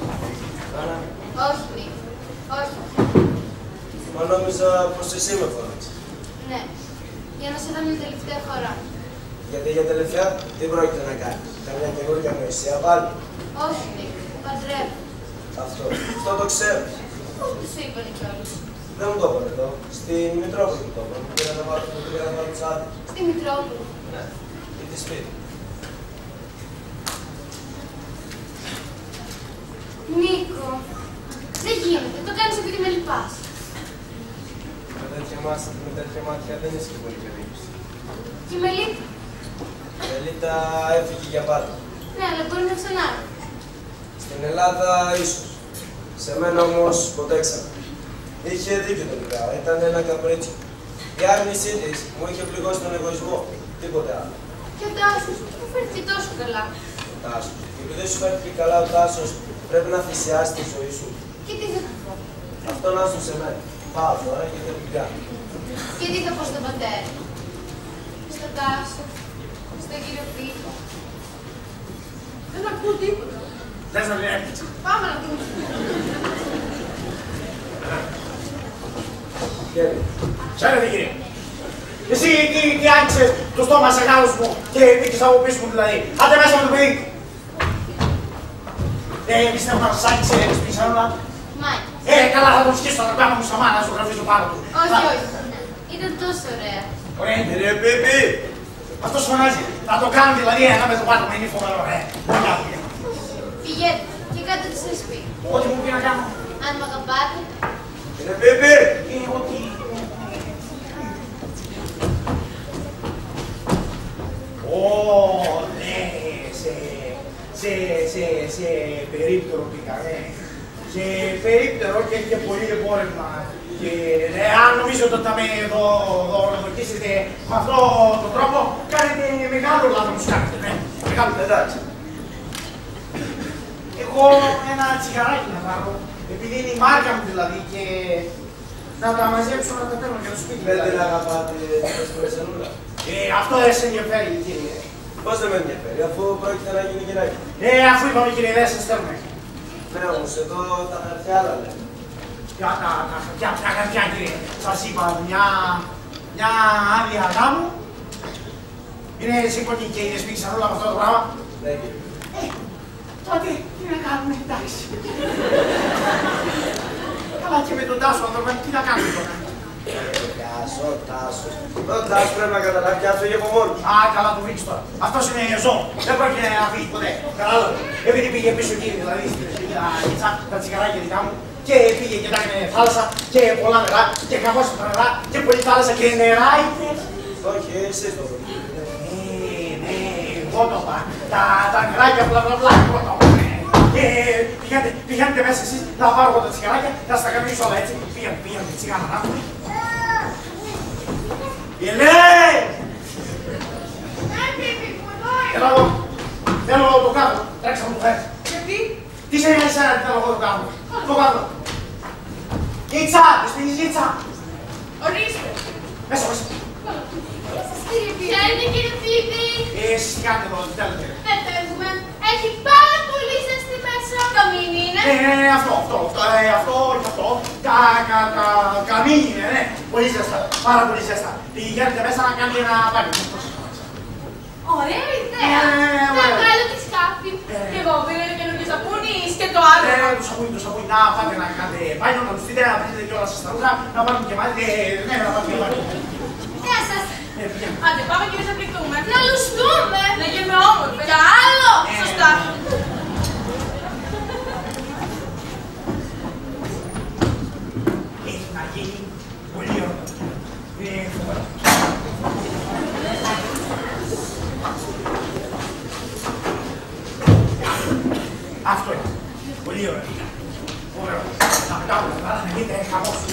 Όχι, Νίκ. Όχι. Μα νόμιζα πως εσύ με φώναξες. Ναι. Για να σε δω μια τελευταία φορά. Γιατί για τελευταία τι πρόκειται να κάνεις? Καμιά καινούργια νοησία βάλει. Όχι, Νίκ. Παντρεύω. Αυτό το ξέρω. Πού τους είπανε κιόλας? Δεν μου το είπαν εδώ. Στην Μητρόπολη μου το είπαν. Μου πήραν να βάλω τους άδειες. Στη Μητρόπολη. Ναι, ή τη σπίτι. Νίκο, δεν γίνεται. Το κάνεις επειδή με λυπάς. Με τέτοια μάτια δεν είσαι και πολύ περίπτωση. Και η Μελίτα. Η Μελίτα έφυγε για πάντα. Ναι, αλλά μπορεί να ξανάρθει. Στην Ελλάδα ίσως. Σε μένα όμως ποτέ ξανά. Είχε δίκιο τελικά. Ήταν ένα καπρίτσιο. Η άρνησή της μου είχε πληγώσει τον εγωισμό. Τίποτε άλλο. Και ο Τάσος μου φέρθηκε τόσο καλά. Ο Τάσος. Επειδή σου φέρθηκε καλά ο Τάσος, πρέπει να θυσιάσει τη ζωή σου. Και τι θα του πω? Αυτό να σου σε μένα. Πάω τώρα και δεν την κάνω. Και τι θα πω στον πατέρα? Στον Τάσο, στον κύριο Πίκο. Δεν ακούω τίποτα. Θες να την έπαιξα. Πάμε να δούμε. Ξέρετε κύριε, εσύ τι άνοιξες το στόμα σε γάλος μου και μπήκες από πίσω μου δηλαδή. Άντε μέσα με το παιδί. Πιστεύω να σας άνοιξε στην σανούλα. Μάλιστα. Καλά θα τον σκίσω να κάνω μου στα μάνα, να σου γραφίζω πάνω του. Όχι, όχι. Ήταν τόσο ωραία. Ωραία. Κύριε Πίπη! Αυτός φωνάζει. Θα το κάνω δηλαδή ένα με το πάνω μου, είναι φοβερό, Πηγαίνετε και κάντε το σε σπίτι. Ό,τι μου πει να κάνω. Αν μ' αγαπάτε. Κύριε Πίπη! Ό,τι... ναι, σε περίπτερο πήγα, ναι. Σε περίπτερο και έχει και πολύ εμπόρευμα. Και αν νομίζετε ότι θα με δοκίσετε με αυτόν τον τρόπο, κάνετε μεγάλο λάθος μου κάνετε, ναι. Μεγάλο, εντάξει. Έχω ένα τσιγαράκι να πάρω, επειδή είναι η μάρκα μου δηλαδή και να τα μαζέψω να τα παίρνω για το σπίτι. Δεν την αγαπάτε στην Μεσανούλα. Αυτό δεν σε ενδιαφέρει κύριε. Πώς δεν με ενδιαφέρει, αφού πρόκειται να γίνει γυναίκα. Αφού είπαμε κύριε, δεν σας στέλνουμε. Ναι, όμως εδώ τα χαρτιά άλλα λένε. Ποια χαρτιά κύριε, σας είπα μια άδεια γάμου. Είναι σύμφωνοι και οι δεσμοί όλα από αυτό το πράγμα. Ναι κύριε. Τότε τι να κάνουμε, εντάξει. Καλά και με τον Τάσο άνθρωπο, τι να κάνουμε τώρα. Τάσος. Ο Τάσος πρέπει να καταλάβει και αυτό από μόνο. Καλά το βρήκες τώρα. Αυτός είναι ζώο. Δεν πρόκειται να φύγει ποτέ. Κατάλαβε. Επειδή πήγε πίσω εκεί, δηλαδή τα τσιγαράκια δικά μου και πήγε και τα έκανε θάλασσα και πολλά νερά και καμπόσια νερά και πολλή θάλασσα και νερά είπες. Όχι, εσείς το βρήκε. Ναι, εγώ το είπα. Τα νεράκια μπλα μπλα μπλα. Και πηγαίνετε μέσα εσείς να πάρω εγώ τα τσιγαράκια, να στα καμίσω όλα έτσι. Πήγαινε τσιγάρα. Ελέη! Έλα εδώ. Θέλω το κάτω. Τρέξα μου το φέρεις. Γιατί? Τι σε νοιάζει εσένα τι θέλω εγώ το κάτω. Το κάτω. Γίτσα! Μες πήγες γίτσα. Ορίστε. Μέσα, μέσα. Γεια σας κύριε Πίπη. Ποια είναι κύριε Πίπη? Εσείς τι κάνετε εδώ, τι θέλετε. Δεν φεύγουμε. Έχει πάρα πολύ ζεστή μέσα. Καμίνι είναι. Αυτό και αυτό. Καμίνι είναι, ναι. Πολύ ζέστα. Πάρα πολύ ζέστα. Πηγαίνετε μέσα να κάνετε ένα μπάνιο. Ωραία ιδέα. Θα βγάλω τη σκάφη. Και εγώ πήρα ένα καινούργιο σαπούνι και το άλλο. Το σαπούνι, να πάτε να κάνετε μπάνιο, να τους δείτε, να βρείτε και όλα σας τα ρούχα, να πάρετε και μάτι, ναι, να πάτε και μπάνιο. Γεια σας. Άντε, πάμε και εμείς να πληκτούμε. Να λουστούμε. Να γίνουμε όμορφες. Κι άλλο. Σωστά. Έχει να γίνει πολύ ωραίο. Είναι φοβερό. Αυτό είναι. Πολύ ωραίο. Ωραίο. Να πετάμε τα νερά, να γίνεται χαμός του.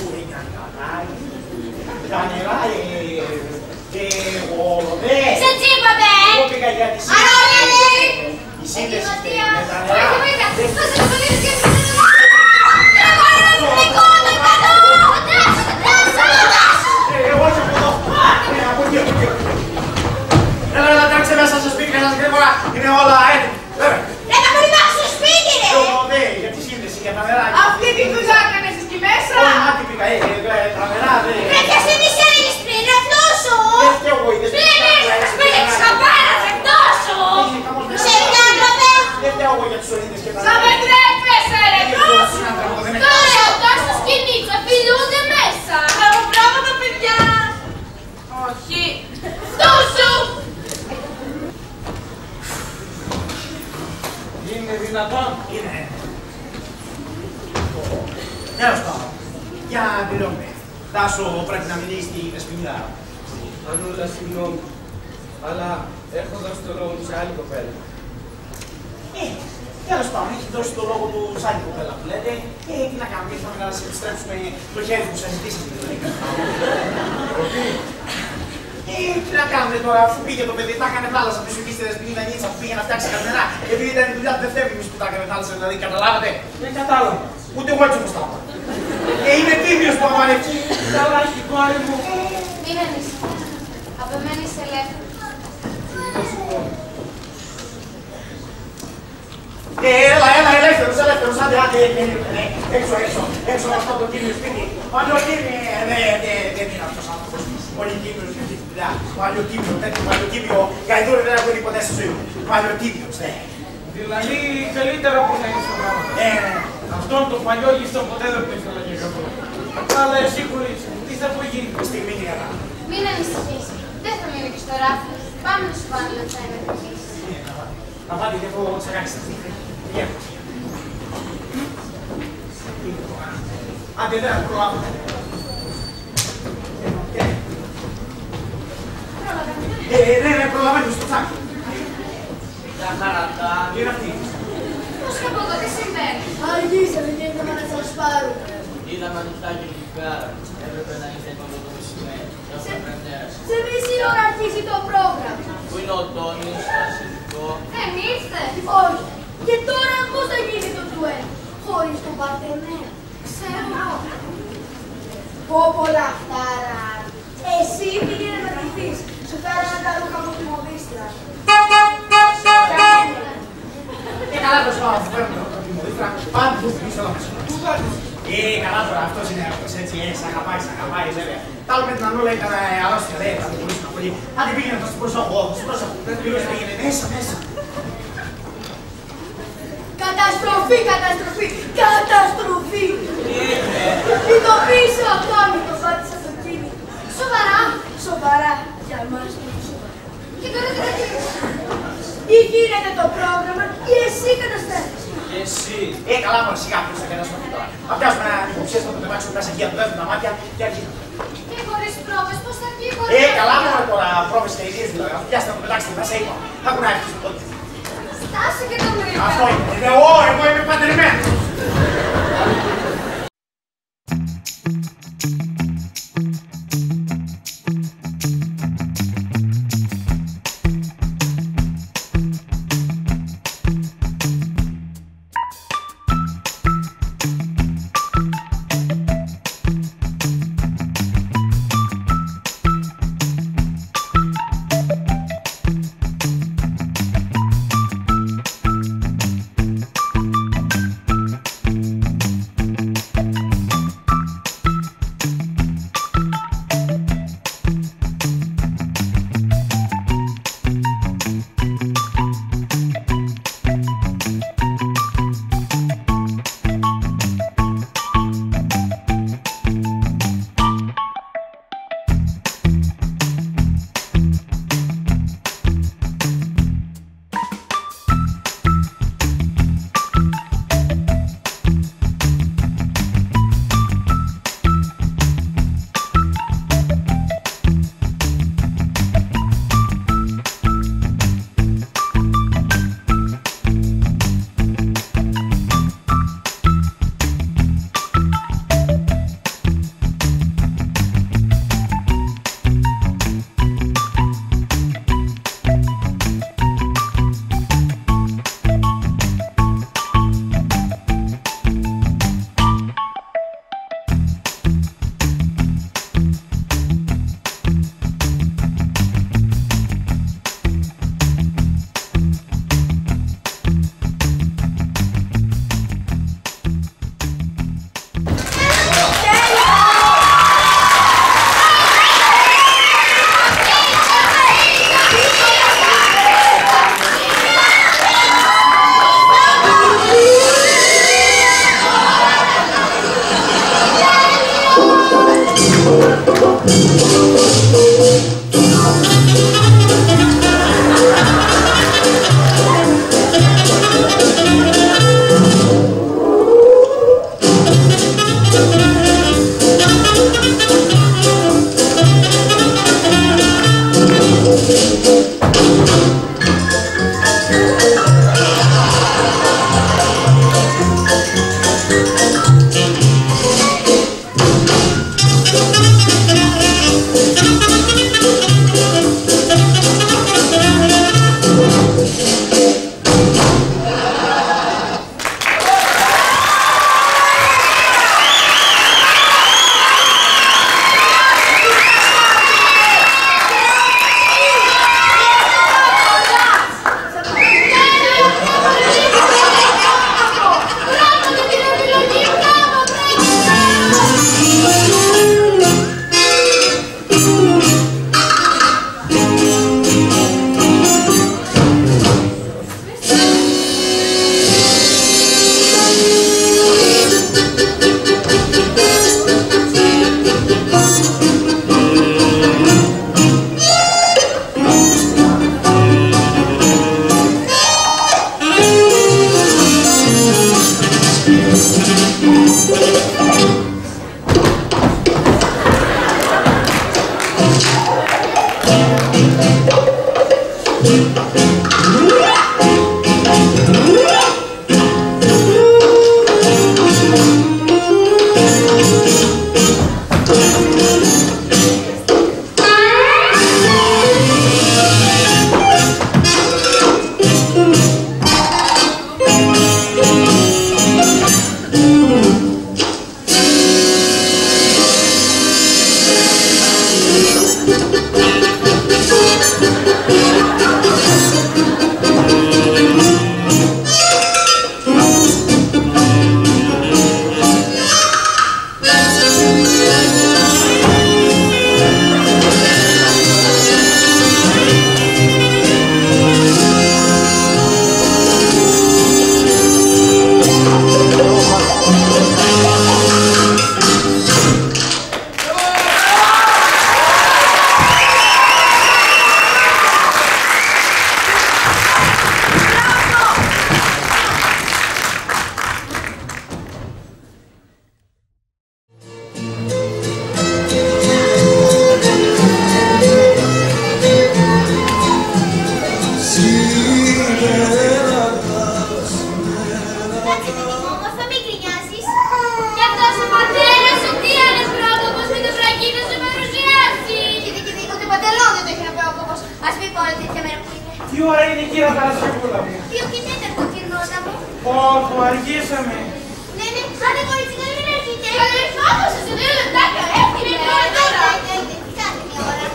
Τα νερά και γολοδές. Σε τσίπατε. Εγώ πήγα για τη η σύνδεση με τα νερά. Εγώ όχι από εδώ. Από εκεί, από εκεί. Έλα, τρέξε μέσα στο σπίτι και σας γρήγορα. Είναι όλα έτοιμα. Να μην πάω στο σπίτι ρε. Για τη σύνδεση, για τα νερά. Αυτή τη δουλειά έκανες εκεί μέσα. Όχι, μάτι πήγα, τα νερά δεν... Ρε ποιος είναι εσύ έλεγες πριν, ρε αυτός σου. Δεν φταίω εγώ, είδες. Πριν ήρθες, πριν έχεις χαμπάρα, ρε αυτός σου. Σε βγάλω, Δεν φταίω εγώ για τους ορίδες και τα νερά. Σαν με τρέπεσαι ρε. Τέλος πάντων. Για να τελειώνουμε. Τάσο πρέπει να μιλήσει στη Δεσποινίδα. Ανούλα, συγγνώμη. Αλλά έχω δώσει το λόγο του σε άλλη κοπέλα. Τέλος πάντων, έχει δώσει το λόγο του σε άλλη κοπέλα που λέτε. Τι να κάνουμε, ήρθαμε να σας επιστρέψουμε το χέρι που σας ζητήσατε. Τι να κάνουμε τώρα, αφού πήγε το παιδί, τα έκανε θάλασσα πίσω εκεί στη Δεσποινίδα Νίτσα που πήγε να φτιάξει τα νερά. Επειδή ήταν η δουλειά του Δευτέρμινης που τα έκανε θάλασσα, δηλαδή καταλάβατε. Δεν κατάλαβα. Ούτε εγώ έτσι όπως τα είπα. Είναι τίμιος που αμανεύει. Καλά, έχει κόρη μου. Μην ανησυχείς. Από εμένα είσαι ελεύθερος. Έλα, ελεύθερος, άντε, έξω αυτό το τίμιο σπίτι. Ο αλλιοτίμιο, δεν είναι αυτός ο άνθρωπος. Ο αλλιοτίμιος είναι αυτή τη δουλειά. Ο αλλιοτίμιο, γαϊδούρι δεν έχω δει ποτέ στη ζωή μου. Ο αλλιοτίμιος, ναι. Δηλαδή, καλύτερα που να είναι στο πράγμα. Αυτόν τον παλιό γυστό ποτέ δεν το ήθελα για κακό. Αλλά εσύ χωρίς, τι θα πω γίνει. Τη στιγμή είναι καλά. Μην ανησυχείς. Δεν θα μείνω και στο ράφι. Πάμε να σου βάλω λεπτά να αρχίσεις. Να πάτε και αυτό θα κάνεις τα στήθη. Άντε, δεν θα προλάβω. Ναι, προλαβαίνω στο τσάκι. Τα χαρατά. Τι είναι αυτή. Πώς και από εδώ, τι συμβαίνει. Αργήσαμε και ήρθαμε να σας πάρουμε. Είδαμε ανοιχτά και λιγάρα. Έπρεπε να είστε μόνο το μεσημέρι. Σε μισή ώρα αρχίζει το πρόγραμμα. Πού είναι ο Τόνιος, το ασυντικό. Ήρθε. Όχι. Και τώρα πώς θα γίνει το ντουέτ. Χωρίς τον παρτενέρ. Ξέρω. Πω πολλά χτάρα. Εσύ πήγαινε να ντυθείς. Σου φέρανε τα ρούχα από τη μοδίστρα. Καλά το σπάω, θα φέρνω το τιμωρίτρα. Πάντα του πίσω όλα μέσα. Καλά τώρα, αυτός είναι αυτός έτσι, σ' αγαπάει βέβαια. Τ' άλλο με την Ανούλα ήταν αρρώστια, δεν θα την πουλήσουμε πολύ. Άντε πήγαινε, θα σου προσέχω εγώ, θα σου προσέχω. Δεν τελειώσει, πήγαινε μέσα. Καταστροφή! Ειδοποίησε ο Τόνι, το πάτησα στο κίνημα. Σοβαρά, για εμάς είναι σοβαρά. Και τώρα τι θα γίνεις. Ή γίνεται το πρόγραμμα ή εσύ καταστρέφεις. Εσύ. Καλά μωρέ, σιγά ποιος θα καταστροφεί τώρα. Θα πιάσουμε ένα υποψίες να το πετάξουμε μέσα εκεί, να του δέσουμε τα μάτια και αρχίζουμε. Και χωρίς πρόβες, πώς θα βγει χωρίς Καλά μωρέ τώρα, πρόβες και ιδίες δηλαδή. Αφού πιάσετε να το πετάξετε μέσα, είπα. Θα έχουν να αρχίσουμε τότε. Στάσου και το μρίγμα. Αυτό είναι. Εγώ είμαι παντρεμένος. Τι ώρα είναι κύριε Ταρασιόπουλα μου? 2 και 4 κυρνότα μου. Πω, αργήσαμε. Ναι, άντε κορίτσι, μην έρχεται. Αδερφάτο σας, σε 2 λεπτάκια, έφυγε τώρα. Κάντε μια ώρα.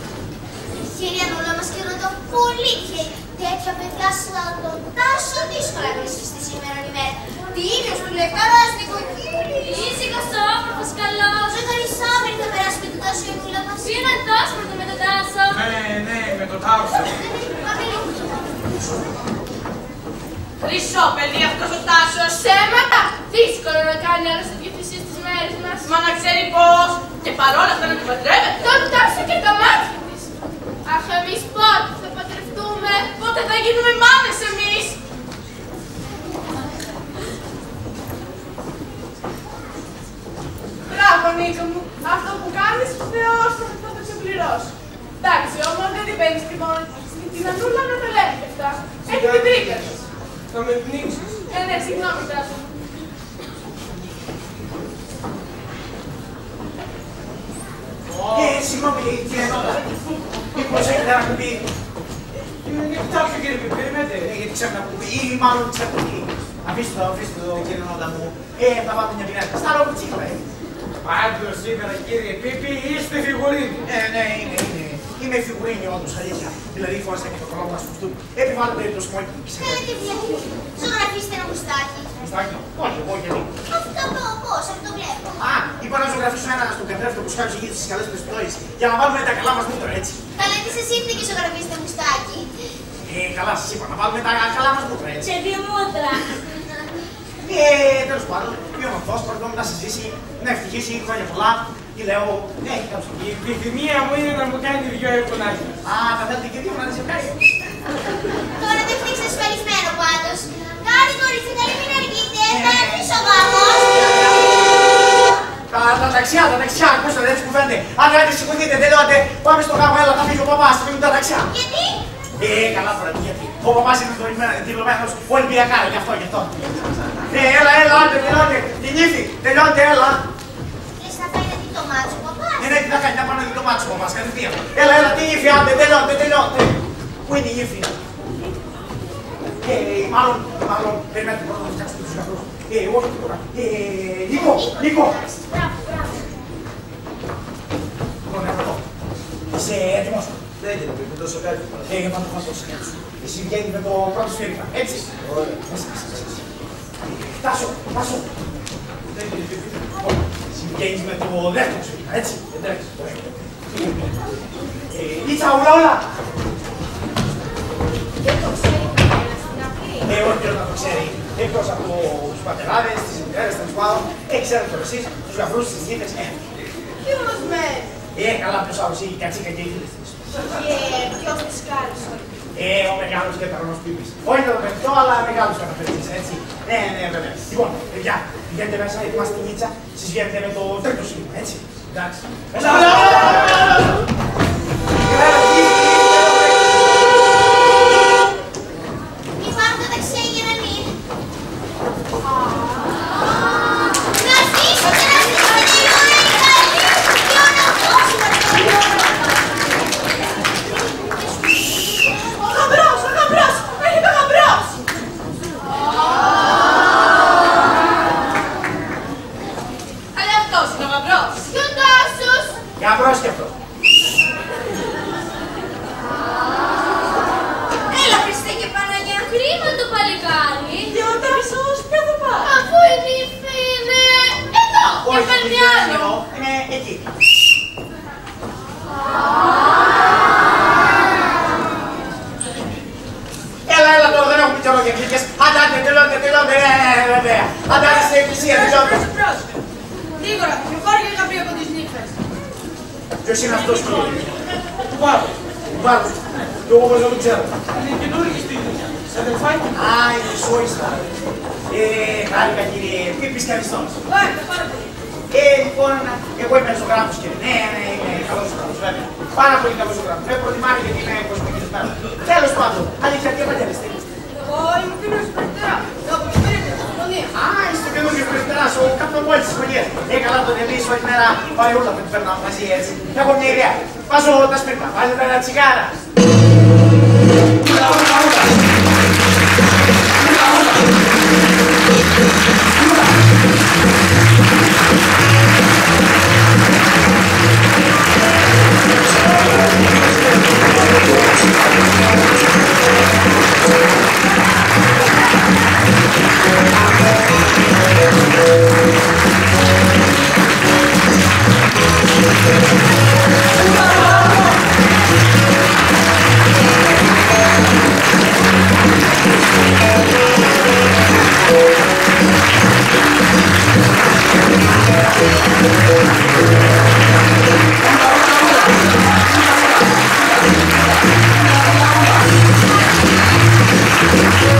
Κύριε Ανούλα, μας κυρνότα πολύ και τέτοια παιδιά σαν τον Τάσο δύσκολα βρίσκεις στη σήμερα ημέρα. Τι είναι σου λεκάρας, νοικοκύρι. Είσαι κασόπροφος καλός. Ζευγάρι Σάβρη θα περάσει με τον Τάσο η Ανούλα μας. Τι είναι τόσο με τον Τάσο? Ναι, με τον Τάσο. Χρυσό παιδί αυτός ο Τάσος, αίματα! Δύσκολο να κάνει άλλος τις διευθυνσίες στις μέρες μας. Μα να ξέρει πώς! Και παρόλα αυτά να την παντρεύεται. Τον Τάσο και τα μάτια της. Αχ, εμείς πότε θα παντρευτούμε, πότε θα γίνουμε μάνες εμείς. Μπράβο Νίκο μου, αυτό που κάνεις Θεός θα το ξεπληρώσει. Εντάξει όμως δεν την παίρνεις τη μόνη την Ανούλα να τα λέει και αυτά. Έχει την τρίκα της. Θα με πνίξεις. Ναι, συγγνώμη Τάσο. Συγγνώμη κύριε Νότα, μήπως έχετε να πει. Κοιτάξτε κύριε, περιμένετε. Γιατί ξέρω να πούμε, ή μάλλον ξέρω τι. Αφήστε το κύριε Νότα μου. Θα βάλω μια πινέτα. Στα λόγω τσίχλα, Πάντως σήμερα κύριε Πίπη είστε φιγουρίνη. Ναι, είναι. Είμαι φιγουρίνη όντως, αλήθεια. Δηλαδή φόρεσα και το χρώμα σου αυτού. Επιβάλλω περίπτωση μου εκεί. Θέλετε διαχείριση. Ζωγραφίστε ένα μουστάκι. Μουστάκι, όχι, εγώ γιατί. Αυτό πώς, αυτό το βλέπω. Α, είπα να ζωγραφίσω ένα στον καθρέφτο που σκάψει εκεί στις καλές περιπτώσεις. Για να βάλουμε τα καλά μας μούτρα, έτσι. Καλά, τι σας ήρθε και ζωγραφίστε μουστάκι. Καλά σας είπα, να βάλουμε τα καλά μας μούτρα, έτσι. Και 2 μούτρα. Τέλος πάντων, πήγαμε αυτός, πρώτον να συζήσει, να ευτυχήσει, χρόνια πολλά. Τι λέω, έχει κάποιο. Η επιθυμία μου είναι να μου κάνει 2 εικονάκια. Α, θα θέλετε και 2 να τις ζευγάρει. Τώρα δεν φτιάξε ασφαλισμένο πάντως. Κάτι κορίτσι, καλή μην αργείτε. Θα έρθει ο γάμος. Τα δεξιά, ακούστε, έτσι που φαίνεται. Αν δεν τη σηκωθείτε, δεν λέω, πάμε στο γάμο, έλα, θα φύγει ο παπάς, θα φύγουν τα δεξιά. Γιατί? Καλά τώρα, γιατί. Ο παπάς είναι δηλωμένος Ολυμπιακά, γι' αυτό. Έλα, άντε, τελειώντε. Την ύφη, τελειώντε, έλα. Λες να πάει να δει το μάτσο, παπάς. Ναι, τι θα κάνει, να πάει να δει το μάτσο ο παπάς, κατευθείαν. Έλα, την ύφη, άντε, τελειώντε. Πού είναι η ύφη? Μάλλον, περιμένετε πρώτα να φτιάξετε τους καθρούς. Όχι τώρα. Νίκο. Λοιπόν, εδώ. Είσαι έτοιμος? Ναι κύριε Πίπη, τόσο κάτι. Για να το φας τόσο έτσι. Εσύ βγαίνεις με το πρώτο σφαίρικα, έτσι. Ωραία. Τάσο. Εσύ βγαίνεις με το δεύτερο σφαίρικα, έτσι. Εντάξει. Ήτσα, ουλα. Δεν το ξέρει κανένας στην αρχή. Όχι να το ξέρει. Εκτός από τους πατεράδες, τις μητέρες, τα σπάδων. Ξέρετε τώρα εσείς, τους γαμπρούς, τις γύφες. Τι γνωσμένοι. Καλά, ποιος άλλος είχε κατσίκα και οι φίλες της. Ποιος της κάλεσε. Ο μεγάλος και ταρονός Πίπης. Όχι το παιχτό, αλλά μεγάλος καταφερτής, έτσι. Ναι, βέβαια. Λοιπόν, παιδιά, πηγαίνετε μέσα, ετοιμάστε την νίτσα, εσείς βγαίνετε με το τρίτο σύγχρονο, έτσι. Εντάξει. Μέσα! Υπάρχουν τα ξένια για να μην. Να σβήσετε λίγο, Ο γαμπρός! Έρχεται ο γαμπρός! Αλλά αυτός είναι ο γαμπρός! Γιοντάσους! Γαμπρός κι αυτό. Έλα Χριστέ και Παναγιά. Κρίμα το παλικάρι. Διοντάσος, ποιο θα πάει? Αφού η νύφη είναι εδώ και Όχι, παίρνει δεν άλλο. είναι εδώ, είναι εκεί. Έλα τώρα, δεν έχουμε καιρό για κλίκες. Άντε, τελειώντε, βέβαια. Άντε, στην εκκλησία, τελειώντε. Γρήγορα, προχώρη και γαμπρί από τις νύχτες. Ποιος είναι αυτός που είναι? Του πάρω. Βάρος. Το εγώ δεν το ξέρω. Είναι καινούργη στη δουλειά. Σε αδελφάκι. Α, είναι σόιστα. Χάρηκα κύριε, τι πισκαριστός. Ωραία, πάρα πολύ. Λοιπόν, εγώ είμαι ζωγράφος κύριε. Ναι, είμαι καλός ζωγράφος, βέβαια. Πάρα πολύ καλός ζωγράφος. Με προτιμάτε γιατί είμαι κοσμικισμένο. Τέλος πάντων, αλήθεια, τι επαγγέλεστε? Εγώ είμαι ο κύριος Περιτέρα. Εδώ που σπίρετε, στην συμφωνία. Α, είσαι ο καινούργιος Περιτέρας, ο καπνομόλης της σχολείας. Καλά τον εμείς όλη μέρα παρεούλα που την περνάμε μαζί έτσι. Έχω μια ιδέα. Βάζω τα σπίρτα, βάζετε ένα τσιγάρα. Ούλα,